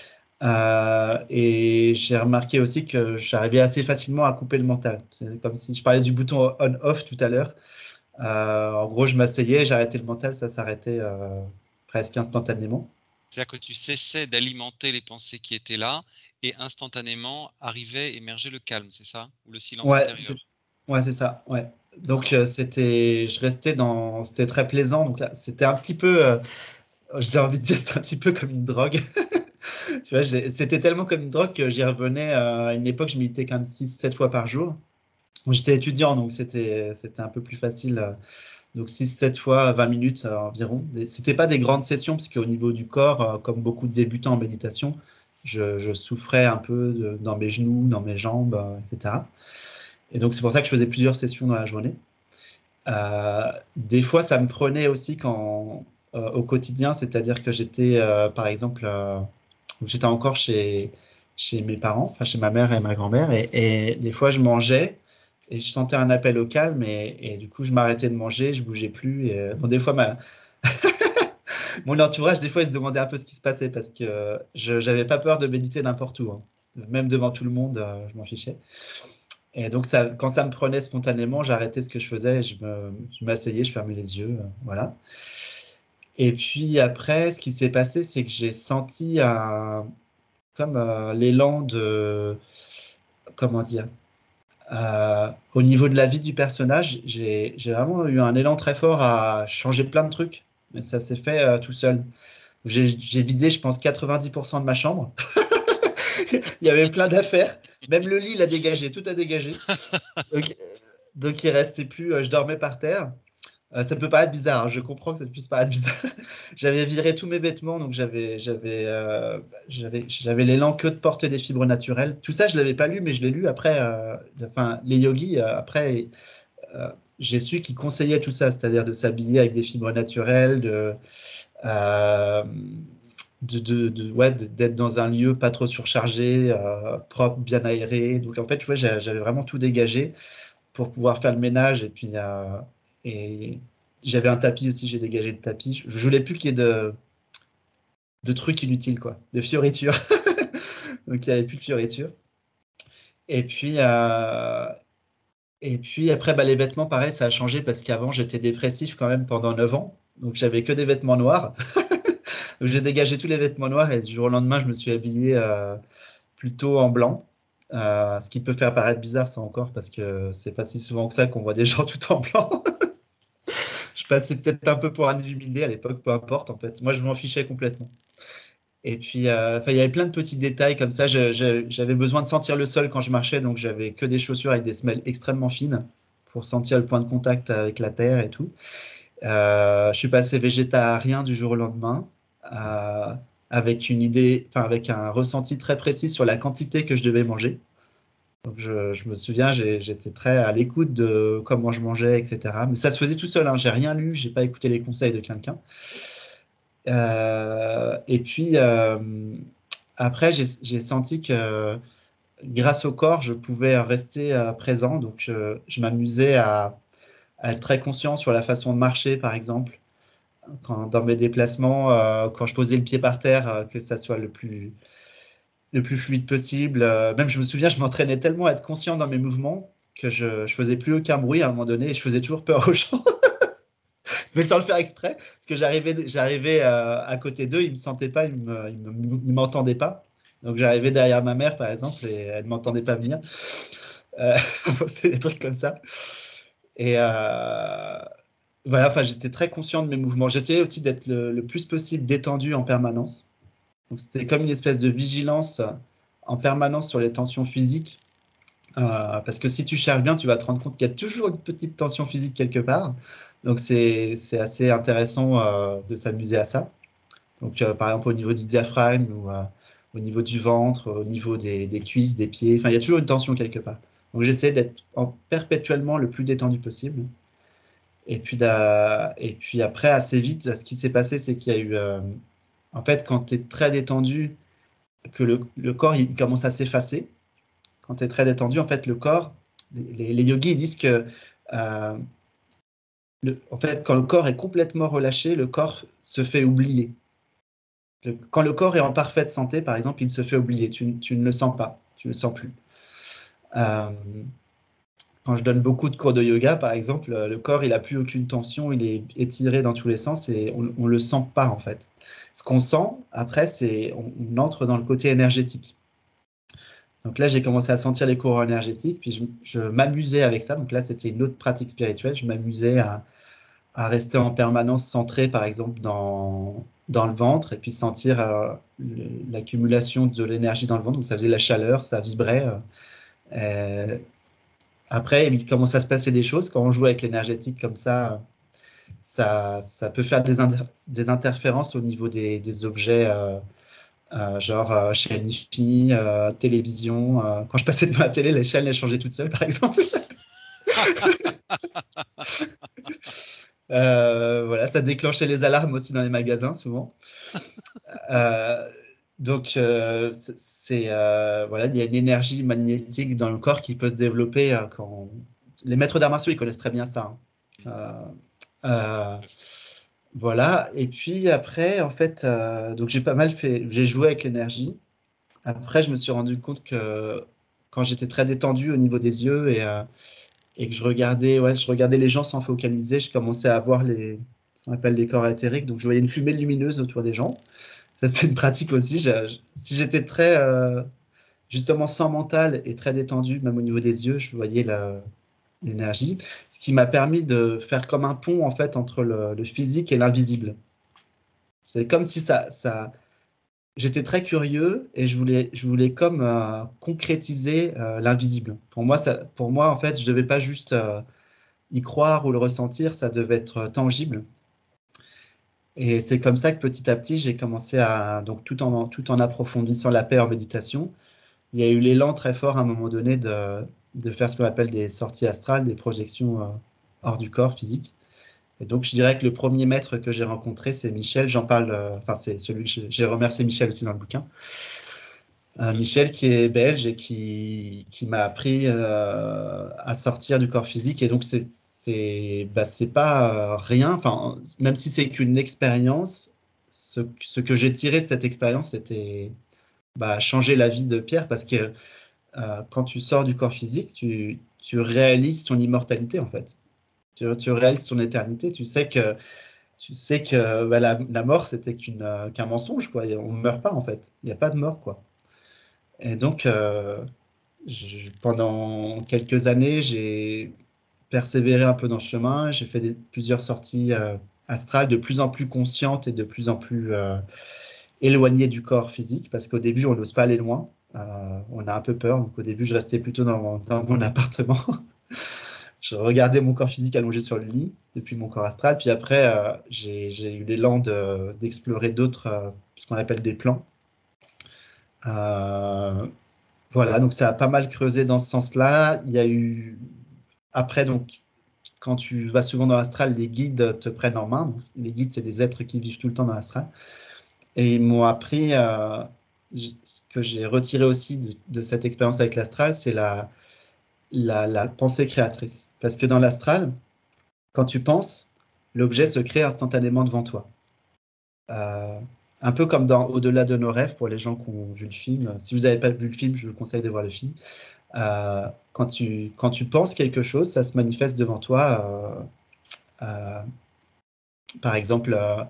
Euh, et j'ai remarqué aussi que j'arrivais assez facilement à couper le mental. C'est comme si je parlais du bouton on-off tout à l'heure. Euh, en gros, je m'asseyais, j'arrêtais le mental, ça s'arrêtait euh, presque instantanément. C'est-à-dire que tu cessais d'alimenter les pensées qui étaient là et instantanément arrivait, émerger le calme, c'est ça? Ou le silence Ouais, intérieur? c'est ouais, c'est ça. Ouais. Donc, D'accord. euh, c'était, je restais dans, c'était très plaisant. Donc, là, c'était un petit peu, euh, j'ai envie de dire, c'était un petit peu comme une drogue. Tu vois, j'ai- c'était tellement comme une drogue que j'y revenais. Euh, à une époque, je méditais quand même six sept fois par jour. Bon, j'étais étudiant, donc c'était c'était un peu plus facile. euh, Donc six sept fois, vingt minutes euh, environ. Et c'était pas des grandes sessions, parce qu'au niveau du corps, euh, comme beaucoup de débutants en méditation, je, je souffrais un peu de- dans mes genoux, dans mes jambes, euh, et cetera. Et donc c'est pour ça que je faisais plusieurs sessions dans la journée. Euh, des fois, ça me prenait aussi quand, euh, au quotidien, c'est-à-dire que j'étais, euh, par exemple, euh, j'étais encore chez, chez mes parents, enfin chez ma mère et ma grand-mère, et, et des fois je mangeais et je sentais un appel au calme, et, et du coup je m'arrêtais de manger, je bougeais plus. Et, euh, bon, des fois, ma, mon entourage, des fois, il se demandait un peu ce qui se passait, parce que je n'avais pas peur de méditer n'importe où, hein. Même devant tout le monde, euh, je m'en fichais. Et donc, ça, quand ça me prenait spontanément, j'arrêtais ce que je faisais, je me, je m'asseyais, je fermais les yeux, euh, voilà. Et puis après, ce qui s'est passé, c'est que j'ai senti un, comme euh, l'élan de, comment dire, euh, au niveau de la vie du personnage, j'ai, j'ai vraiment eu un élan très fort à changer plein de trucs, mais ça s'est fait euh, tout seul. J'ai j'ai vidé, je pense, quatre-vingt-dix pour cent de ma chambre. Il y avait plein d'affaires. Même le lit, il a dégagé, tout a dégagé. Donc, donc il restait plus, euh, je dormais par terre. Euh, ça peut paraître bizarre, hein, je comprends que ça puisse paraître bizarre. J'avais viré tous mes vêtements, donc j'avais j'avais euh, j'avais j'avais l'élan que de porter des fibres naturelles. Tout ça, je l'avais pas lu, mais je l'ai lu après. Euh, enfin, les yogis, euh, après, euh, j'ai su qu'ils conseillaient tout ça, c'est-à-dire de s'habiller avec des fibres naturelles, de, euh, de, de, de- ouais, d'être dans un lieu pas trop surchargé, euh, propre, bien aéré. Donc en fait, ouais, j'a- j'avais vraiment tout dégagé pour pouvoir faire le ménage. Et puis, euh, et j'avais un tapis aussi, j'ai dégagé le tapis. Je voulais plus qu'il y ait de, de trucs inutiles, quoi, de fioritures. Donc, il n'y avait plus de fioritures. Et puis, euh, et puis après, bah, les vêtements, pareil, ça a changé, parce qu'avant, j'étais dépressif quand même pendant neuf ans. Donc, j'avais que des vêtements noirs. Donc, j'ai dégagé tous les vêtements noirs, et du jour au lendemain, je me suis habillé euh, plutôt en blanc. Euh, ce qui peut faire paraître bizarre, ça encore, parce que c'est pas si souvent que ça qu'on voit des gens tout en blanc. Je passais peut-être un peu pour un illuminé à l'époque, peu importe en fait. Moi, je m'en fichais complètement. Et puis, euh, enfin, il y avait plein de petits détails comme ça. Je- je- J'avais besoin de sentir le sol quand je marchais, donc j'avais que des chaussures avec des semelles extrêmement fines pour sentir le point de contact avec la terre et tout. Euh, je suis passé végétarien du jour au lendemain, euh, avec une idée, enfin, avec un ressenti très précis sur la quantité que je devais manger. Donc je, je me souviens, j'ai- j'étais très à l'écoute de comment je mangeais, et cetera. Mais ça se faisait tout seul, hein. J'ai rien lu, j'ai pas écouté les conseils de quelqu'un. Euh, et puis euh, après, j'ai j'ai senti que grâce au corps, je pouvais rester euh, présent. Donc je, je m'amusais à, à être très conscient sur la façon de marcher, par exemple. Quand, dans mes déplacements, euh, quand je posais le pied par terre, euh, que ça soit le plus, le plus fluide possible. Euh, même, je me souviens, je m'entraînais tellement à être conscient dans mes mouvements que je, je faisais plus aucun bruit à un moment donné, et je faisais toujours peur aux gens, mais sans le faire exprès, parce que j'arrivais, j'arrivais euh, à côté d'eux, ils me sentaient pas, ils me, ils me- ils m'entendaient pas. Donc j'arrivais derrière ma mère, par exemple, et elle ne m'entendait pas venir. Euh, c'est des trucs comme ça. Et euh, voilà, enfin, j'étais très conscient de mes mouvements. J'essayais aussi d'être le, le plus possible détendu en permanence. Donc c'était comme une espèce de vigilance en permanence sur les tensions physiques. Euh, parce que si tu cherches bien, tu vas te rendre compte qu'il y a toujours une petite tension physique quelque part. Donc, c'est c'est assez intéressant euh, de s'amuser à ça. Donc, euh, par exemple, au niveau du diaphragme ou euh, au niveau du ventre, au niveau des, des cuisses, des pieds. Enfin, il y a toujours une tension quelque part. Donc, j'essaie d'être en- perpétuellement le plus détendu possible. Et puis, d'a- et puis après, assez vite, ce qui s'est passé, c'est qu'il y a eu... euh, en fait, quand tu es très détendu, que le, le corps il commence à s'effacer. Quand tu es très détendu, en fait, le corps, les, les yogis ils disent que, euh, le- en fait, quand le corps est complètement relâché, le corps se fait oublier. Le- quand le corps est en parfaite santé, par exemple, il se fait oublier. Tu, tu ne le sens pas, tu ne le sens plus. Euh, quand je donne beaucoup de cours de yoga, par exemple, le corps, il n'a plus aucune tension, il est étiré dans tous les sens et on ne le sent pas, en fait. Ce qu'on sent, après, c'est on, on entre dans le côté énergétique. Donc là, j'ai commencé à sentir les courants énergétiques, puis je, je m'amusais avec ça. Donc là, c'était une autre pratique spirituelle. Je m'amusais à, à rester en permanence centré, par exemple, dans, dans le ventre, et puis sentir euh, le- l'accumulation de l'énergie dans le ventre. Donc ça faisait la chaleur, ça vibrait. euh. Euh, Après, il commence à se passer des choses. Quand on joue avec l'énergétique comme ça, ça, ça peut faire des, inter- des interférences au niveau des, des objets. euh, Euh, genre euh, chaîne IFI, euh, télévision. euh, quand je passais devant la télé, les chaînes elles changeaient toutes seules, par exemple. Euh, voilà, ça déclenchait les alarmes aussi dans les magasins, souvent. Euh, donc, euh, c'est c'est, euh, voilà, il y a une énergie magnétique dans le corps qui peut se développer euh, quand les maîtres d'arts martiaux ils connaissent très bien ça. Hein. Euh, euh, voilà. Et puis après, en fait, euh, donc j'ai pas mal fait, j'ai joué avec l'énergie. Après, je me suis rendu compte que quand j'étais très détendu au niveau des yeux et, euh, et que je regardais, ouais, je regardais les gens sans focaliser, je commençais à voir les, on appelle les corps éthériques. Donc, je voyais une fumée lumineuse autour des gens. Ça, c'était une pratique aussi. Je- je- si j'étais très, euh, justement, sans mental et très détendu, même au niveau des yeux, je voyais la- l'énergie. Ce qui m'a permis de faire comme un pont, en fait, entre le, le physique et l'invisible. C'est comme si ça, ça, j'étais très curieux et je voulais, je voulais comme euh, concrétiser euh, l'invisible. Pour moi, ça, pour moi, en fait, je devais pas juste euh, y croire ou le ressentir, ça devait être euh, tangible. Et c'est comme ça que petit à petit, j'ai commencé à, donc tout en, tout en approfondissant la paix en méditation, il y a eu l'élan très fort à un moment donné de, de faire ce qu'on appelle des sorties astrales, des projections euh, hors du corps physique. Et donc, je dirais que le premier maître que j'ai rencontré, c'est Michel. J'en parle, euh, enfin, c'est celui que j'ai j'ai remercié Michel aussi dans le bouquin. Euh, Michel qui est belge et qui, qui m'a appris euh, à sortir du corps physique. Et donc, c'est c'est bah, c'est pas euh, rien. Enfin, même si c'est qu'une expérience, ce, ce que j'ai tiré de cette expérience, c'était bah, changer la vie de Pierre parce que euh, quand tu sors du corps physique, tu, tu réalises ton immortalité en fait. Tu, tu réalises ton éternité. Tu sais que, tu sais que bah, la, la mort, c'était qu'une, euh, qu'un mensonge, quoi. Et on ne meurt pas en fait. Il n'y a pas de mort, quoi. Et donc, euh, je- pendant quelques années, j'ai persévéré un peu dans ce chemin. J'ai fait des- plusieurs sorties euh, astrales de plus en plus conscientes et de plus en plus euh, éloignées du corps physique, parce qu'au début, on n'ose pas aller loin. Euh, on a un peu peur. Donc, au début, je restais plutôt dans mon, dans mon appartement. Je regardais mon corps physique allongé sur le lit, depuis mon corps astral. Puis après, euh, j'ai, j'ai eu l'élan de- d'explorer d'autres, euh, ce qu'on appelle des plans. Euh, Voilà, donc ça a pas mal creusé dans ce sens-là. Il y a eu après donc quand tu vas souvent dans l'astral, les guides te prennent en main. Donc, les guides, c'est des êtres qui vivent tout le temps dans l'astral. Et ils m'ont appris euh, j- ce que j'ai retiré aussi de, de cette expérience avec l'astral, c'est la, la, la pensée créatrice. Parce que dans l'astral, quand tu penses, l'objet se crée instantanément devant toi. Euh, un peu comme dans Au-delà de nos rêves pour les gens qui ont vu le film. Si vous n'avez pas vu le film, je vous conseille de voir le film. Euh, quand tu, quand tu penses quelque chose, ça se manifeste devant toi. Euh, euh, par exemple, euh,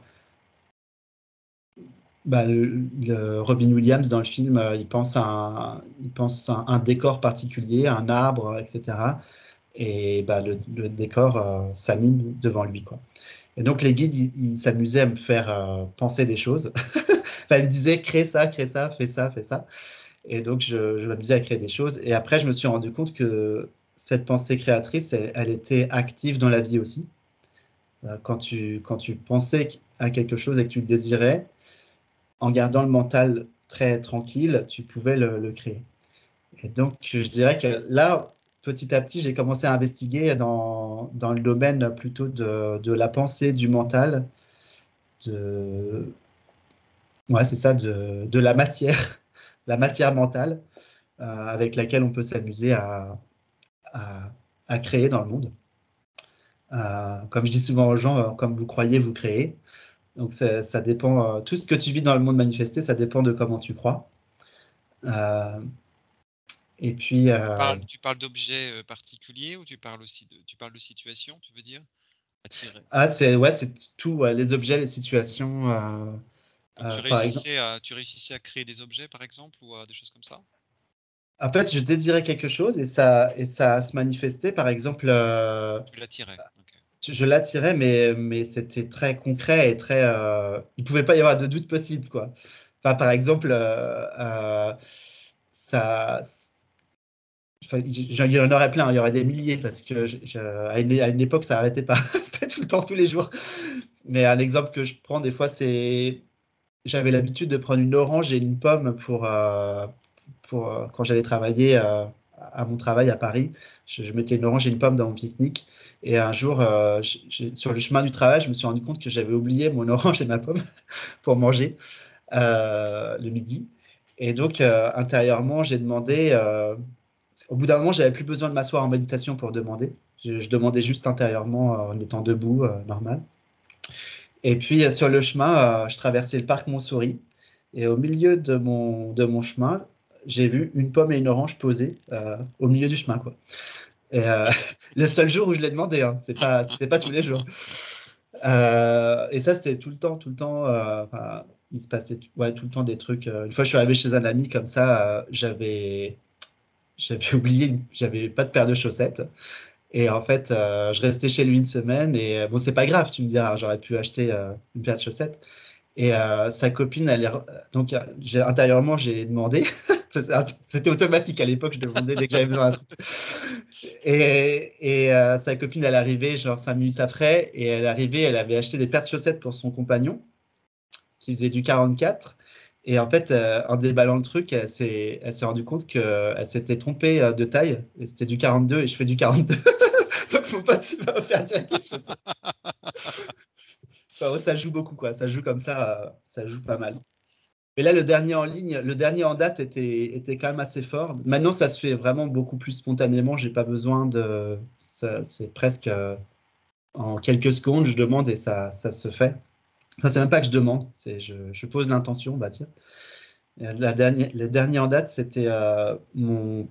bah, le, le Robin Williams dans le film, euh, il pense à un, il pense à un, un décor particulier, un arbre, et cetera. Et bah, le, le décor euh, s'anime devant lui, quoi. Et donc les guides, ils ils s'amusaient à me faire euh, penser des choses. Enfin, ils me disaient, crée ça, crée ça, fais ça, fais ça. Et donc, je, je m'amusais à créer des choses. Et après, je me suis rendu compte que cette pensée créatrice, elle, elle était active dans la vie aussi. Euh, quand tu, quand tu pensais à quelque chose et que tu le désirais, en gardant le mental très tranquille, tu pouvais le, le créer. Et donc, je dirais que là, petit à petit, j'ai commencé à investiguer dans, dans le domaine plutôt de, de la pensée, du mental, de, ouais, c'est ça, de, de la matière, la matière mentale, euh, avec laquelle on peut s'amuser à, à, à créer dans le monde. Euh, comme je dis souvent aux gens, euh, comme vous croyez, vous créez. Donc, ça, ça dépend, euh, tout ce que tu vis dans le monde manifesté, ça dépend de comment tu crois. Euh, et puis, Tu euh, parles, tu parles d'objets euh, particuliers ou tu parles aussi de, tu parles de situations, tu veux dire? Attirer. ah, c'est ouais, c'est tout, ouais, les objets, les situations. Euh, Donc tu euh, par exemple, réussissais à, tu réussissais à créer des objets, par exemple, ou à des choses comme ça? en fait, je désirais quelque chose et ça, et ça se manifestait. Par exemple, euh, Tu l'attirais. Ok. je l'attirais, mais, mais c'était très concret et très. Euh, il ne pouvait pas y avoir de doute possible, quoi. Enfin, par exemple, euh, euh, ça. Enfin, il y en aurait plein, il y aurait des milliers parce que je- je- à, une, à une époque, ça n'arrêtait pas. C'était tout le temps, tous les jours. Mais un exemple que je prends des fois, c'est j'avais l'habitude de prendre une orange et une pomme pour, euh, pour euh, quand j'allais travailler euh, à mon travail à Paris. Je, je mettais une orange et une pomme dans mon pique-nique. Et un jour, euh, j'ai- j'ai- sur le chemin du travail, je me suis rendu compte que j'avais oublié mon orange et ma pomme pour manger euh, le midi. Et donc, euh, intérieurement, j'ai demandé. Euh, au bout d'un moment, j'avais plus besoin de m'asseoir en méditation pour demander. Je, je demandais juste intérieurement euh, en étant debout, euh, normal. Et puis, euh, sur le chemin, euh, je traversais le parc Montsouris. Et au milieu de mon, de mon chemin, j'ai vu une pomme et une orange posées euh, au milieu du chemin, quoi. Et euh, le seul jour où je l'ai demandé, hein, c'est pas, c'était pas tous les jours. Euh, et ça, c'était tout le temps, tout le temps. Euh, enfin, il se passait ouais, tout le temps des trucs. Euh, une fois, je suis arrivé chez un ami comme ça, euh, j'avais, j'avais oublié, une- j'avais pas de paire de chaussettes. Et en fait, euh, je restais chez lui une semaine. Et euh, bon, c'est pas grave, tu me diras, j'aurais pu acheter euh, une paire de chaussettes. Et euh, sa copine, elle est... re- donc euh, j'ai- intérieurement, j'ai demandé. C'était automatique à l'époque, je demandais dès que j'avais besoin d'un truc. Et, et euh, sa copine, elle arrivait genre cinq minutes après, et elle arrivait, elle avait acheté des paires de chaussettes pour son compagnon, qui faisait du quarante-quatre. Et en fait, euh, en déballant le truc, elle s'est elle s'est rendue compte qu'elle s'était trompée euh, de taille, et c'était du quarante-deux, et je fais du quarante-deux. Donc mon pote il m'a offert direct les chaussettes. Enfin, ouais, ça joue beaucoup, quoi. Ça joue comme ça, euh, ça joue pas mal. Mais là, le dernier en ligne, le dernier en date était, était quand même assez fort. Maintenant, ça se fait vraiment beaucoup plus spontanément. J'ai pas besoin de. ça- C'est presque euh, en quelques secondes, je demande et ça, ça se fait. Enfin, c'est même pas que je demande, c'est je, je pose l'intention, bah tiens. Et La dernière, le dernier en date, c'était euh, mon,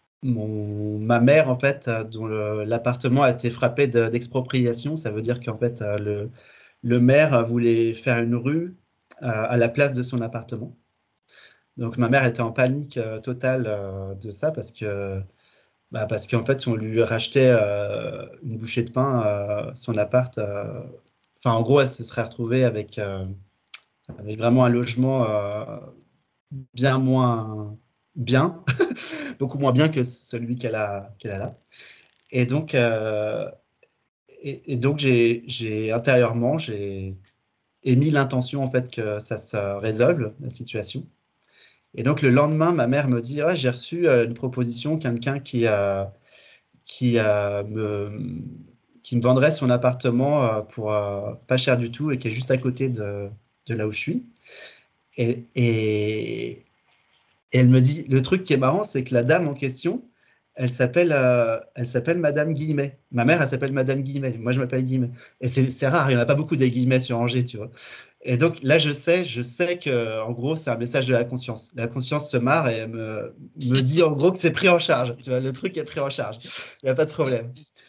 mon, ma mère, en fait, euh, dont le- l'appartement a été frappé de- d'expropriation. Ça veut dire qu'en fait, euh, le, le maire voulait faire une rue euh, à la place de son appartement. Donc ma mère était en panique euh, totale euh, de ça parce que bah, parce qu'en fait on lui rachetait euh, une bouchée de pain euh, son appart. euh, Enfin en gros elle se serait retrouvée avec euh, avec vraiment un logement euh, bien moins bien, beaucoup moins bien que celui qu'elle a qu'elle a là. Et donc euh, et, et donc j'ai j'ai intérieurement j'ai émis l'intention en fait que ça se résolve la situation. Et donc le lendemain, ma mère me dit, ouais, j'ai reçu euh, une proposition, quelqu'un qui, euh, qui, euh, me, qui me vendrait son appartement euh, pour euh, pas cher du tout et qui est juste à côté de, de là où je suis. Et, et, et elle me dit, le truc qui est marrant, c'est que la dame en question, elle s'appelle euh, elle s'appelle Madame Guillemet. Ma mère, elle s'appelle Madame Guillemet. Moi, je m'appelle Guillemet. Et c'est c'est rare, il n'y en a pas beaucoup des Guillemets sur Angers, tu vois. Et donc là, je sais, je sais que en gros, c'est un message de la conscience. La conscience se marre et elle me, me dit en gros que c'est pris en charge. Tu vois, le truc est pris en charge. Il n'y a pas de problème.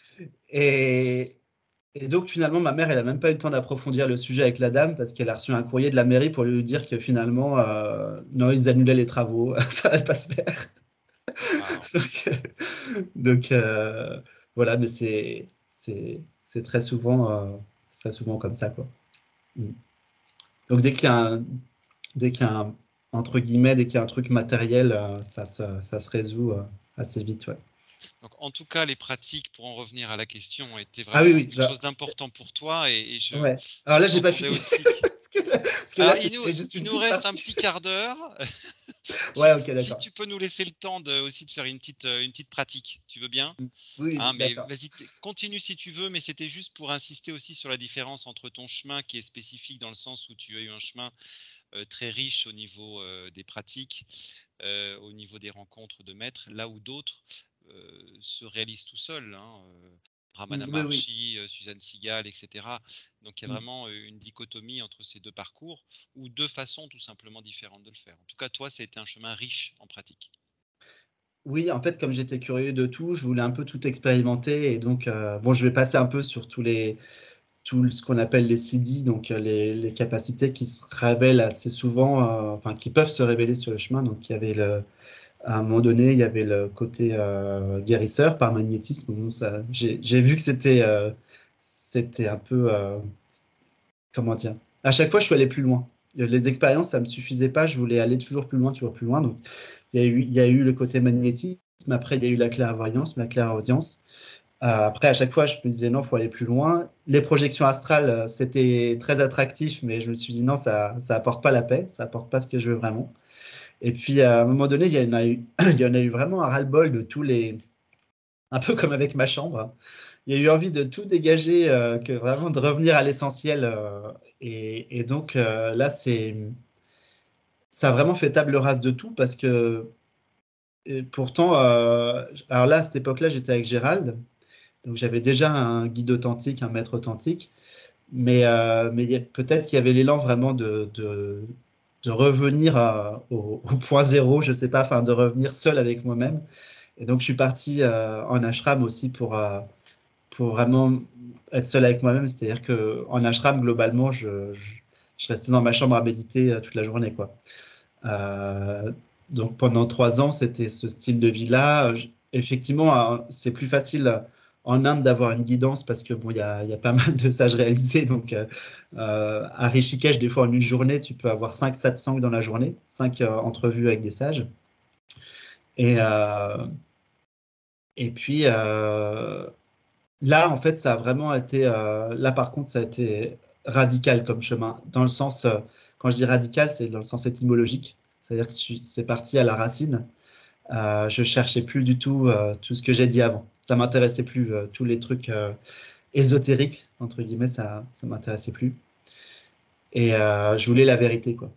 Et, et donc finalement, ma mère, elle a même pas eu le temps d'approfondir le sujet avec la dame parce qu'elle a reçu un courrier de la mairie pour lui dire que finalement, euh, non, ils annulaient les travaux, ça va pas se faire. Wow. Donc, euh, donc, euh, voilà, mais c'est c'est c'est très souvent euh, c'est très souvent comme ça, quoi. Mm. Donc dès qu'il y a un, dès qu'il y a un, entre guillemets, dès qu'il y a un truc matériel, euh, ça se, ça se résout euh, assez vite, ouais. Donc, en tout cas, les pratiques, pour en revenir à la question, étaient Ah oui, vraiment oui. quelque Bah, chose d'important pour toi et, et je ouais. Alors là, j'ai pas sous-entendais fini. aussi que... parce, que là, parce que là, Alors, il nous, c'était juste il une nous toute reste un partie. petit quart d'heure. Ouais, ok, Si d'accord. tu peux nous laisser le temps de, aussi de faire une petite, euh, une petite pratique, tu veux bien? Oui, Hein, mais d'accord. vas-y, continue si tu veux, mais c'était juste pour insister aussi sur la différence entre ton chemin qui est spécifique dans le sens où tu as eu un chemin euh, très riche au niveau euh, des pratiques, euh, au niveau des rencontres de maîtres, là où d'autres euh, se réalisent tout seuls. Hein, euh, Ramana Mm, oui, oui. Maharshi, euh, Suzanne Sigal, et cetera. Donc il y a Mm. vraiment euh, une dichotomie entre ces deux parcours ou deux façons tout simplement différentes de le faire. En tout cas, toi, c'était un chemin riche en pratique. Oui, en fait, comme j'étais curieux de tout, je voulais un peu tout expérimenter. Et donc, euh, bon, je vais passer un peu sur tous les, tout ce qu'on appelle les C D, donc euh, les, les capacités qui se révèlent assez souvent, euh, enfin, qui peuvent se révéler sur le chemin. Donc, il y avait le, à un moment donné, il y avait le côté euh, guérisseur par magnétisme. Bon, ça, j'ai, j'ai vu que c'était, euh, c'était un peu, euh, comment dire, à chaque fois, je suis allé plus loin. Les expériences, ça me suffisait pas. Je voulais aller toujours plus loin, toujours plus loin. Donc, il y a eu, il y a eu le côté magnétisme. Après, il y a eu la clairvoyance, la clairaudience. Euh, après, à chaque fois, je me disais non, il faut aller plus loin. Les projections astrales, euh, c'était très attractif, mais je me suis dit non, ça ça apporte pas la paix, ça apporte pas ce que je veux vraiment. Et puis, à un moment donné, il y en a eu, il y en a eu vraiment un ras-le-bol de tous les, un peu comme avec ma chambre. Il y a eu envie de tout dégager, euh, que vraiment de revenir à l'essentiel. euh, et, et donc euh, là, c'est, ça a vraiment fait table rase de tout parce que et pourtant, euh, alors là, à cette époque-là, j'étais avec Gérald, donc j'avais déjà un guide authentique, un maître authentique. Mais, euh, mais il y a- peut-être qu'il y avait l'élan vraiment de, de, de revenir à- au, au point zéro, je sais pas, enfin de revenir seul avec moi-même. Et donc je suis parti euh, en ashram aussi pour, euh, pour vraiment être seul avec moi-même. C'est-à-dire qu'en ashram, globalement, je, je, je restais dans ma chambre à méditer euh, toute la journée, quoi. Euh, donc pendant trois ans, c'était ce style de vie-là. Je- Effectivement, euh, c'est plus facile en Inde d'avoir une guidance parce que bon, il y a, il y a pas mal de sages réalisés. Donc euh, euh, à Rishikesh, des fois en une journée, tu peux avoir cinq satsangs dans la journée, cinq euh, entrevues avec des sages. Et, euh, et puis euh, là, en fait, ça a vraiment été. Euh, là, par contre, ça a été radical comme chemin. Dans le sens, euh, quand je dis radical, c'est dans le sens étymologique. C'est-à-dire que je suis- c'est parti à la racine. Euh, je cherchais plus du tout euh, tout ce que j'ai dit avant. Ça m'intéressait plus. Euh, tous les trucs euh, ésotériques, entre guillemets, ça, ça m'intéressait plus. Et euh, je voulais la vérité, quoi.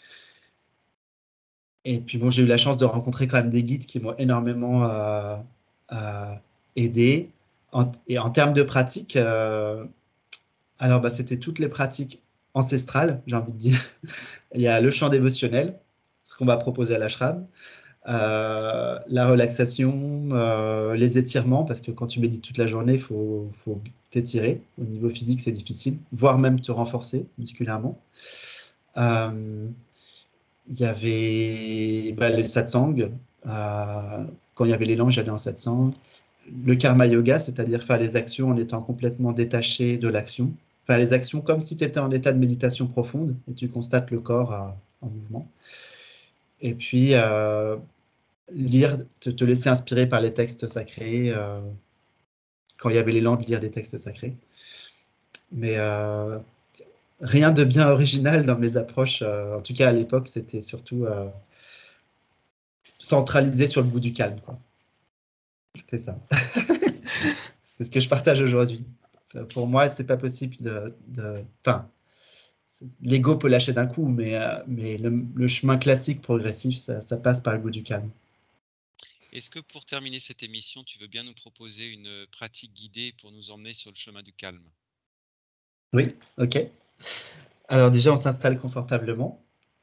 Et puis bon, j'ai eu la chance de rencontrer quand même des guides qui m'ont énormément euh, euh, aidé. En- et en termes de pratique, euh, alors bah, c'était toutes les pratiques ancestrales, j'ai envie de dire. Il y a le chant dévotionnel, ce qu'on va proposer à l'ashram, euh, la relaxation, euh, les étirements, parce que quand tu médites toute la journée, il faut, faut t'étirer. Au niveau physique, c'est difficile, voire même te renforcer musculairement. Euh, Il y avait bah, le satsang. Euh, quand il y avait l'élan, j'allais en satsang. Le karma yoga, c'est-à-dire faire les actions en étant complètement détaché de l'action. Faire les actions comme si tu étais en état de méditation profonde et tu constates le corps euh, en mouvement. Et puis, euh, lire, te, te laisser inspirer par les textes sacrés. Euh, quand il y avait l'élan de lire des textes sacrés. Mais euh, rien de bien original dans mes approches. Euh, en tout cas, à l'époque, c'était surtout euh, centralisé sur le goût du calme, quoi. C'était ça. C'est ce que je partage aujourd'hui. Pour moi, c'est pas possible de, de... Enfin, l'ego peut lâcher d'un coup, mais, euh, mais le, le, chemin classique progressif, ça, ça, passe par le goût du calme. Est-ce que pour terminer cette émission, tu veux bien nous proposer une pratique guidée pour nous emmener sur le chemin du calme? Oui, ok. Alors déjà, on s'installe confortablement.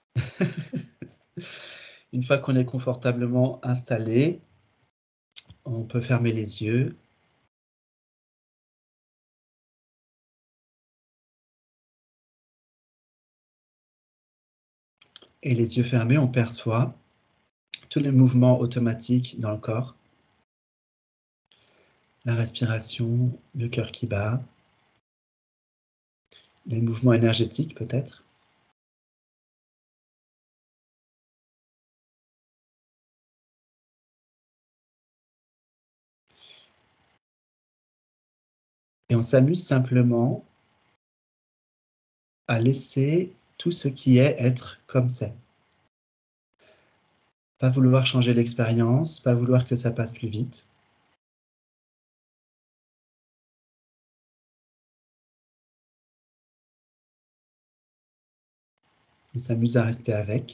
Une fois qu'on est confortablement installé, on peut fermer les yeux. Et les yeux fermés, on perçoit tous les mouvements automatiques dans le corps. La respiration, le cœur qui bat, les mouvements énergétiques peut-être. Et on s'amuse simplement à laisser tout ce qui est être comme c'est. Pas vouloir changer l'expérience, pas vouloir que ça passe plus vite. On s'amuse à rester avec.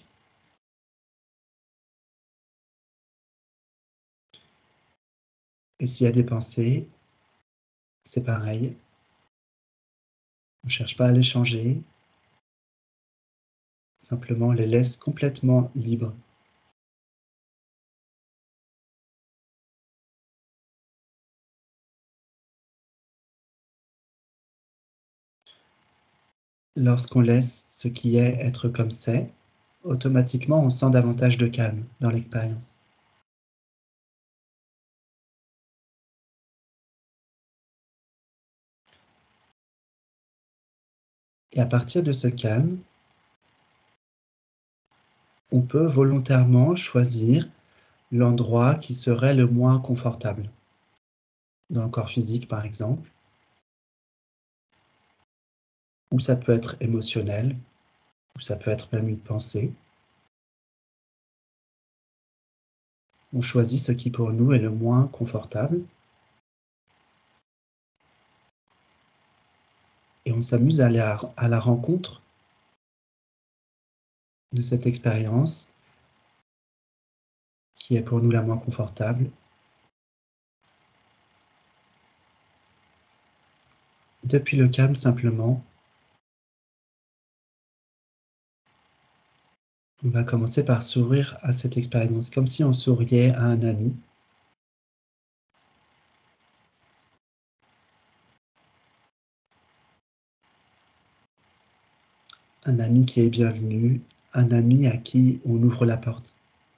Et s'il y a des pensées, c'est pareil. On ne cherche pas à les changer. Simplement, on les laisse complètement libres. Lorsqu'on laisse ce qui est être comme c'est, automatiquement, on sent davantage de calme dans l'expérience. Et à partir de ce calme, on peut volontairement choisir l'endroit qui serait le moins confortable. Dans le corps physique, par exemple, ou ça peut être émotionnel, ou ça peut être même une pensée. On choisit ce qui pour nous est le moins confortable et on s'amuse à aller à, à la rencontre de cette expérience qui est pour nous la moins confortable. Depuis le calme, simplement, on va commencer par sourire à cette expérience, comme si on souriait à un ami. Un ami qui est bienvenu, un ami à qui on ouvre la porte.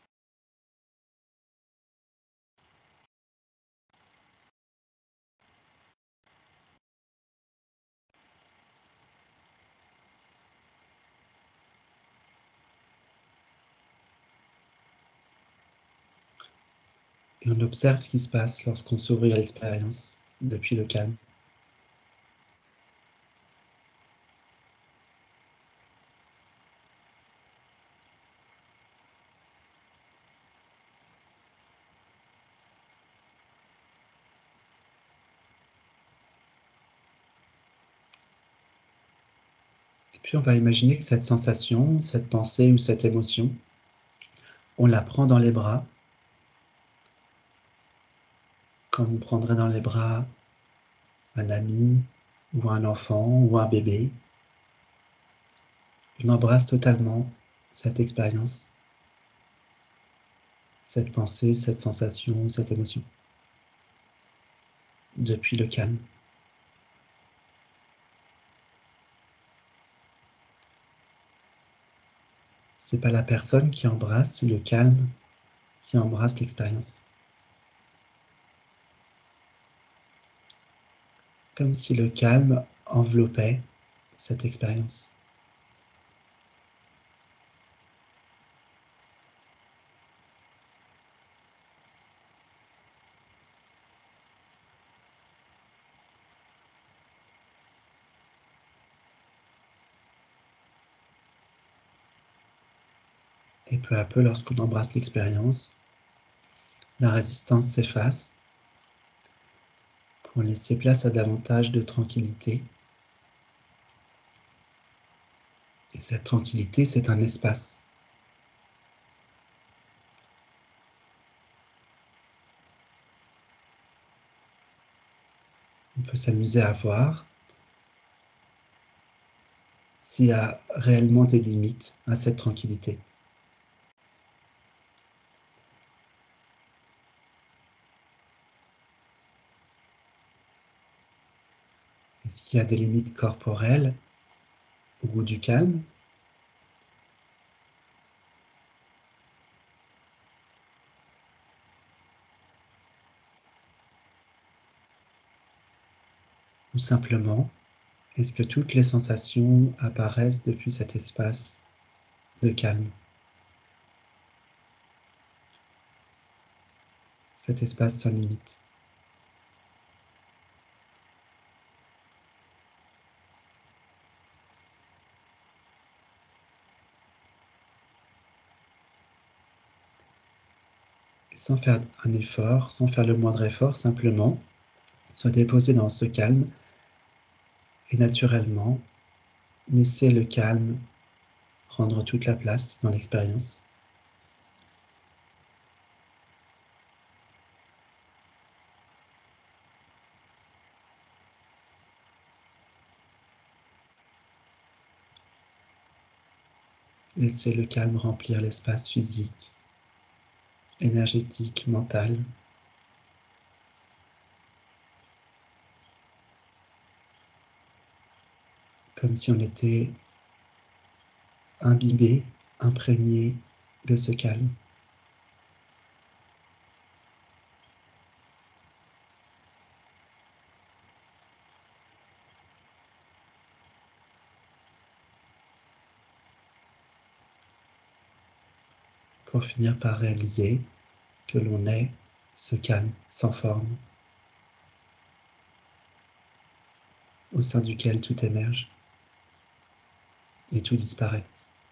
Et on observe ce qui se passe lorsqu'on sourit à l'expérience, depuis le calme. Et puis on va imaginer que cette sensation, cette pensée ou cette émotion, on la prend dans les bras, comme on prendrait dans les bras un ami, ou un enfant, ou un bébé. On embrasse totalement cette expérience, cette pensée, cette sensation, cette émotion, depuis le calme. C'est pas la personne qui embrasse, c'est le calme qui embrasse l'expérience. Comme si le calme enveloppait cette expérience. Et peu à peu, lorsqu'on embrasse l'expérience, la résistance s'efface pour laisser place à davantage de tranquillité. Et cette tranquillité, c'est un espace. On peut s'amuser à voir s'il y a réellement des limites à cette tranquillité. Est-ce qu'il y a des limites corporelles au goût du calme? Ou simplement, est-ce que toutes les sensations apparaissent depuis cet espace de calme? Cet espace sans limite. sans faire un effort, sans faire le moindre effort, simplement, sois déposé dans ce calme et naturellement, laissez le calme prendre toute la place dans l'expérience. Laissez le calme remplir l'espace physique, énergétique, mental. Comme si on était imbibé, imprégné de ce calme. Pour finir par réaliser que l'on est ce calme sans forme, au sein duquel tout émerge et tout disparaît.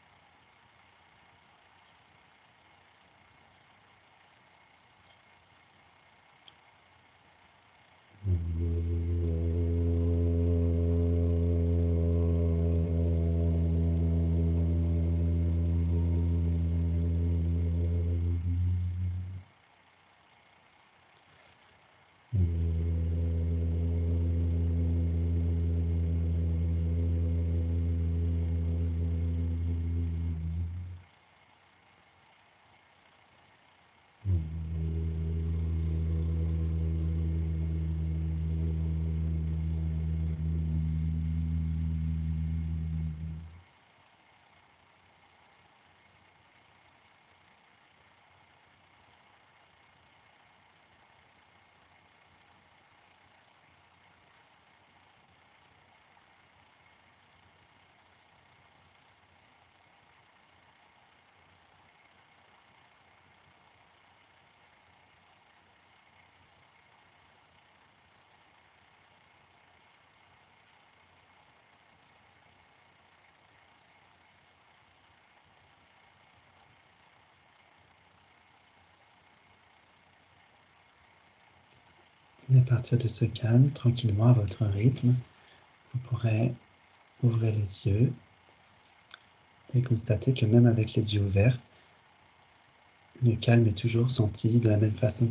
Et à partir de ce calme, tranquillement, à votre rythme, vous pourrez ouvrir les yeux et constater que même avec les yeux ouverts, le calme est toujours senti de la même façon.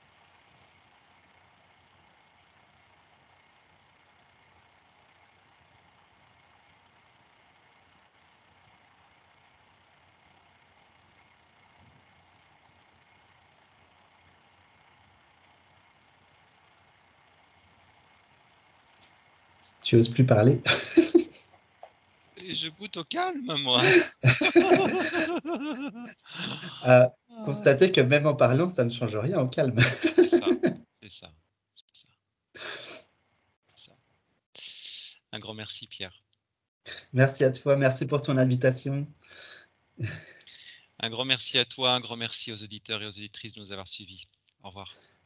Tu oses plus parler? Et je goûte au calme, moi. À constater que même en parlant, ça ne change rien au calme. C'est ça, c'est ça, c'est ça. C'est ça. Un grand merci, Pierre. Merci à toi, merci pour ton invitation. Un grand merci à toi, un grand merci aux auditeurs et aux auditrices de nous avoir suivis. Au revoir.